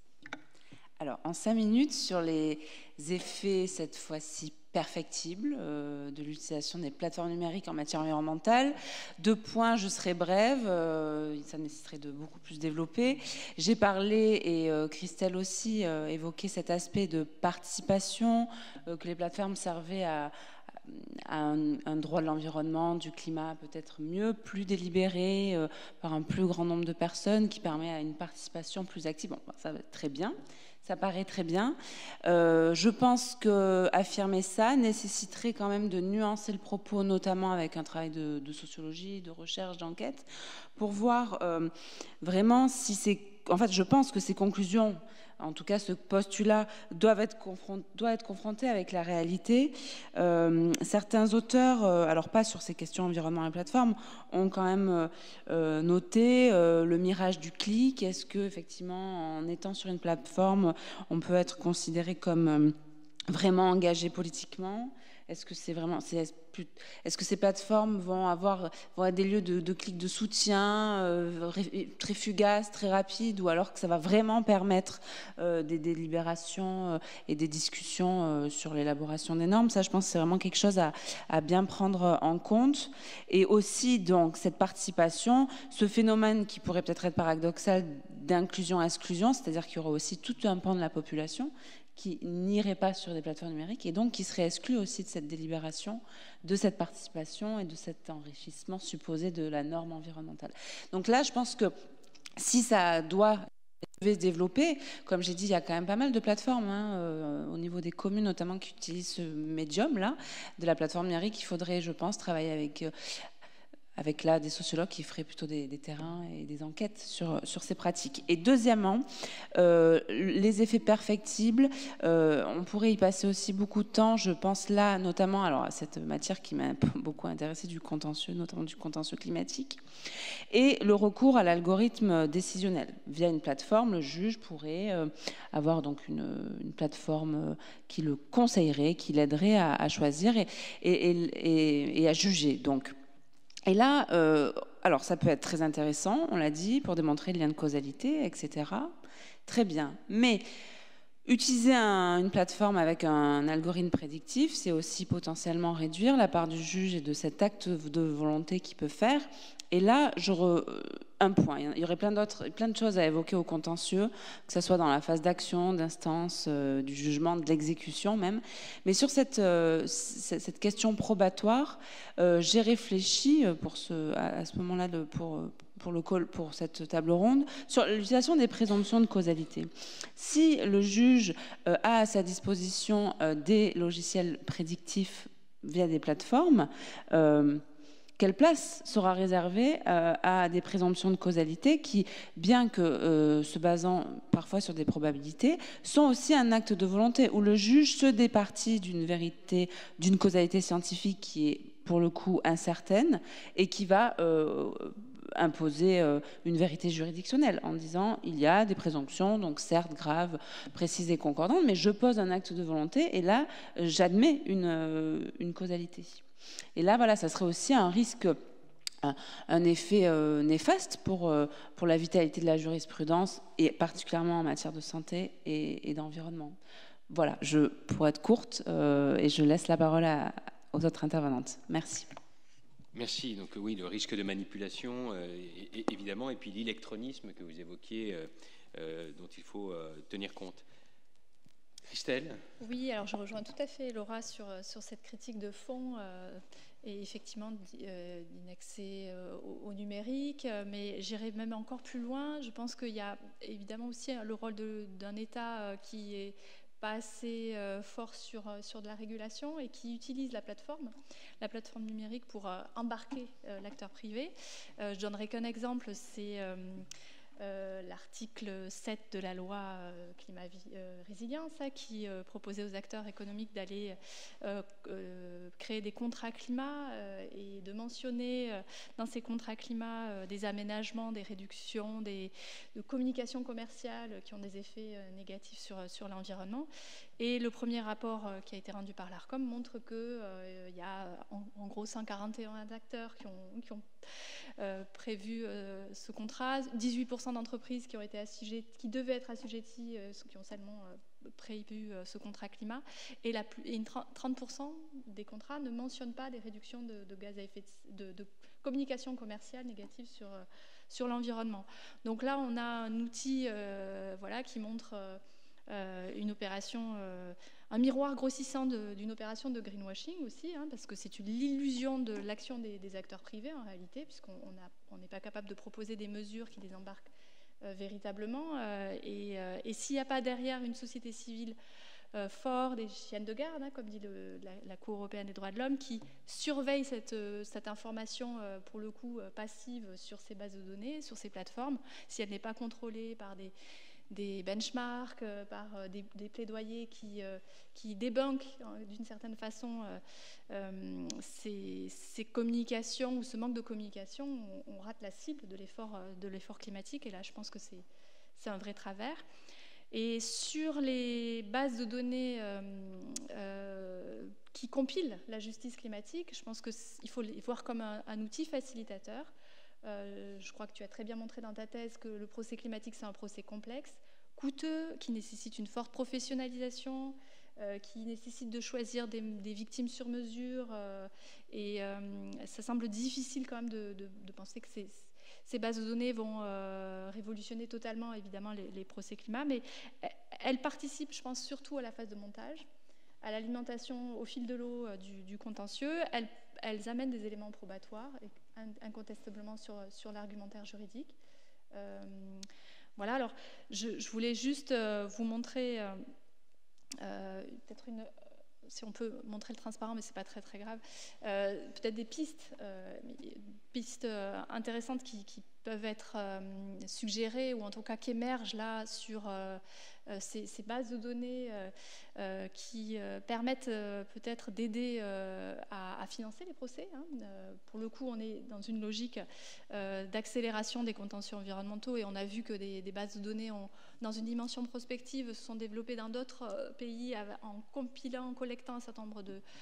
Alors, en cinq minutes, sur les effets, cette fois-ci perfectible euh, de l'utilisation des plateformes numériques en matière environnementale. Deux points, je serai brève, euh, ça nécessiterait de beaucoup plus développer. J'ai parlé, et euh, Christelle aussi euh, évoqué cet aspect de participation, euh, que les plateformes servaient à, à un, un droit de l'environnement, du climat peut-être mieux, plus délibéré, euh, par un plus grand nombre de personnes, qui permet à une participation plus active. Bon, ça va être très bien. Ça paraît très bien. Euh, je pense qu'affirmer ça nécessiterait quand même de nuancer le propos, notamment avec un travail de, de sociologie, de recherche, d'enquête, pour voir euh, vraiment si c'est... En fait, je pense que ces conclusions, en tout cas ce postulat, doivent être, confront... doit être confronté avec la réalité. Euh, certains auteurs, euh, alors pas sur ces questions environnement et plateforme, ont quand même euh, noté euh, le mirage du clic. Est-ce que, effectivement, en étant sur une plateforme, on peut être considéré comme euh, vraiment engagé politiquement? Est-ce que c'est vraiment, c'est plus... Est-ce que ces plateformes vont avoir, vont être des lieux de, de clics de soutien euh, très fugaces, très rapides, ou alors que ça va vraiment permettre euh, des délibérations euh, et des discussions euh, sur l'élaboration des normes? Ça, je pense que c'est vraiment quelque chose à, à bien prendre en compte. Et aussi, donc, cette participation, ce phénomène qui pourrait peut-être être paradoxal d'inclusion-exclusion, c'est-à-dire qu'il y aura aussi tout un pan de la population qui n'irait pas sur des plateformes numériques et donc qui serait exclu aussi de cette délibération, de cette participation et de cet enrichissement supposé de la norme environnementale. Donc là, je pense que si ça doit se développer, comme j'ai dit, il y a quand même pas mal de plateformes hein, euh, au niveau des communes notamment qui utilisent ce médium-là de la plateforme numérique. Il faudrait, je pense, travailler avec... Euh, avec là des sociologues qui feraient plutôt des, des terrains et des enquêtes sur, sur ces pratiques. Et deuxièmement, euh, les effets perfectibles, euh, on pourrait y passer aussi beaucoup de temps, je pense là notamment alors, à cette matière qui m'a beaucoup intéressée du contentieux, notamment du contentieux climatique, et le recours à l'algorithme décisionnel. Via une plateforme, le juge pourrait euh, avoir donc une, une plateforme qui le conseillerait, qui l'aiderait à, à choisir et, et, et, et à juger. Donc, Et là, euh, alors ça peut être très intéressant, on l'a dit, pour démontrer le lien de causalité, et cetera. Très bien. Mais utiliser un, une plateforme avec un algorithme prédictif, c'est aussi potentiellement réduire la part du juge et de cet acte de volonté qu'il peut faire. Et là, je re... un point. Il y aurait plein d'autres, plein de choses à évoquer au contentieux, que ce soit dans la phase d'action, d'instance, euh, du jugement, de l'exécution même. Mais sur cette, euh, cette question probatoire, euh, j'ai réfléchi pour ce, à, à ce moment-là de, pour, pour, le, pour cette table ronde sur l'utilisation des présomptions de causalité. Si le juge euh, a à sa disposition euh, des logiciels prédictifs via des plateformes, euh, quelle place sera réservée euh, à des présomptions de causalité qui, bien que euh, se basant parfois sur des probabilités, sont aussi un acte de volonté où le juge se départit d'une vérité, d'une causalité scientifique qui est pour le coup incertaine et qui va euh, imposer euh, une vérité juridictionnelle en disant il y a des présomptions, donc certes graves, précises et concordantes, mais je pose un acte de volonté et là j'admets une, euh, une causalité. Et là, voilà, ça serait aussi un risque, un, un effet euh, néfaste pour, euh, pour la vitalité de la jurisprudence, et particulièrement en matière de santé et, et d'environnement. Voilà, je, pour être courte, euh, et je laisse la parole à, aux autres intervenantes. Merci. Merci. Donc oui, le risque de manipulation, euh, et, et, évidemment, et puis l'électronisme que vous évoquiez, euh, euh, dont il faut euh, tenir compte. Christelle ? Oui, alors je rejoins tout à fait Laura sur, sur cette critique de fond euh, et effectivement euh, d'inaccès euh, au, au numérique, mais j'irai même encore plus loin. Je pense qu'il y a évidemment aussi le rôle de, d'un État euh, qui est pas assez euh, fort sur, sur de la régulation et qui utilise la plateforme, la plateforme numérique pour euh, embarquer euh, l'acteur privé. Euh, je donnerai qu'un exemple, c'est... Euh, Euh, l'article sept de la loi euh, climat euh, résilience hein, qui euh, proposait aux acteurs économiques d'aller euh, euh, créer des contrats climat euh, et de mentionner euh, dans ces contrats climat euh, des aménagements, des réductions, des de communications commerciales qui ont des effets euh, négatifs sur, sur l'environnement. Et le premier rapport euh, qui a été rendu par l'ARCOM montre qu'il euh, y a en, en gros cent quarante et un acteurs qui ont, qui ont euh, prévu euh, ce contrat, dix-huit pour cent d'entreprises qui ont été assujetties, qui devaient être assujetties, euh, qui ont seulement euh, prévu euh, ce contrat climat, et, la, et une trente pour cent des contrats ne mentionnent pas des réductions de, de gaz à effet de, de, de communication commerciale négative sur, euh, sur l'environnement. Donc là, on a un outil euh, voilà, qui montre euh, euh, une opération, euh, un miroir grossissant de, d'une opération de greenwashing aussi, hein, parce que c'est une l'illusion de l'action des, des acteurs privés en réalité, puisqu'on on n'est pas capable de proposer des mesures qui les embarquent euh, véritablement. Euh, et, euh, et s'il n'y a pas derrière une société civile euh, forte, des chiennes de garde, hein, comme dit le, la, la Cour européenne des droits de l'homme, qui surveille cette, cette information, euh, pour le coup, euh, passive sur ces bases de données, sur ces plateformes, si elle n'est pas contrôlée par des des benchmarks, euh, par euh, des, des plaidoyers qui, euh, qui débunkent euh, d'une certaine façon euh, euh, ces, ces communications ou ce manque de communication, on, on rate la cible de l'effort, euh, de l'effort climatique. Et là, je pense que c'est, c'est un vrai travers. Et sur les bases de données euh, euh, qui compilent la justice climatique, je pense qu'il faut les voir comme un, un outil facilitateur. Euh, je crois que tu as très bien montré dans ta thèse que le procès climatique, c'est un procès complexe, coûteux, qui nécessite une forte professionnalisation, euh, qui nécessite de choisir des, des victimes sur mesure. Euh, et euh, ça semble difficile quand même de, de, de penser que c'est... Ces bases de données vont euh, révolutionner totalement, évidemment, les, les procès climat, mais elles participent, je pense, surtout à la phase de montage, à l'alimentation au fil de l'eau euh, du, du contentieux. Elles, elles amènent des éléments probatoires, incontestablement sur, sur l'argumentaire juridique. Euh, voilà, alors, je, je voulais juste euh, vous montrer euh, euh, peut-être une... si on peut montrer le transparent, mais ce n'est pas très, très grave, euh, peut-être des pistes, euh, pistes euh, intéressantes qui, qui peuvent être euh, suggérées, ou en tout cas qui émergent là sur euh, euh, ces, ces bases de données euh, euh, qui euh, permettent euh, peut-être d'aider euh, à, à financer les procès. Hein. Euh, pour le coup, on est dans une logique euh, d'accélération des contentieux environnementaux, et on a vu que des, des bases de données ont, dans une dimension prospective, se sont développées dans d'autres euh, pays en compilant, en collectant un certain nombre de,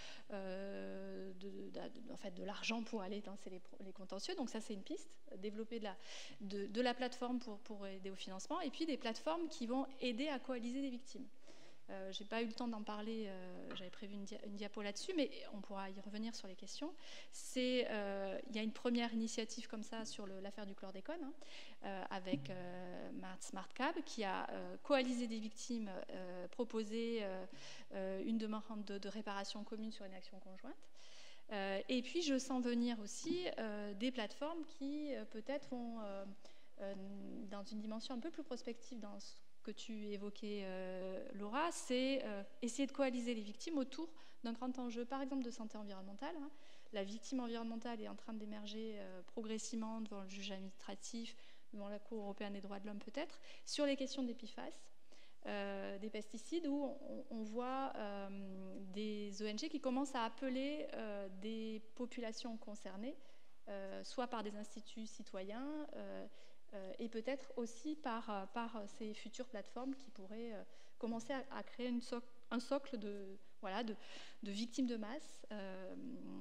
euh, de, de, de, en fait, de l'argent pour aller lancer les, les contentieux. Donc ça, c'est une piste, développer de la, de, de la plateforme pour, pour aider au financement, et puis des plateformes qui vont aider à coaliser des victimes. Euh, je n'ai pas eu le temps d'en parler, euh, j'avais prévu une, dia une diapo là-dessus, mais on pourra y revenir sur les questions. Il euh, y a une première initiative comme ça sur l'affaire du chlordécone, hein, euh, avec euh, SmartCab, qui a euh, coalisé des victimes, euh, proposé euh, euh, une demande de, de réparation commune sur une action conjointe. Euh, et puis je sens venir aussi euh, des plateformes qui euh, peut-être vont, euh, euh, dans une dimension un peu plus prospective dans ce que tu évoquais, euh, Laura, c'est euh, essayer de coaliser les victimes autour d'un grand enjeu, par exemple de santé environnementale. Hein. La victime environnementale est en train d'émerger euh, progressivement devant le juge administratif, devant la Cour européenne des droits de l'homme peut-être, sur les questions des P F A S, euh, des pesticides, où on, on voit euh, des O N G qui commencent à appeler euh, des populations concernées, euh, soit par des instituts citoyens, euh, Euh, et peut-être aussi par, euh, par ces futures plateformes qui pourraient euh, commencer à, à créer une soc un socle de, voilà, de, de victimes de masse. Euh,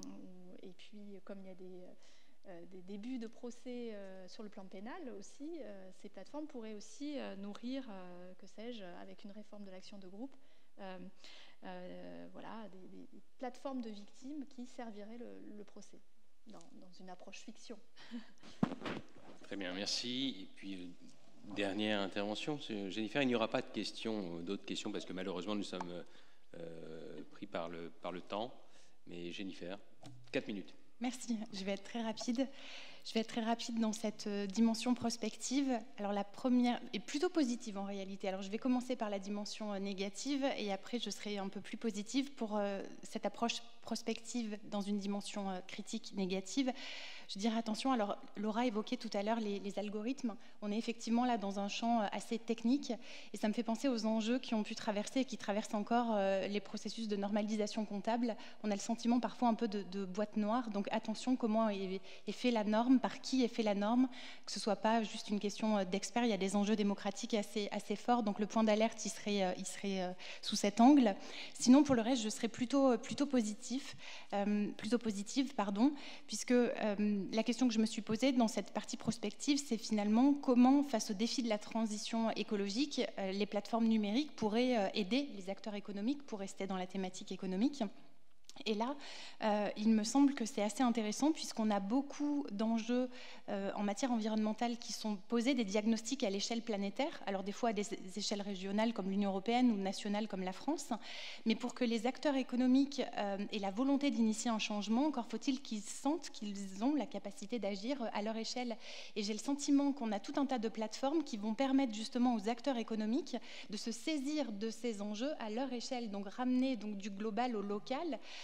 et puis, comme il y a des, euh, des débuts de procès euh, sur le plan pénal aussi, euh, ces plateformes pourraient aussi euh, nourrir, euh, que sais-je, avec une réforme de l'action de groupe, euh, euh, voilà, des, des plateformes de victimes qui serviraient le, le procès dans, dans une approche fiction. Très bien, merci. Et puis, euh, dernière intervention, Jennifer, il n'y aura pas de questions, d'autres questions, parce que malheureusement, nous sommes euh, pris par le, par le temps. Mais Jennifer, quatre minutes. Merci, je vais être très rapide. Je vais être très rapide dans cette dimension prospective. Alors la première est plutôt positive en réalité. Alors je vais commencer par la dimension négative et après je serai un peu plus positive pour euh, cette approche prospective dans une dimension euh, critique négative. Je dirais attention, alors Laura évoquait tout à l'heure les, les algorithmes. On est effectivement là dans un champ assez technique et ça me fait penser aux enjeux qui ont pu traverser et qui traversent encore euh, les processus de normalisation comptable. On a le sentiment parfois un peu de, de boîte noire, donc attention comment est, est fait la norme, par qui est fait la norme, que ce soit pas juste une question d'experts, il y a des enjeux démocratiques assez, assez forts, donc le point d'alerte il serait, il serait euh, sous cet angle. Sinon pour le reste je serais plutôt, plutôt positif, euh, plutôt positive, pardon, puisque euh, la question que je me suis posée dans cette partie prospective, c'est finalement comment, face au défi de la transition écologique, euh, les plateformes numériques pourraient euh, aider les acteurs économiques pour rester dans la thématique économique. Et là, euh, il me semble que c'est assez intéressant puisqu'on a beaucoup d'enjeux euh, en matière environnementale qui sont posés, des diagnostics à l'échelle planétaire, alors des fois à des échelles régionales comme l'Union européenne ou nationales comme la France, mais pour que les acteurs économiques euh, aient la volonté d'initier un changement, encore faut-il qu'ils sentent qu'ils ont la capacité d'agir à leur échelle. Et j'ai le sentiment qu'on a tout un tas de plateformes qui vont permettre justement aux acteurs économiques de se saisir de ces enjeux à leur échelle, donc ramener donc, du global au local,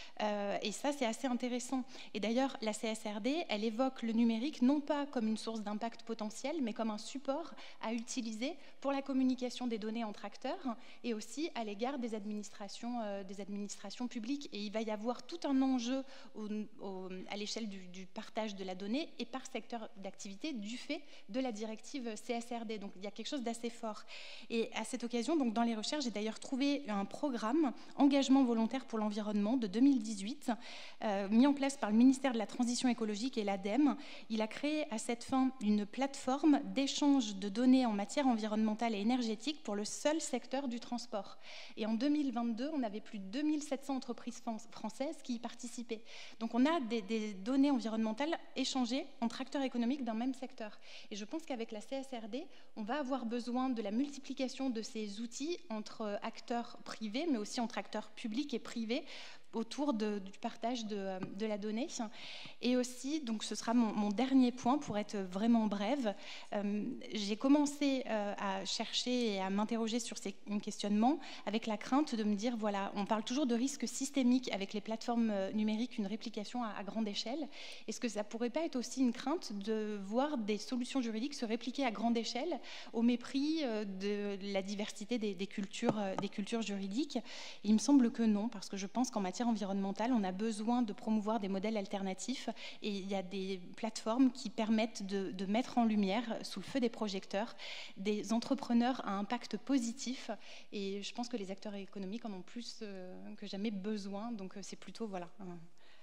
Euh, et ça, c'est assez intéressant. Et d'ailleurs, la C S R D, elle évoque le numérique non pas comme une source d'impact potentiel, mais comme un support à utiliser pour la communication des données entre acteurs et aussi à l'égard des administrations, euh, des administrations publiques. Et il va y avoir tout un enjeu au, au, à l'échelle du, du partage de la donnée et par secteur d'activité du fait de la directive C S R D. Donc, il y a quelque chose d'assez fort. Et à cette occasion, donc, dans les recherches, j'ai d'ailleurs trouvé un programme Engagement volontaire pour l'environnement de deux mille dix-huit, euh, mis en place par le ministère de la Transition écologique et l'ADEME. Il a créé à cette fin une plateforme d'échange de données en matière environnementale et énergétique pour le seul secteur du transport. Et en deux mille vingt-deux, on avait plus de deux mille sept cents entreprises françaises qui y participaient. Donc on a des, des données environnementales échangées entre acteurs économiques d'un même secteur. Et je pense qu'avec la C S R D, on va avoir besoin de la multiplication de ces outils entre acteurs privés, mais aussi entre acteurs publics et privés, autour de, du partage de, de la donnée. Et aussi, donc ce sera mon, mon dernier point pour être vraiment brève, euh, j'ai commencé euh, à chercher et à m'interroger sur ces questionnements avec la crainte de me dire, voilà, on parle toujours de risques systémiques avec les plateformes numériques, une réplication à, à grande échelle. Est-ce que ça ne pourrait pas être aussi une crainte de voir des solutions juridiques se répliquer à grande échelle au mépris de la diversité des, des, cultures, des cultures juridiques? Et il me semble que non, parce que je pense qu'en matière environnementale, on a besoin de promouvoir des modèles alternatifs et il y a des plateformes qui permettent de, de mettre en lumière, sous le feu des projecteurs, des entrepreneurs à impact positif et je pense que les acteurs économiques en ont plus euh, que jamais besoin, donc c'est plutôt voilà, un,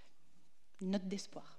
une note d'espoir.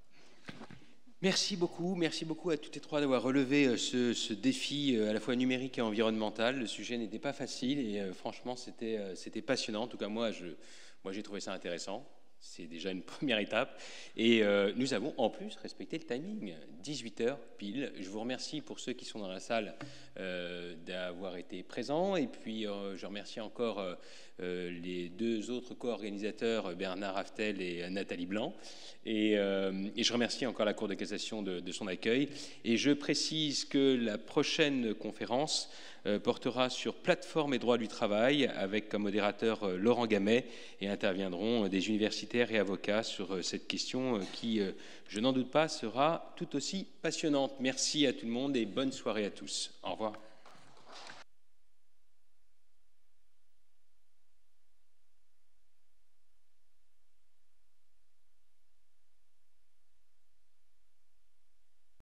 Merci beaucoup, merci beaucoup à toutes les trois d'avoir relevé ce, ce défi à la fois numérique et environnemental. Le sujet n'était pas facile et euh, franchement c'était, euh, c'était passionnant. En tout cas moi je Moi, j'ai trouvé ça intéressant. C'est déjà une première étape. Et euh, nous avons en plus respecté le timing. dix-huit heures pile. Je vous remercie pour ceux qui sont dans la salle euh, d'avoir été présents. Et puis, euh, je remercie encore euh, les deux autres co-organisateurs, Bernard Haftel et Nathalie Blanc. Et, euh, et je remercie encore la Cour de cassation de, de son accueil. Et je précise que la prochaine conférence euh, portera sur plateforme et droit du travail avec comme modérateur euh, Laurent Gamet et interviendront euh, des universitaires et avocats sur euh, cette question euh, qui, euh, je n'en doute pas, sera tout aussi passionnante. Merci à tout le monde et bonne soirée à tous. Au revoir.